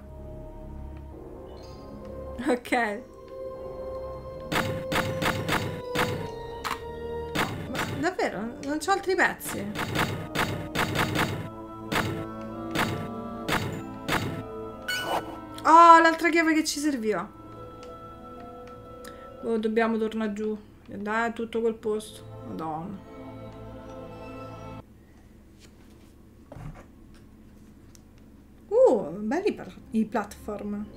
S1: Ok. Davvero? Non c'ho altri pezzi? Oh, l'altra chiave che ci serviva. Oh, dobbiamo tornare giù. Dai, tutto quel posto. Madonna. Belli i platform.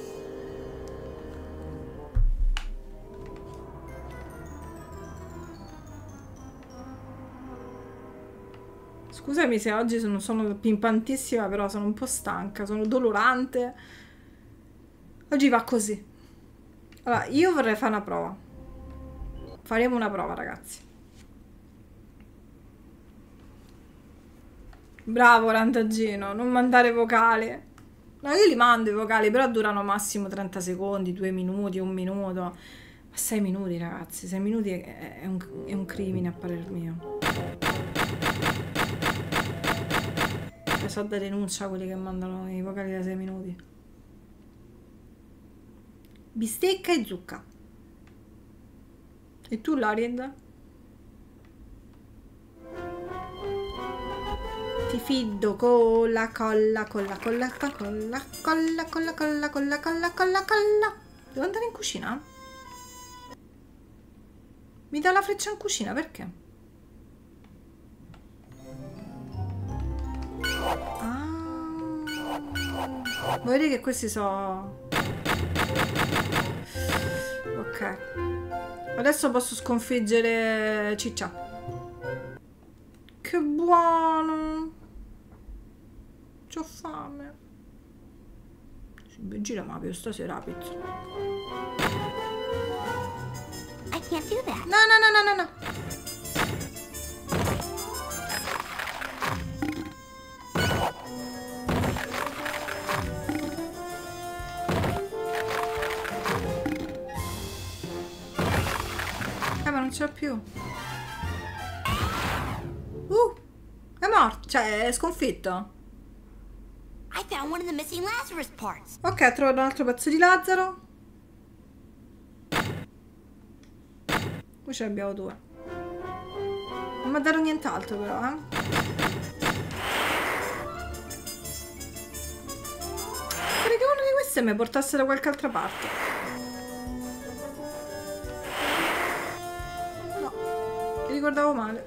S1: Scusami se oggi sono pimpantissima, però sono un po' stanca, sono dolorante. Oggi va così. Allora, io vorrei fare una prova. Faremo una prova, ragazzi. Bravo, Randaggino, non mandare vocali. No, io li mando i vocali, però durano massimo 30 secondi, 2 minuti, 1 minuto. Ma 6 minuti, ragazzi, 6 minuti è un crimine a parer mio. So da denuncia quelli che mandano i vocali da 6 minuti. Bistecca e zucca. E tu, Lorid? Ti fiddo con la colla. Devo andare in cucina? Mi dà la freccia in cucina, perché? Vuoi dire che questi sono... Ok. Adesso posso sconfiggere Ciccia. Che buono. C'ho fame. Gira ma più stasera pizza.
S3: I can't do that.
S1: No. Ma non ce l'ho più. È morto, cioè è sconfitto.
S3: I found one of the missing Lazarus parts.
S1: Ok, ho trovato un altro pezzo di Lazzaro. Qui ce ne abbiamo 2. Non mi ha dato nient'altro però, Pare che uno di questi mi portasse da qualche altra parte. No, mi ricordavo male.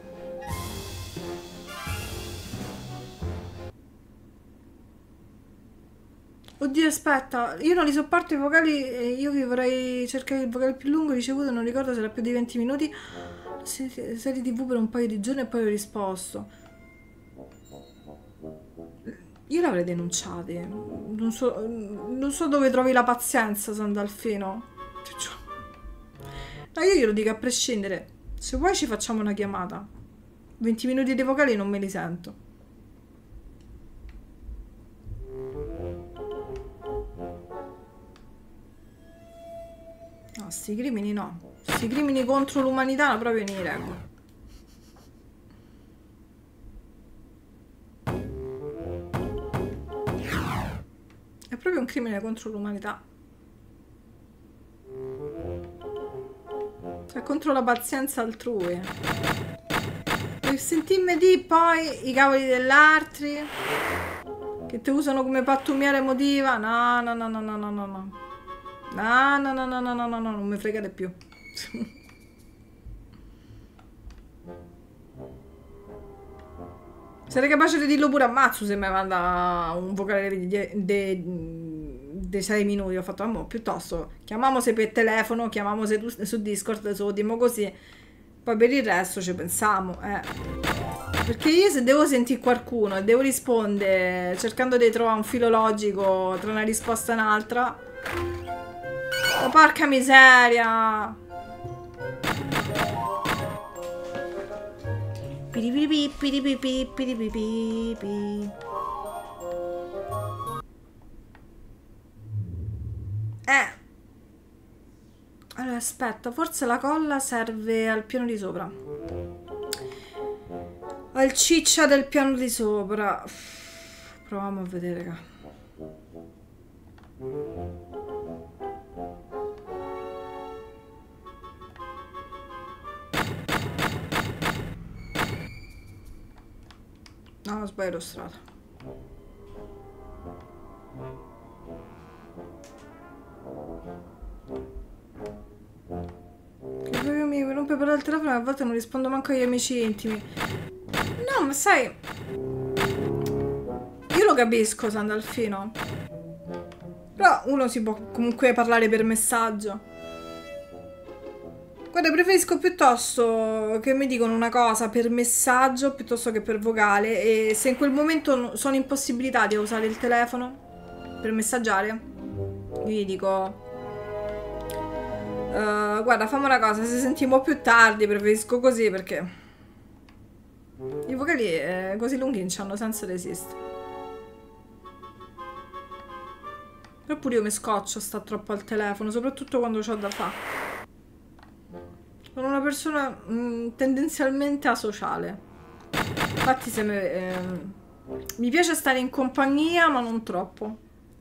S1: Oddio, aspetta, io non li sopporto i vocali e io vi vorrei cercare il vocale più lungo ricevuto, non ricordo se era più di 20 minuti. Serie TV per un paio di giorni e poi ho risposto. Io l'avrei denunciati. Non so dove trovi la pazienza, Sandalfino. No, io glielo dico a prescindere. Se vuoi ci facciamo una chiamata. 20 minuti di vocali non me li sento. No, sti crimini no. Sti crimini contro l'umanità proprio ne reggo. È proprio un crimine contro l'umanità. Cioè contro la pazienza altrui. E sentirmi di poi i cavoli dell'altri che ti usano come pattumiera emotiva. No, no, no, no, no, no, no, no. No, no, no, no, no, no, no, no, non mi fregate più. Sarei capace di dirlo pure a Mazzu se mi manda un vocale di 6 minuti. Ho fatto, amore, piuttosto chiamiamose per telefono, chiamiamose su Discord, se lo dimo così. Poi per il resto ci pensiamo, Perché io se devo sentire qualcuno e devo rispondere cercando di trovare un filo logico tra una risposta e un'altra, oh, porca miseria! Allora aspetta, forse la colla serve al piano di sopra. Al ciccia del piano di sopra. Proviamo a vedere, raga. No, ho sbagliato strada. Che proprio mi rompe per il telefono e a volte non rispondo manco agli amici intimi. No, ma sai, io lo capisco, Sandalfino. Però uno si può comunque parlare per messaggio. Guarda, preferisco piuttosto che mi dicono una cosa per messaggio piuttosto che per vocale. E se in quel momento sono impossibilitati a usare il telefono per messaggiare, io gli dico guarda, fammi una cosa, se sentiamo più tardi preferisco così, perché i vocali così lunghi non hanno senso di esistere. Però pure io mi scoccio, sta troppo al telefono, soprattutto quando c'ho da fare. Sono una persona tendenzialmente asociale. Infatti se mi piace stare in compagnia, ma non troppo.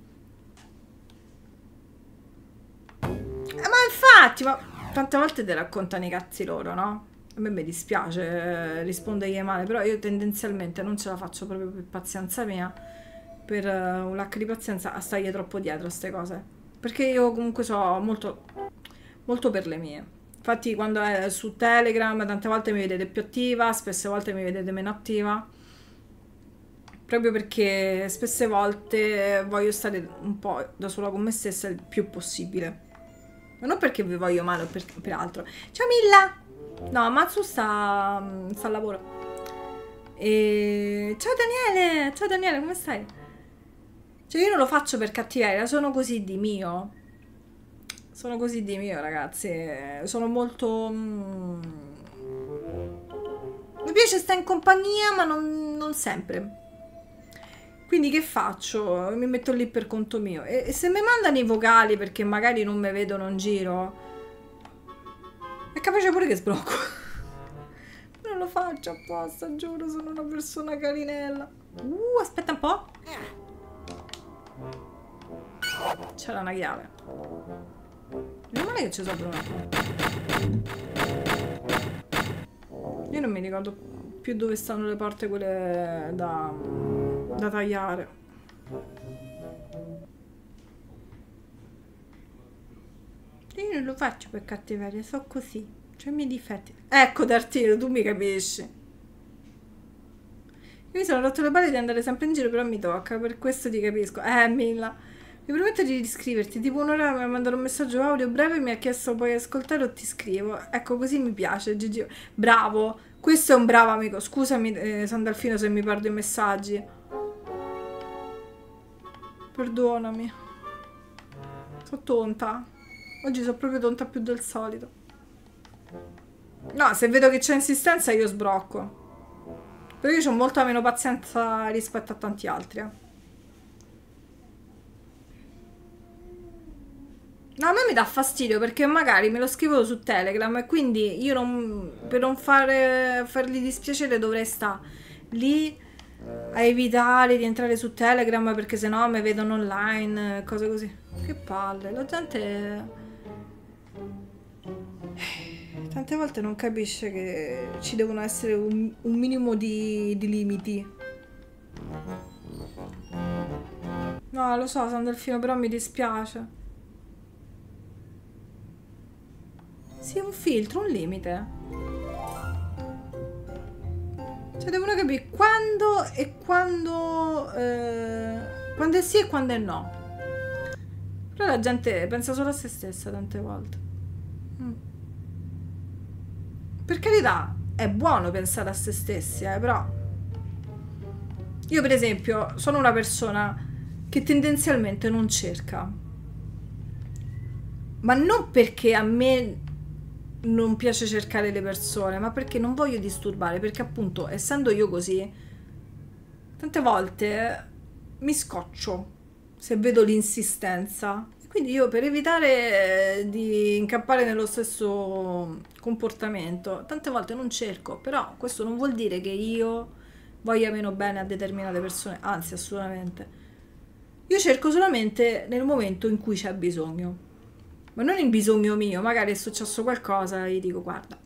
S1: Ma infatti, ma tante volte ti raccontano i cazzi loro, no? A me mi dispiace rispondergli male, però io tendenzialmente non ce la faccio proprio per pazienza mia, per un lac di pazienza a stargli troppo dietro a queste cose. Perché io comunque so molto, molto per le mie. Infatti quando è su Telegram tante volte mi vedete più attiva, spesse volte mi vedete meno attiva. Proprio perché spesse volte voglio stare un po' da sola con me stessa il più possibile. Ma non perché vi voglio male o per altro. Ciao Milla! No, Matsu sta al lavoro. E... Ciao Daniele, come stai? Cioè io non lo faccio per cattiveria, sono così di mio. Sono così di mio, ragazzi. Sono molto... Mi piace stare in compagnia, ma non sempre. Quindi che faccio? Mi metto lì per conto mio. E se mi mandano i vocali perché magari non mi vedono in giro, è capace pure che sblocco. Non lo faccio apposta, giuro, sono una persona carinella. Aspetta un po'. C'era una chiave. Non è che ci sono una. Io non mi ricordo più dove stanno le porte quelle da tagliare. Io non lo faccio per cattiveria, so così. C'ho i miei difetti. Ecco Dartino, tu mi capisci. Io mi sono rotto le palle di andare sempre in giro, però mi tocca, per questo ti capisco. Milla. Mi prometto di riscriverti, tipo un'ora mi ha mandato un messaggio audio breve e mi ha chiesto poi ascoltare o ti scrivo. Ecco, così mi piace, Gigi. Bravo, questo è un bravo amico. Scusami, Sandalfino, se mi perdo i messaggi. Perdonami. Sono tonta. Oggi sono proprio tonta più del solito. No, se vedo che c'è insistenza io sbrocco. Però io ho molta meno pazienza rispetto a tanti altri. No, a me mi dà fastidio perché magari me lo scrivo su Telegram e quindi io non, per non fargli dispiacere dovrei stare lì a evitare di entrare su Telegram perché sennò mi vedono online, cose così. Che palle, la gente tante volte non capisce che ci devono essere un minimo di limiti. No, lo so, San Delfino, però mi dispiace. Sì, un filtro, un limite. Cioè, devono capire quando e quando è sì e quando è no. Però la gente pensa solo a se stessa tante volte. Per carità, è buono pensare a se stessi, però io per esempio sono una persona che tendenzialmente non cerca, ma non perché a me non piace cercare le persone, ma perché non voglio disturbare, perché appunto essendo io così tante volte mi scoccio se vedo l'insistenza. Quindi io per evitare di incappare nello stesso comportamento, tante volte non cerco, però questo non vuol dire che io voglia meno bene a determinate persone, anzi assolutamente. Io cerco solamente nel momento in cui c'è bisogno, ma non il bisogno mio, magari è successo qualcosa e gli dico guarda,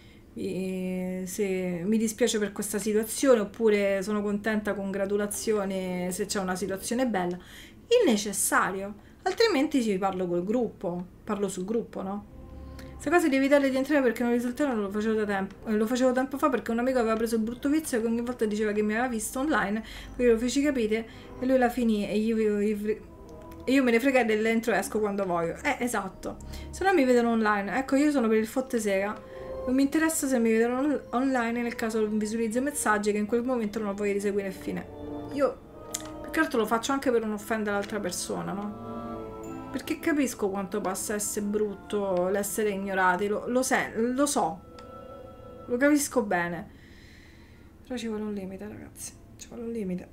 S1: se mi dispiace per questa situazione oppure sono contenta, congratulazioni se c'è una situazione bella, il necessario. Altrimenti ci parlo col gruppo, parlo sul gruppo, no? Questa cosa di evitare di entrare perché non risultavano lo facevo da tempo. Lo facevo tempo fa perché un amico aveva preso il brutto vizio che ogni volta diceva che mi aveva visto online, poi io lo feci capire e lui la finì e io me ne fregai dell'entro e esco quando voglio. Esatto. Se no mi vedono online. Ecco, io sono per il fotte sega. Non mi interessa se mi vedono online nel caso visualizzo i messaggi che in quel momento non ho voglia di seguire il fine. Io più che altro lo faccio anche per non offendere l'altra persona, no? Perché capisco quanto possa essere brutto l'essere ignorati, lo so, lo capisco bene. Però ci vuole un limite, ragazzi, ci vuole un limite.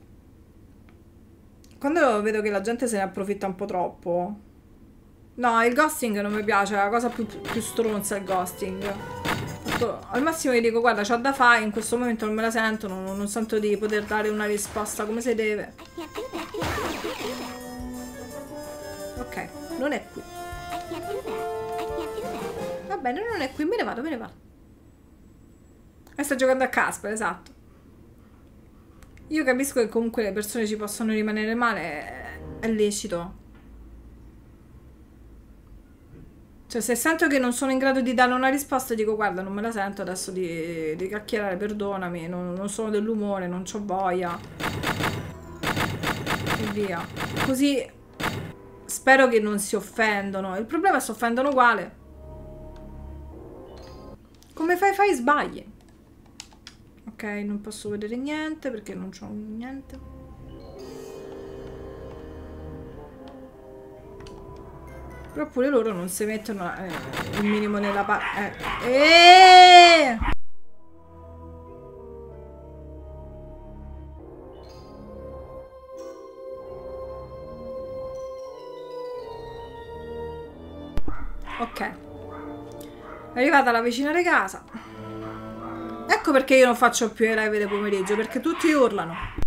S1: Quando vedo che la gente se ne approfitta un po' troppo... No, il ghosting non mi piace, è la cosa più stronza il ghosting. Al massimo gli dico, guarda, c'ho da fare, in questo momento non me la sento, non sento di poter dare una risposta come si deve. Ok, non è qui. Va bene, non è qui, me ne vado, me ne vado. E sta giocando a Casper, esatto. Io capisco che comunque le persone ci possono rimanere male, è lecito. Cioè, se sento che non sono in grado di dare una risposta, dico, guarda, non me la sento adesso di chiacchierare, perdonami, non sono dell'umore, non c'ho voglia. E via. Così... Spero che non si offendono. Il problema è che si offendono uguale. Come fai sbagli. Ok, non posso vedere niente perché non c'ho niente. Però pure loro non si mettono il minimo nella parte. Ok, è arrivata la vicina di casa. Ecco perché io non faccio più i live del pomeriggio, perché tutti urlano.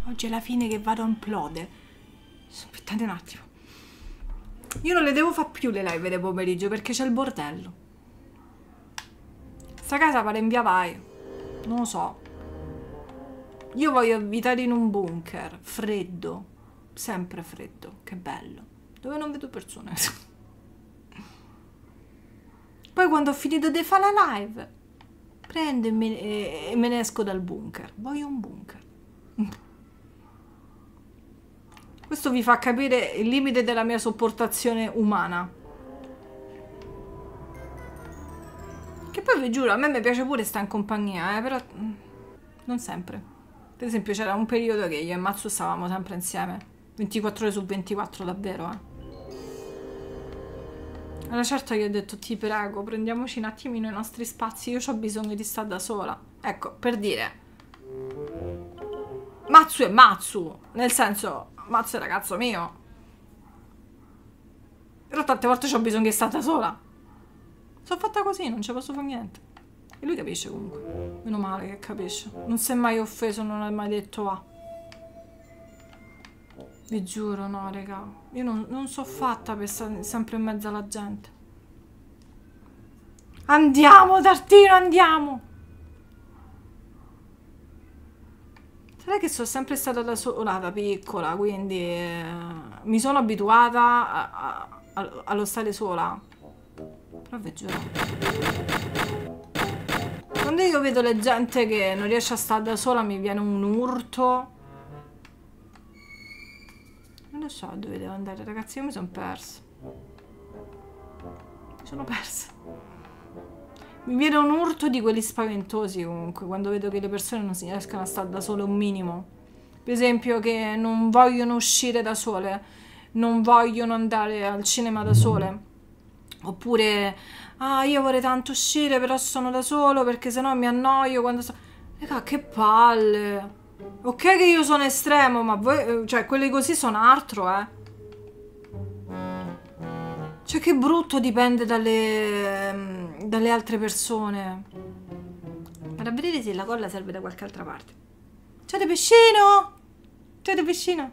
S1: Oggi è la fine che vado a implode. Aspettate un attimo. Io non le devo fare più le live del pomeriggio perché c'è il bordello. Sta casa pare in via vai. Non lo so. Io voglio abitare in un bunker. Freddo. Sempre freddo. Che bello. Dove non vedo persone. Poi quando ho finito di fare la live prendo e me ne esco dal bunker. Voglio un bunker. Questo vi fa capire il limite della mia sopportazione umana. Che poi vi giuro, a me mi piace pure stare in compagnia, però non sempre. Per esempio c'era un periodo che io e Matsu stavamo sempre insieme. 24 ore su 24, davvero, Allora certo io ho detto, ti prego, prendiamoci un attimino i nostri spazi, io ho bisogno di stare da sola. Ecco, per dire. Matsu è Matsu, nel senso... Mazzo è ragazzo mio. Però tante volte ho bisogno di stare da sola. Sono fatta così, non ci posso fare niente. E lui capisce comunque. Meno male che capisce. Non si è mai offeso, non ha mai detto va. Vi giuro, no, raga. Io non so fatta per stare sempre in mezzo alla gente. Andiamo, Tartino, andiamo! Sai che sono sempre stata da sola da piccola, quindi mi sono abituata allo stare sola. Però vi giuro. Quando io vedo le gente che non riesce a stare da sola mi viene un urto. Non lo so dove devo andare, ragazzi, io mi sono persa. Mi sono persa. Mi viene un urto di quelli spaventosi comunque, quando vedo che le persone non si riescono a stare da sole un minimo. Per esempio che non vogliono uscire da sole, non vogliono andare al cinema da sole. Oppure, ah, io vorrei tanto uscire però sono da solo perché sennò mi annoio quando sto... Raga, che palle! Ok che io sono estremo, ma voi... Cioè, quelli così sono altro, Cioè, che brutto dipende dalle altre persone. Vado a vedere se la colla serve da qualche altra parte. Ciao de pescino! Ciao de pescino!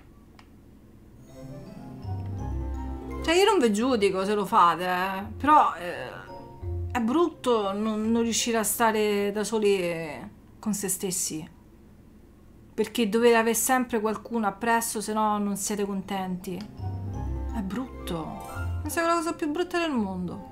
S1: Cioè, io non vi giudico se lo fate, però è brutto non riuscire a stare da soli con se stessi. Perché dovete avere sempre qualcuno appresso, se no non siete contenti. È brutto. Penso che è la cosa più brutta del mondo.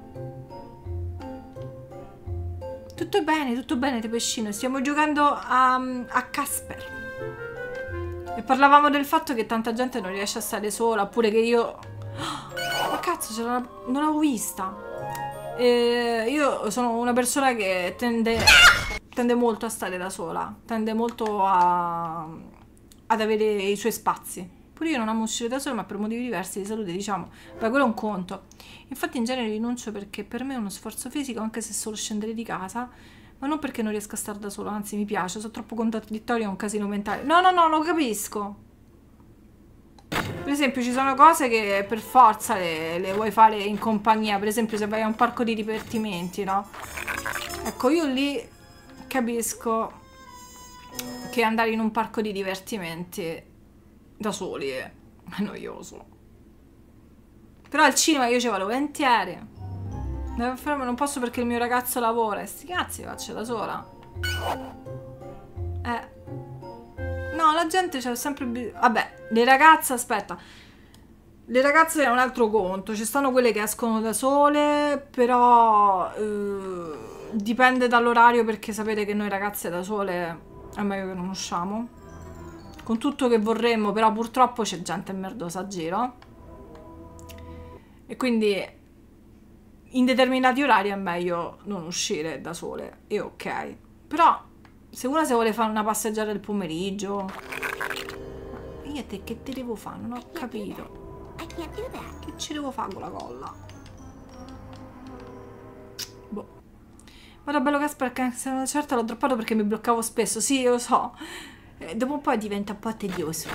S1: Tutto bene, te pescino. Stiamo giocando a Casper. E parlavamo del fatto che tanta gente non riesce a stare sola, oppure che io... Ma cazzo, non l'avevo vista. Io sono una persona che tende molto a stare da sola. Tende molto ad avere i suoi spazi. Pure io non amo uscire da sola, ma per motivi diversi di salute, diciamo. Beh, quello è un conto. Infatti in genere rinuncio perché per me è uno sforzo fisico, anche se solo scendere di casa, ma non perché non riesco a stare da sola, anzi mi piace, sono troppo contraddittoria, è un casino mentale. No, lo capisco. Per esempio ci sono cose che per forza le vuoi fare in compagnia, per esempio se vai a un parco di divertimenti, no? Ecco, io lì capisco che andare in un parco di divertimenti da soli è noioso. Però al cinema io ci vado volentieri. Non posso perché il mio ragazzo lavora e sti cazzi faccio da sola. No, la gente c'è sempre vabbè, le ragazze, aspetta. Le ragazze è un altro conto. Ci stanno quelle che escono da sole, però dipende dall'orario, perché sapete che noi ragazze da sole è meglio che non usciamo. Con tutto che vorremmo, però purtroppo c'è gente merdosa a giro. E quindi in determinati orari è meglio non uscire da sole. E ok. Però se una si vuole fare una passeggiata del pomeriggio... Io a te che te devo fare? Non ho capito. Che ci devo fare con la colla? Boh. Guarda bello Casper, che se una certa l'ho droppato perché mi bloccavo spesso. Sì, lo so. Dopo un po' diventa un po' tedioso.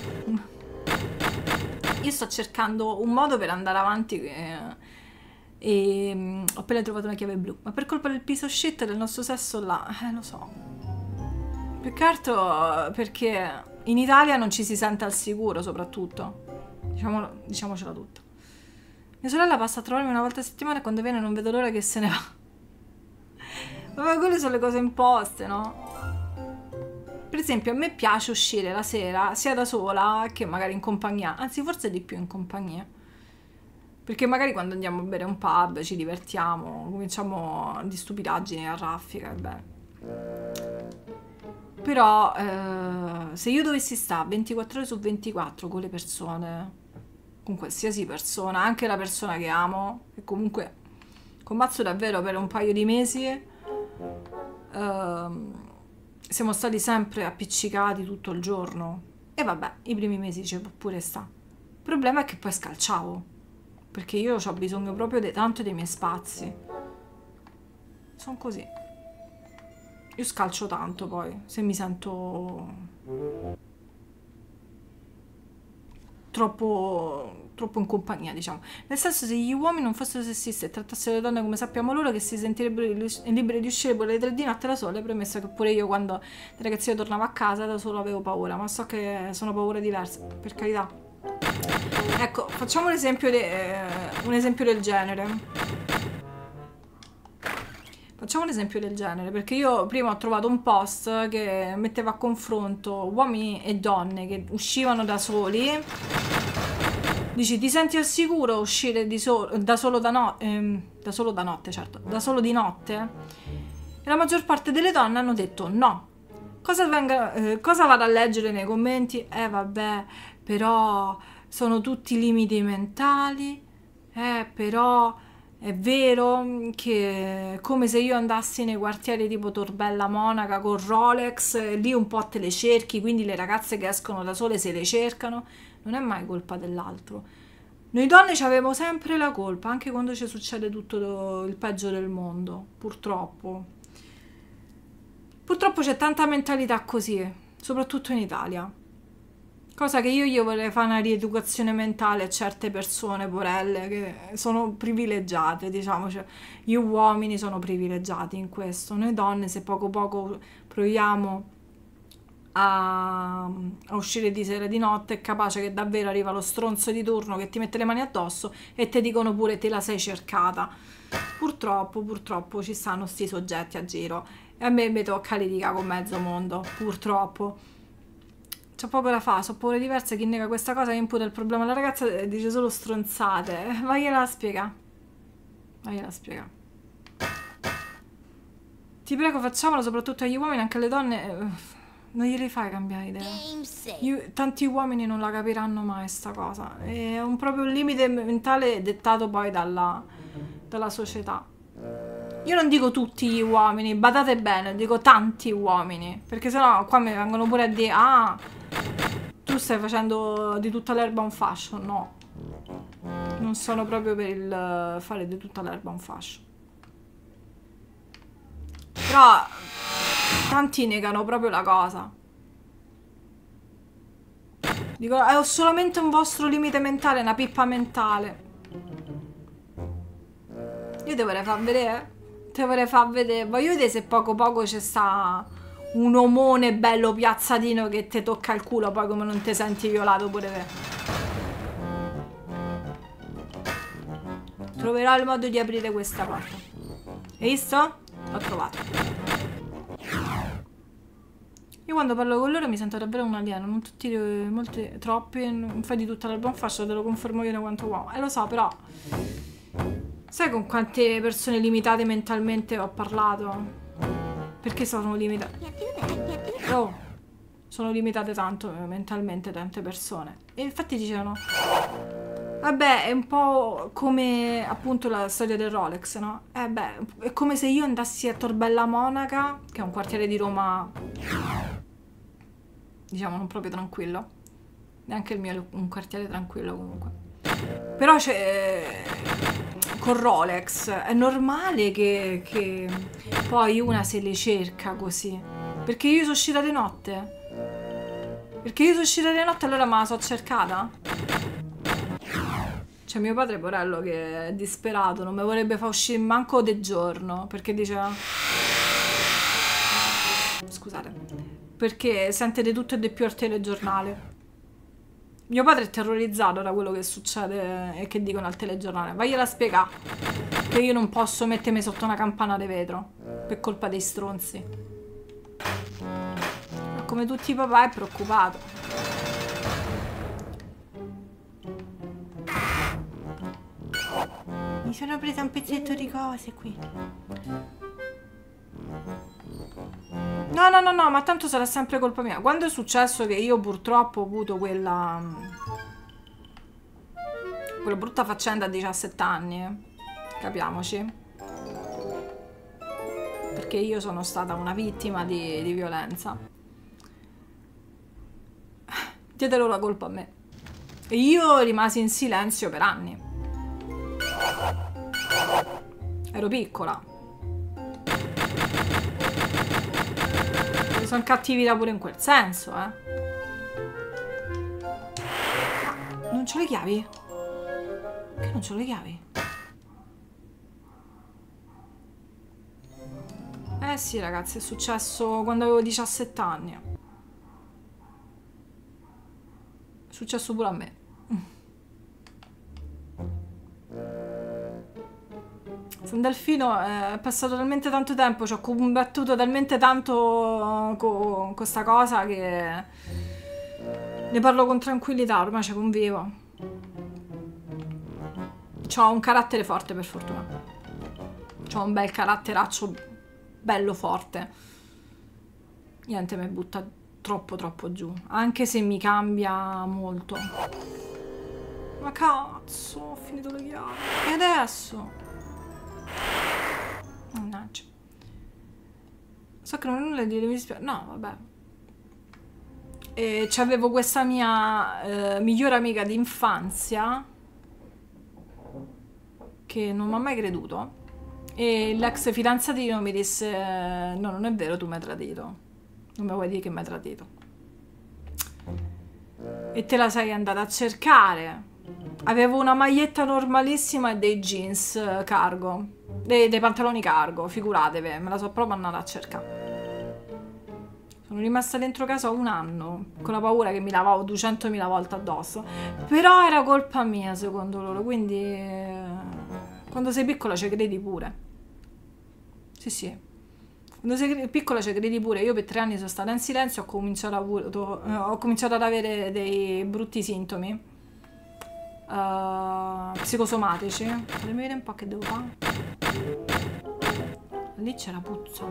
S1: Io sto cercando un modo per andare avanti e ho appena trovato una chiave blu. Ma per colpa del piece of shit del nostro sesso là, lo so. Più che altro perché in Italia non ci si sente al sicuro, soprattutto. Diciamocela tutta. Mia sorella passa a trovarmi una volta a settimana e quando viene non vedo l'ora che se ne va. Ma quelle sono le cose imposte, no? Per esempio, a me piace uscire la sera sia da sola che magari in compagnia, anzi forse di più in compagnia. Perché magari quando andiamo a bere un pub ci divertiamo, cominciamo di stupidaggini a raffica, beh. Però se io dovessi stare 24 ore su 24 con le persone, con qualsiasi persona, anche la persona che amo, che comunque con Mazzo davvero per un paio di mesi siamo stati sempre appiccicati tutto il giorno. E vabbè, i primi mesi ci può pure sta. Il problema è che poi scalciavo, perché io ho bisogno proprio di tanto dei miei spazi. Sono così. Io scalcio tanto poi, se mi sento troppo in compagnia, diciamo. Nel senso, se gli uomini non fossero sessisti e trattassero le donne come sappiamo loro, che si sentirebbero liberi di uscire pure le 3 di notte da sole, premesso che pure io quando da ragazzino tornavo a casa da solo avevo paura, ma so che sono paure diverse, per carità. Ecco, facciamo un esempio del genere. Facciamo un esempio del genere, perché io prima ho trovato un post che metteva a confronto uomini e donne che uscivano da soli. Dici, ti senti al sicuro uscire da solo di notte? E la maggior parte delle donne hanno detto no. Cosa vado a leggere nei commenti? Vabbè, però sono tutti limiti mentali, però è vero che è come se io andassi nei quartieri tipo Torbella Monaca con Rolex, lì un po' te le cerchi, quindi le ragazze che escono da sole se le cercano. Non è mai colpa dell'altro. Noi donne ci avevamo sempre la colpa, anche quando ci succede tutto il peggio del mondo, purtroppo. Purtroppo c'è tanta mentalità così, soprattutto in Italia. Cosa che io vorrei fare una rieducazione mentale a certe persone, porelle, che sono privilegiate, diciamo. Cioè, gli uomini sono privilegiati in questo. Noi donne, se poco poco proviamo a uscire di sera di notte, è capace che davvero arriva lo stronzo di turno che ti mette le mani addosso e ti dicono pure te la sei cercata. Purtroppo ci stanno sti soggetti a giro e a me mi tocca litigare con mezzo mondo, purtroppo. C'ho poco da fare, sono paure diverse. Chi nega questa cosa che imputa il problema alla ragazza dice solo stronzate. Vagliela spiega. Ti prego, facciamolo soprattutto agli uomini, anche alle donne. Non glieli fai cambiare idea. Tanti uomini non la capiranno mai sta cosa. È proprio un limite mentale dettato poi dalla società. Io non dico tutti gli uomini, badate bene, dico tanti uomini, perché sennò qua mi vengono pure a dire tu stai facendo di tutta l'erba un fascio. No, non sono proprio per il fare di tutta l'erba un fascio. Però tanti negano proprio la cosa. Dico, è solamente un vostro limite mentale, una pippa mentale. Io te vorrei far vedere. Voglio vedere se poco c'è sta un omone bello piazzatino che ti tocca il culo, poi come non ti senti violato pure te. Troverò il modo di aprire questa porta. Hai visto? L'ho trovato. Io quando parlo con loro mi sento davvero un alieno, non tutti, troppi, non fai di tutta l'erba un fascio, te lo confermo io da quanto uomo. Lo so, però sai con quante persone limitate mentalmente ho parlato? Perché sono limitate? Sono limitate tanto mentalmente tante persone. E infatti dicevano, vabbè, è un po' come appunto la storia del Rolex, no? È come se io andassi a Torbella Monaca, che è un quartiere di Roma, diciamo, non proprio tranquillo. Neanche il mio è un quartiere tranquillo comunque. Però c'è con Rolex è normale che poi una se le cerca così. Perché io sono uscita di notte. Allora me la so cercata. C'è mio padre porello che è disperato, non mi vorrebbe far uscire manco di giorno, perché diceva, scusate, perché sente di tutto e di più al telegiornale. Mio padre è terrorizzato da quello che succede e che dicono al telegiornale. Vagliela a spiegare che io non posso mettermi sotto una campana di vetro per colpa dei stronzi. Ma come tutti i papà è preoccupato. Mi sono presa un pezzetto di cose qui. No, ma tanto sarà sempre colpa mia. Quando è successo che io purtroppo ho avuto quella brutta faccenda a 17 anni, capiamoci, perché io sono stata una vittima di violenza, diedero la colpa a me e io rimasi in silenzio per anni. Ero piccola. Sono cattività pure in quel senso, Non c'ho le chiavi? Che non c'ho le chiavi? Eh sì, ragazzi, è successo quando avevo 17 anni. È successo pure a me. San Delfino è passato talmente tanto tempo, ci ho combattuto talmente tanto con questa cosa che ne parlo con tranquillità, ormai ci convivo. C'ho un carattere forte, per fortuna. C'ho un bel caratteraccio bello forte. Niente mi butta troppo giù, anche se mi cambia molto. Ma cazzo, ho finito le chiavi. E adesso? Mannaggia. So che non è nulla di dispiace. No, vabbè. E c'avevo questa mia migliore amica d'infanzia che non mi ha mai creduto. E l'ex fidanzatino mi disse: no, non è vero, tu mi hai tradito. Non mi vuoi dire che mi hai tradito. E te la sei andata a cercare. Avevo una maglietta normalissima e dei jeans cargo. Dei pantaloni cargo, figuratevi, me la so proprio andata a cercare. Sono rimasta dentro casa un anno, con la paura che mi lavavo 200.000 volte addosso. Però era colpa mia, secondo loro, quindi quando sei piccola ci credi pure. Sì. Quando sei piccola ci credi pure. Io per 3 anni sono stata in silenzio, ho cominciato ad avere dei brutti sintomi psicosomatici. Fammi vedere un po' che devo fare. Lì c'era puzza.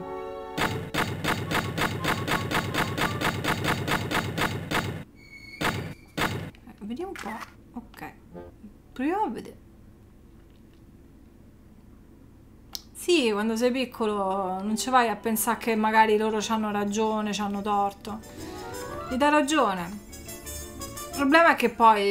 S1: Vediamo un po'. Ok, proviamo a vedere. Sì, quando sei piccolo non ci vai a pensare che magari loro c'hanno ragione, c'hanno torto. Gli dà ragione. Il problema è che poi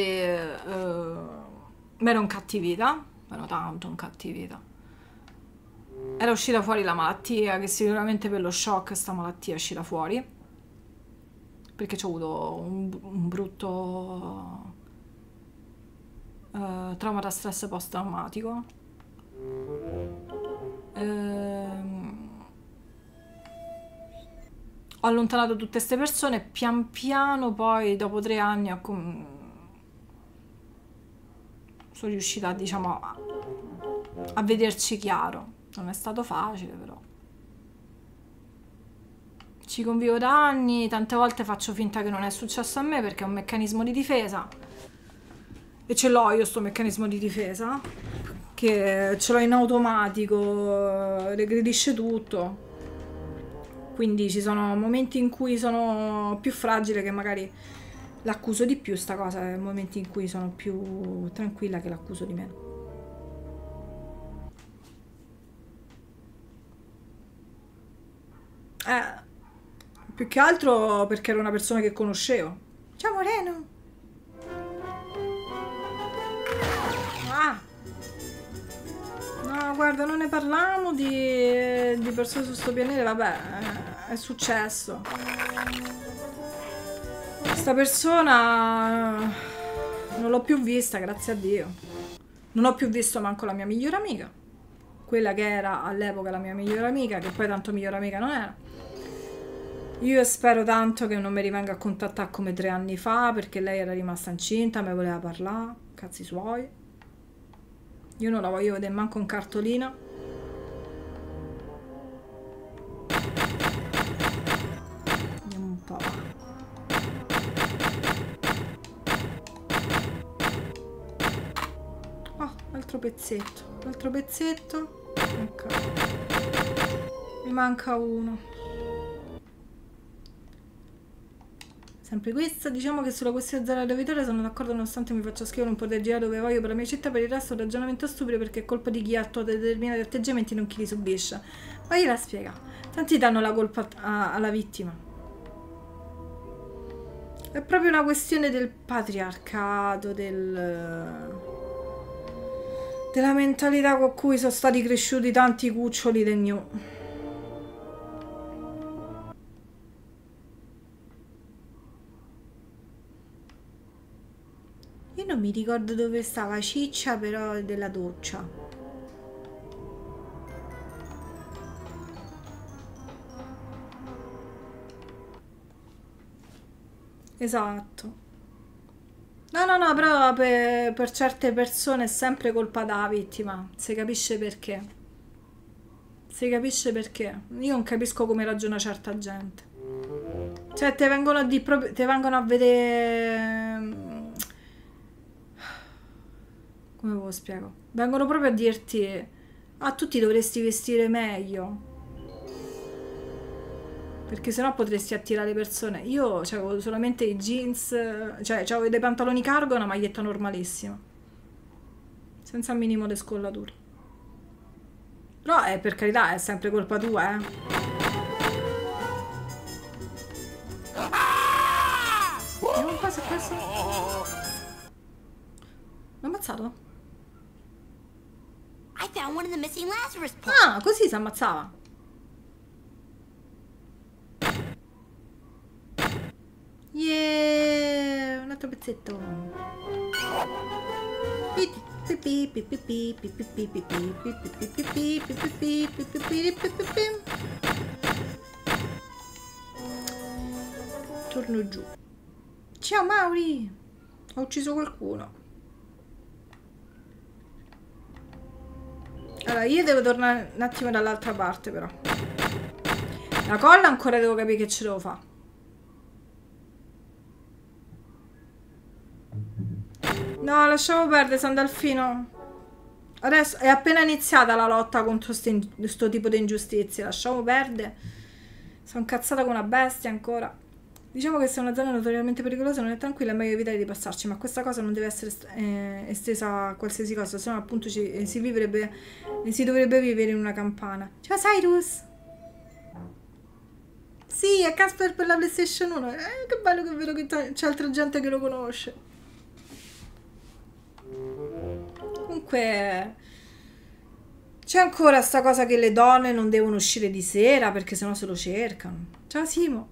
S1: mi ero incattivita, ero tanto incattivita. Era uscita fuori la malattia, che sicuramente per lo shock sta malattia è uscita fuori. Perché c'ho avuto un brutto trauma da stress post-traumatico. Ho allontanato tutte queste persone, pian piano poi dopo 3 anni sono riuscita, diciamo, a vederci chiaro. Non è stato facile, però ci convivo da anni, tante volte faccio finta che non è successo a me perché è un meccanismo di difesa e ce l'ho io sto meccanismo di difesa, che ce l'ho in automatico, regredisce tutto. Quindi ci sono momenti in cui sono più fragile che magari l'accuso di più sta cosa, e momenti in cui sono più tranquilla che l'accuso di meno. Più che altro perché era una persona che conoscevo. Ciao Moreno! No, guarda, non ne parliamo di persone su sto pianeta, vabbè, è successo. Questa persona non l'ho più vista, grazie a Dio. Non ho più visto manco la mia migliore amica, quella che era all'epoca la mia migliore amica, che poi tanto migliore amica non era. Io spero tanto che non mi rivenga a contattare come 3 anni fa, perché lei era rimasta incinta, mi voleva parlare, cazzi suoi. Io non la voglio vedere manco in cartolina. Andiamo un po'. Oh, altro pezzetto. Altro pezzetto. Ok. Mi manca uno. Sempre questa, diciamo che sulla questione della vittoria sono d'accordo nonostante mi faccia schifo non poter girare dove voglio per la mia città, per il resto è un ragionamento stupido perché è colpa di chi attua determinati atteggiamenti, non chi li subisce. Ma gliela spiega. Tanti danno la colpa alla vittima. È proprio una questione del patriarcato, della mentalità con cui sono stati cresciuti tanti cuccioli del New. Io non mi ricordo dove stava Ciccia, però è della doccia. Esatto. No, però per certe persone è sempre colpa della vittima. Si capisce perché. Si capisce perché. Io non capisco come ragiona certa gente. Cioè, te vengono a vedere... Come ve lo spiego? Vengono proprio a dirti: ah, tu ti dovresti vestire meglio, perché sennò potresti attirare persone. Io avevo solamente i jeans, cioè avevo dei pantaloni cargo e una maglietta normalissima, senza un minimo di scollature. Però per carità, è sempre colpa tua, eh. Vediamo un po' se questo... L'ho ammazzato?
S3: I found one in the missing Lazarus pole.
S1: Ah, così si ammazzava. Yeah, un altro pezzetto. Torno giù. Ciao Mauri. Ho ucciso qualcuno. Allora, io devo tornare un attimo dall'altra parte, però. La colla ancora devo capire che ce devo fare. No, lasciamo perdere, Sandalfino. Adesso è appena iniziata la lotta contro sto tipo di ingiustizie. Lasciamo perdere. Sono incazzata con una bestia ancora. Diciamo che se una zona notoriamente pericolosa non è tranquilla, è meglio evitare di passarci, ma questa cosa non deve essere estesa a qualsiasi cosa, se no appunto si dovrebbe vivere in una campana. Ciao Cyrus! Sì, è Casper per la PlayStation 1. Che bello che è vero che c'è altra gente che lo conosce. Comunque c'è ancora sta cosa che le donne non devono uscire di sera perché sennò se lo cercano. Ciao Simo!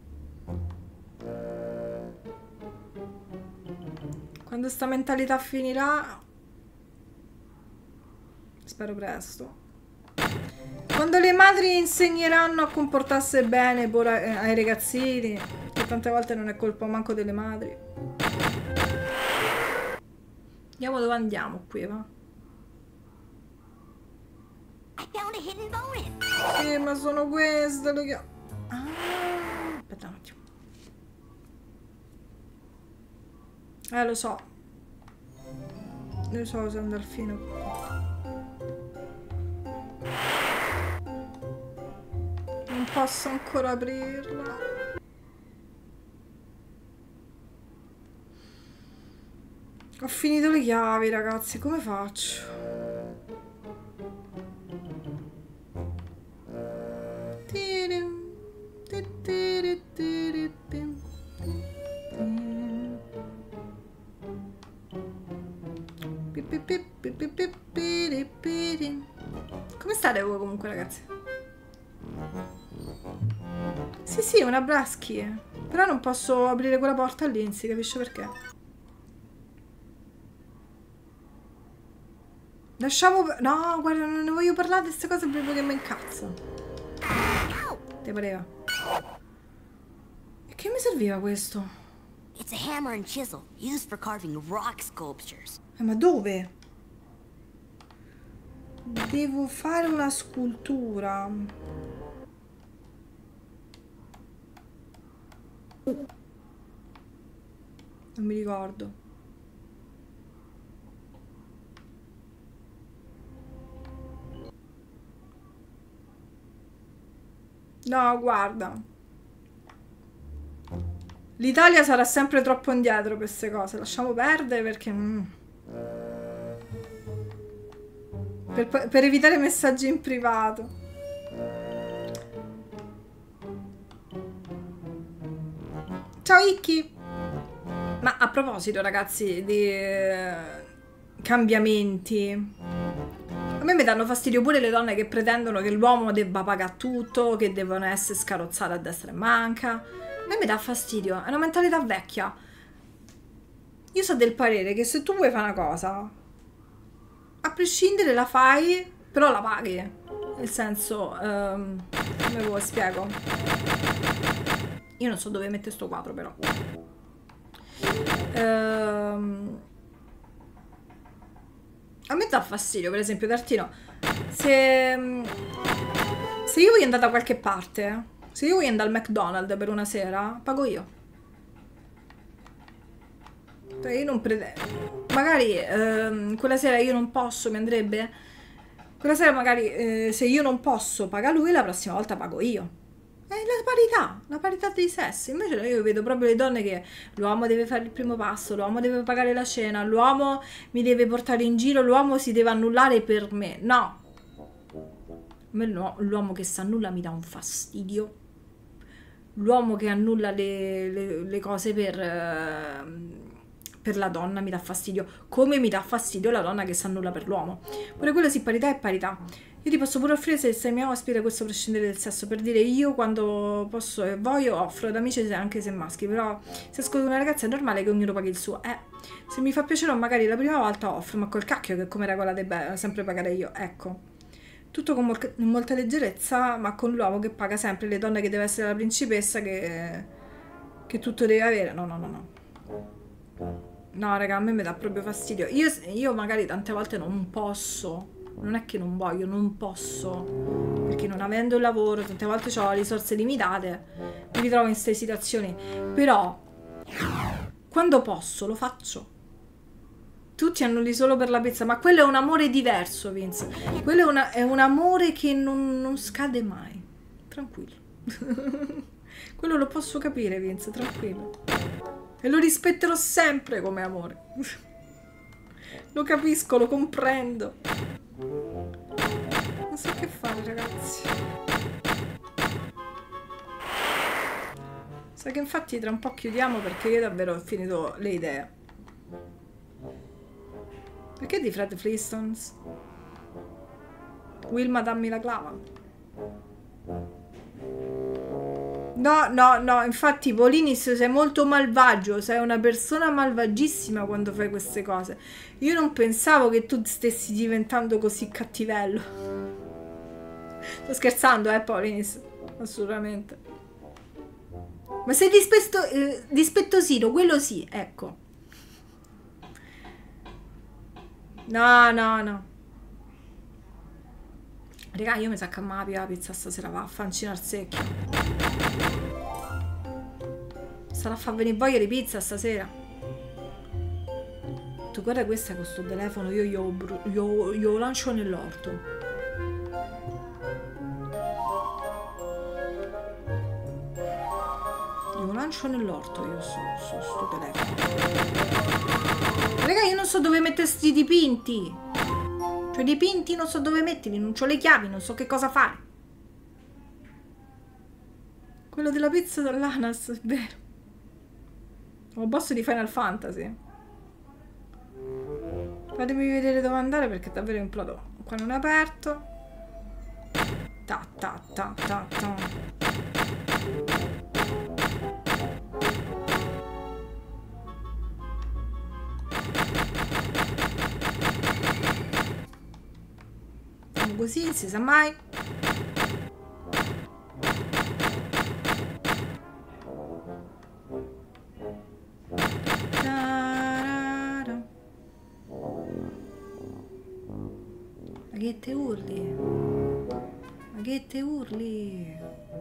S1: Quando sta mentalità finirà, spero presto, quando le madri insegneranno a comportarsi bene ai ragazzini, che tante volte non è colpa manco delle madri. Vediamo dove andiamo qui, va? Sì, ma sono queste le che... Ah, aspetta un attimo. Lo so. Lo so, Sandalfino. Non posso ancora aprirla. Ho finito le chiavi, ragazzi. Come faccio? Come state voi comunque, ragazzi? Sì, una braschi. Però non posso aprire quella porta lì, non si capisce perché. Lasciamo... No, guarda, non ne voglio parlare di queste cose proprio che mi incazzo. Te pareva? che mi serviva questo?
S3: It's a hammer and chisel used for carving rock sculptures.
S1: Ma dove? Devo fare una scultura. Non mi ricordo. No, guarda. L'Italia sarà sempre troppo indietro per queste cose. Lasciamo perdere perché... Per evitare messaggi in privato. Ciao Ikki. Ma a proposito, ragazzi, di cambiamenti, a me mi danno fastidio pure le donne che pretendono che l'uomo debba pagare tutto, che devono essere scarrozzate a destra e manca. A me mi dà fastidio, è una mentalità vecchia. Io so del parere che se tu vuoi fare una cosa, a prescindere la fai, però la paghi. Nel senso, come ve lo spiego? Io non so dove mettere sto quadro, però. A me dà fastidio, per esempio, Tartino, se io voglio andare da qualche parte, se io voglio andare al McDonald's per una sera, pago io. Cioè io non pretendo. Magari quella sera io non posso, mi andrebbe. Quella sera magari se io non posso paga lui, la prossima volta pago io. È la parità dei sessi. Invece io vedo proprio le donne che l'uomo deve fare il primo passo, l'uomo deve pagare la cena, l'uomo mi deve portare in giro, l'uomo si deve annullare per me. No. A me l'uomo che si annulla mi dà un fastidio. L'uomo che annulla le cose per la donna mi dà fastidio, come mi dà fastidio la donna che si annulla per l'uomo. Pure quello sì, parità è parità. Io ti posso pure offrire, se sei mia ospite, questo a prescindere dal sesso, per dire io quando posso e voglio offro ad amici anche se maschi, però se esco con una ragazza è normale che ognuno paghi il suo. Se mi fa piacere magari la prima volta offro, ma col cacchio che come regola debba sempre pagare io, ecco. Tutto con molta leggerezza, ma con l'uomo che paga sempre, le donne che deve essere la principessa che tutto deve avere. No. No, raga, a me mi dà proprio fastidio. Io magari tante volte non posso. Non è che non voglio, non posso, perché non avendo il lavoro tante volte ho risorse limitate, mi ritrovo in queste situazioni, però quando posso lo faccio. Tutti annulli solo per la pizza, ma quello è un amore diverso, Vince. Quello è un amore che non scade mai. Tranquillo. Quello lo posso capire, Vince, tranquillo. E lo rispetterò sempre come amore. Lo capisco, lo comprendo. Non so che fare, ragazzi. Sa che infatti tra un po' chiudiamo perché io davvero ho finito le idee. Perché di Fred Flintstones? Wilma, dammi la clava. No, infatti Polinis sei molto malvagio, sei una persona malvagissima quando fai queste cose. Io non pensavo che tu stessi diventando così cattivello. Sto scherzando, Polinis, assolutamente. Ma sei dispettosino, quello sì, ecco. No. Raga, io mi sa che la pizza stasera va a fancina al secchio. Sarà a far venire voglia di pizza stasera. Tu guarda questa con sto telefono, io lo lancio nell'orto. Io lancio nell'orto io sto telefono. Raga, io non so dove mettere sti dipinti. Cioè i dipinti non so dove metterli, non ho le chiavi, non so che cosa fare. Quello della pizza dell'Anas, è vero. Sono boss di Final Fantasy. Fatemi vedere dove andare perché davvero implodo. Qua non è aperto. Ta. Così, non si sa mai. Ma che te urli? Ma che te urli?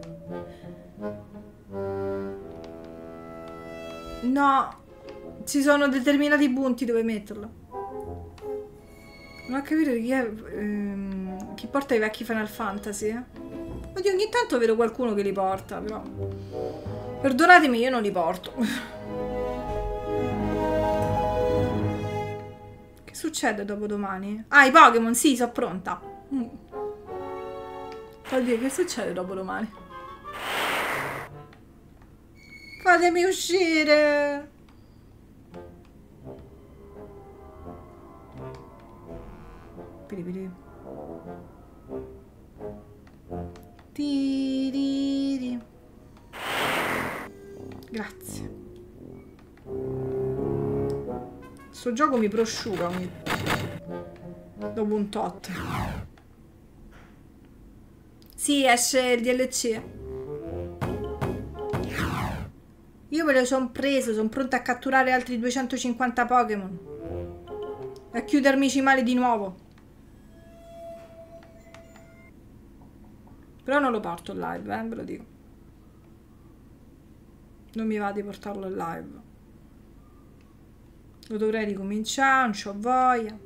S1: No, ci sono determinati punti dove metterlo. Non ho capito chi è, chi porta i vecchi Final Fantasy. Oddio, ogni tanto vedo qualcuno che li porta, però perdonatemi, io non li porto. Che succede dopo domani? Ah, i Pokémon, sì, sono pronta. Oddio, che succede dopo domani? Fatemi uscire! Piripiri. Tiriri. Grazie. Sto gioco mi prosciuga dopo un tot. Sì, esce il DLC. Io me lo sono preso, sono pronta a catturare altri 250 Pokémon e a chiudermi i cimali di nuovo. Però non lo porto in live, ve lo dico. Non mi va di portarlo in live. Lo dovrei ricominciare, non c'ho voglia.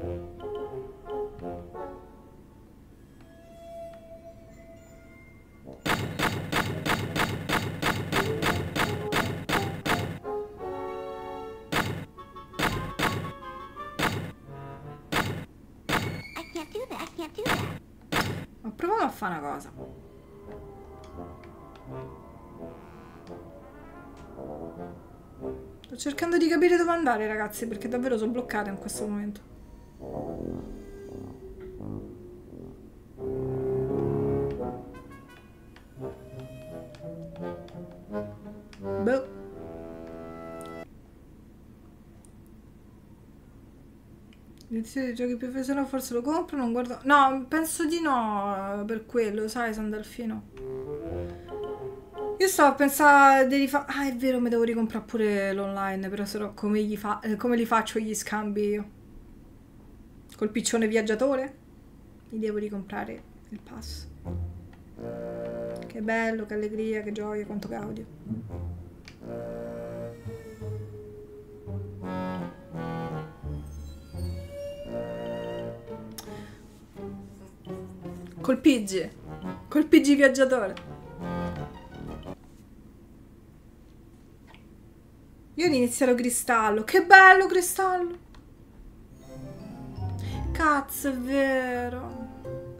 S1: Ma proviamo a fare una cosa. Sto cercando di capire dove andare, ragazzi, perché davvero sono bloccata in questo momento. Boh. Iniziare i giochi più se no forse lo compro, non guardo. No, penso di no, per quello, sai, Sandalfino. Io stavo a pensare di rifare. Ah, è vero, mi devo ricomprare pure l'online, però se no come li faccio gli scambi io? Col piccione viaggiatore? Mi devo ricomprare il pass. Che bello, che allegria, che gioia, quanto gaudio. Col PG viaggiatore. Io inizierò Cristallo. Che bello Cristallo. Cazzo, è vero.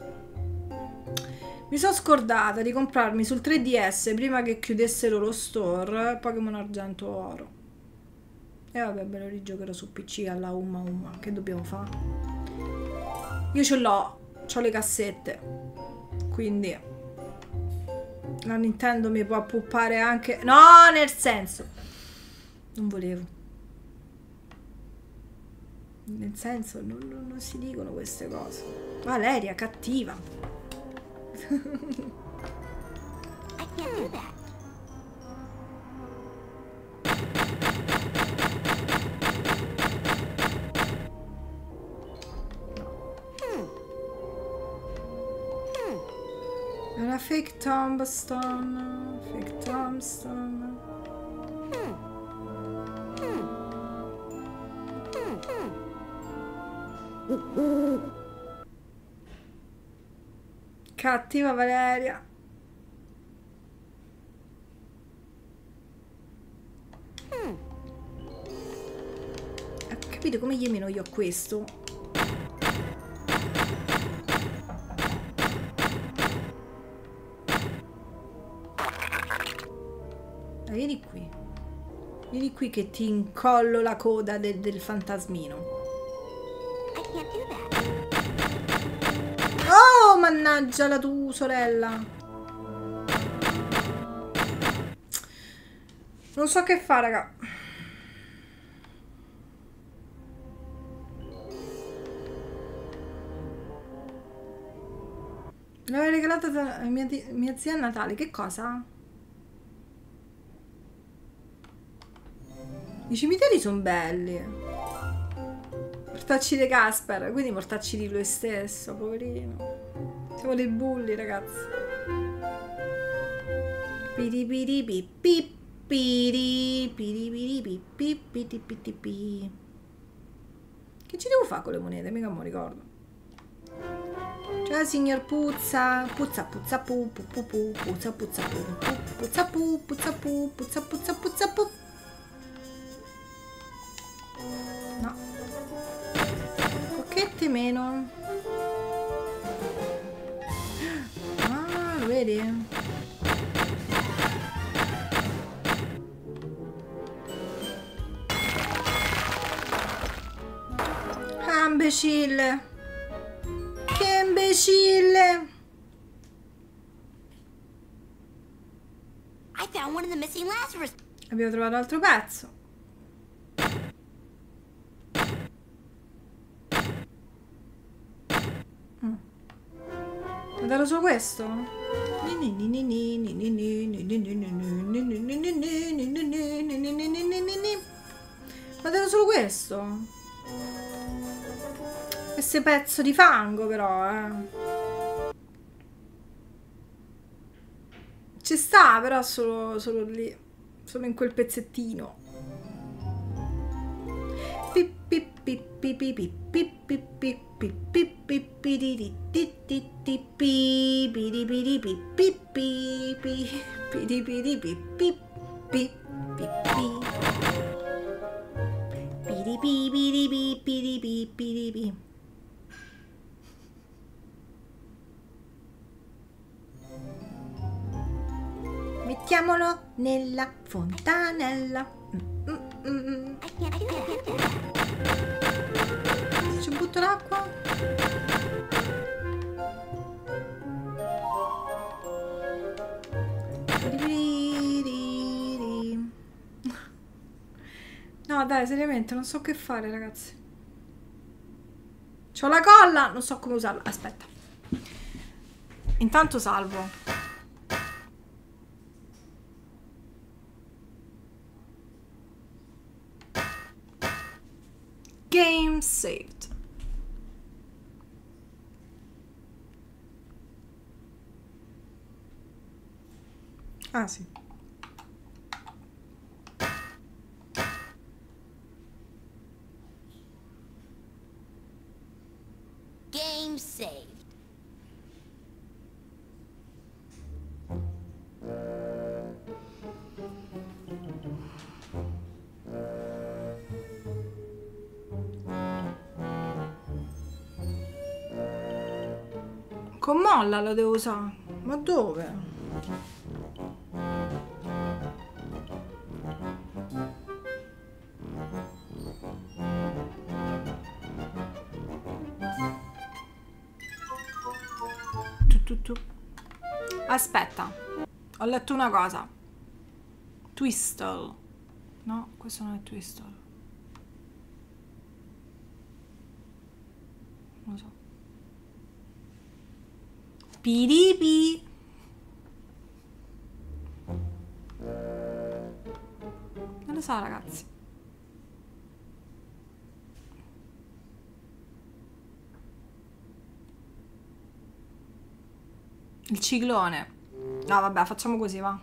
S1: Mi sono scordata di comprarmi sul 3DS prima che chiudessero lo store Pokémon Argento Oro. E vabbè, me lo rigiocherò su PC alla umma. Che dobbiamo fare? Io ce l'ho, c'ho le cassette. Quindi la Nintendo mi può puppare anche. No, nel senso, non volevo. Nel senso, non si dicono queste cose. Valeria, cattiva.
S3: I can't do that.
S1: È una fake tombstone. Fake tombstone. Cattiva Valeria. Ho capito come gli meno io a questo. Vieni qui. Vieni qui che ti incollo la coda del fantasmino. Oh, mannaggia la tua sorella. Non so che fa, raga. L'avevo regalata a mia zia a Natale. Che cosa? I cimiteri sono belli. Mortacci di Casper, quindi mortacci di lui stesso, poverino. Siamo dei bulli, ragazzi. Che ci devo fare con le monete? Mica mi ricordo. Ciao signor Puzza. Puzza puzza pu pu pu pu. Puzza puzza pu pu. Puzza pu puzza pu. Puzza puzza puzza pu. No. Cocchette meno. Ah, lo vedi? Ah, imbecille. Che imbecille.
S3: I found one of the missing Lazarus.
S1: Abbiamo trovato altro pezzo. Ma darò solo questo? Ma darò solo questo? Questo pezzo di fango però, Ci sta però solo lì. Solo in quel pezzettino. Mettiamolo nella fontanella. Ci butto l'acqua. No, dai, seriamente, non so che fare, ragazzi. C'ho la colla, non so come usarla. Aspetta. Intanto salvo. Game saved. Ah, sì.
S3: Game saved.
S1: Con molla lo devo usare. Ma dove? Aspetta, ho letto una cosa. Twistle. No, questo non è Twistle. Non lo so. Piripi. Non lo so, ragazzi. Il ciclone. No, vabbè, facciamo così, va.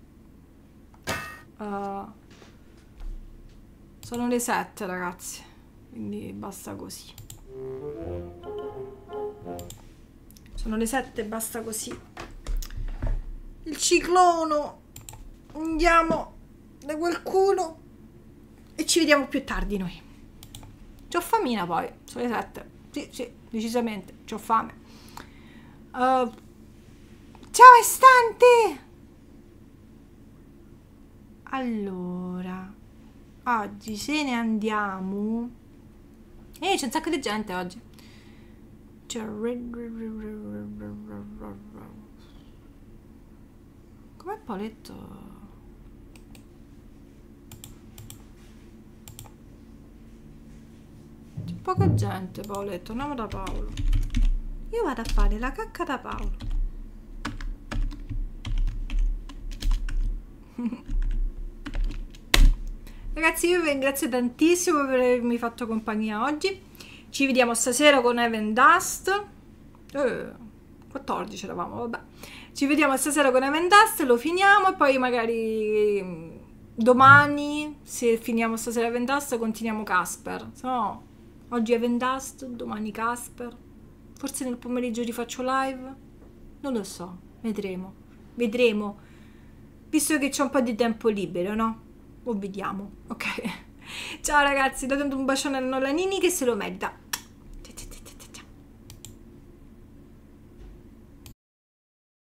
S1: Sono le 7, ragazzi. Quindi basta così. Sono le 7, basta così. Il ciclono. Andiamo da qualcuno. E ci vediamo più tardi noi. C'ho famina poi. Sono le 7. Sì, decisamente. C'ho fame. Ciao Estante! Allora, oggi se ne andiamo. C'è un sacco di gente oggi. Com'è Paoletto? C'è poca gente, Paoletto. Andiamo da Paolo. Io vado a fare la cacca da Paolo. Ragazzi, io vi ringrazio tantissimo per avermi fatto compagnia oggi. Ci vediamo stasera con Heaven Dust. 14 eravamo, vabbè. Ci vediamo stasera con Heaven Dust, lo finiamo e poi magari domani, se finiamo stasera Heaven Dust, continuiamo Casper. Se no, oggi Heaven Dust, domani Casper. Forse nel pomeriggio rifaccio live? Non lo so, vedremo. Vedremo. Visto che c'è un po' di tempo libero, no? O vediamo, ok? Ciao ragazzi, date un bacione a Nolanini che se lo merita.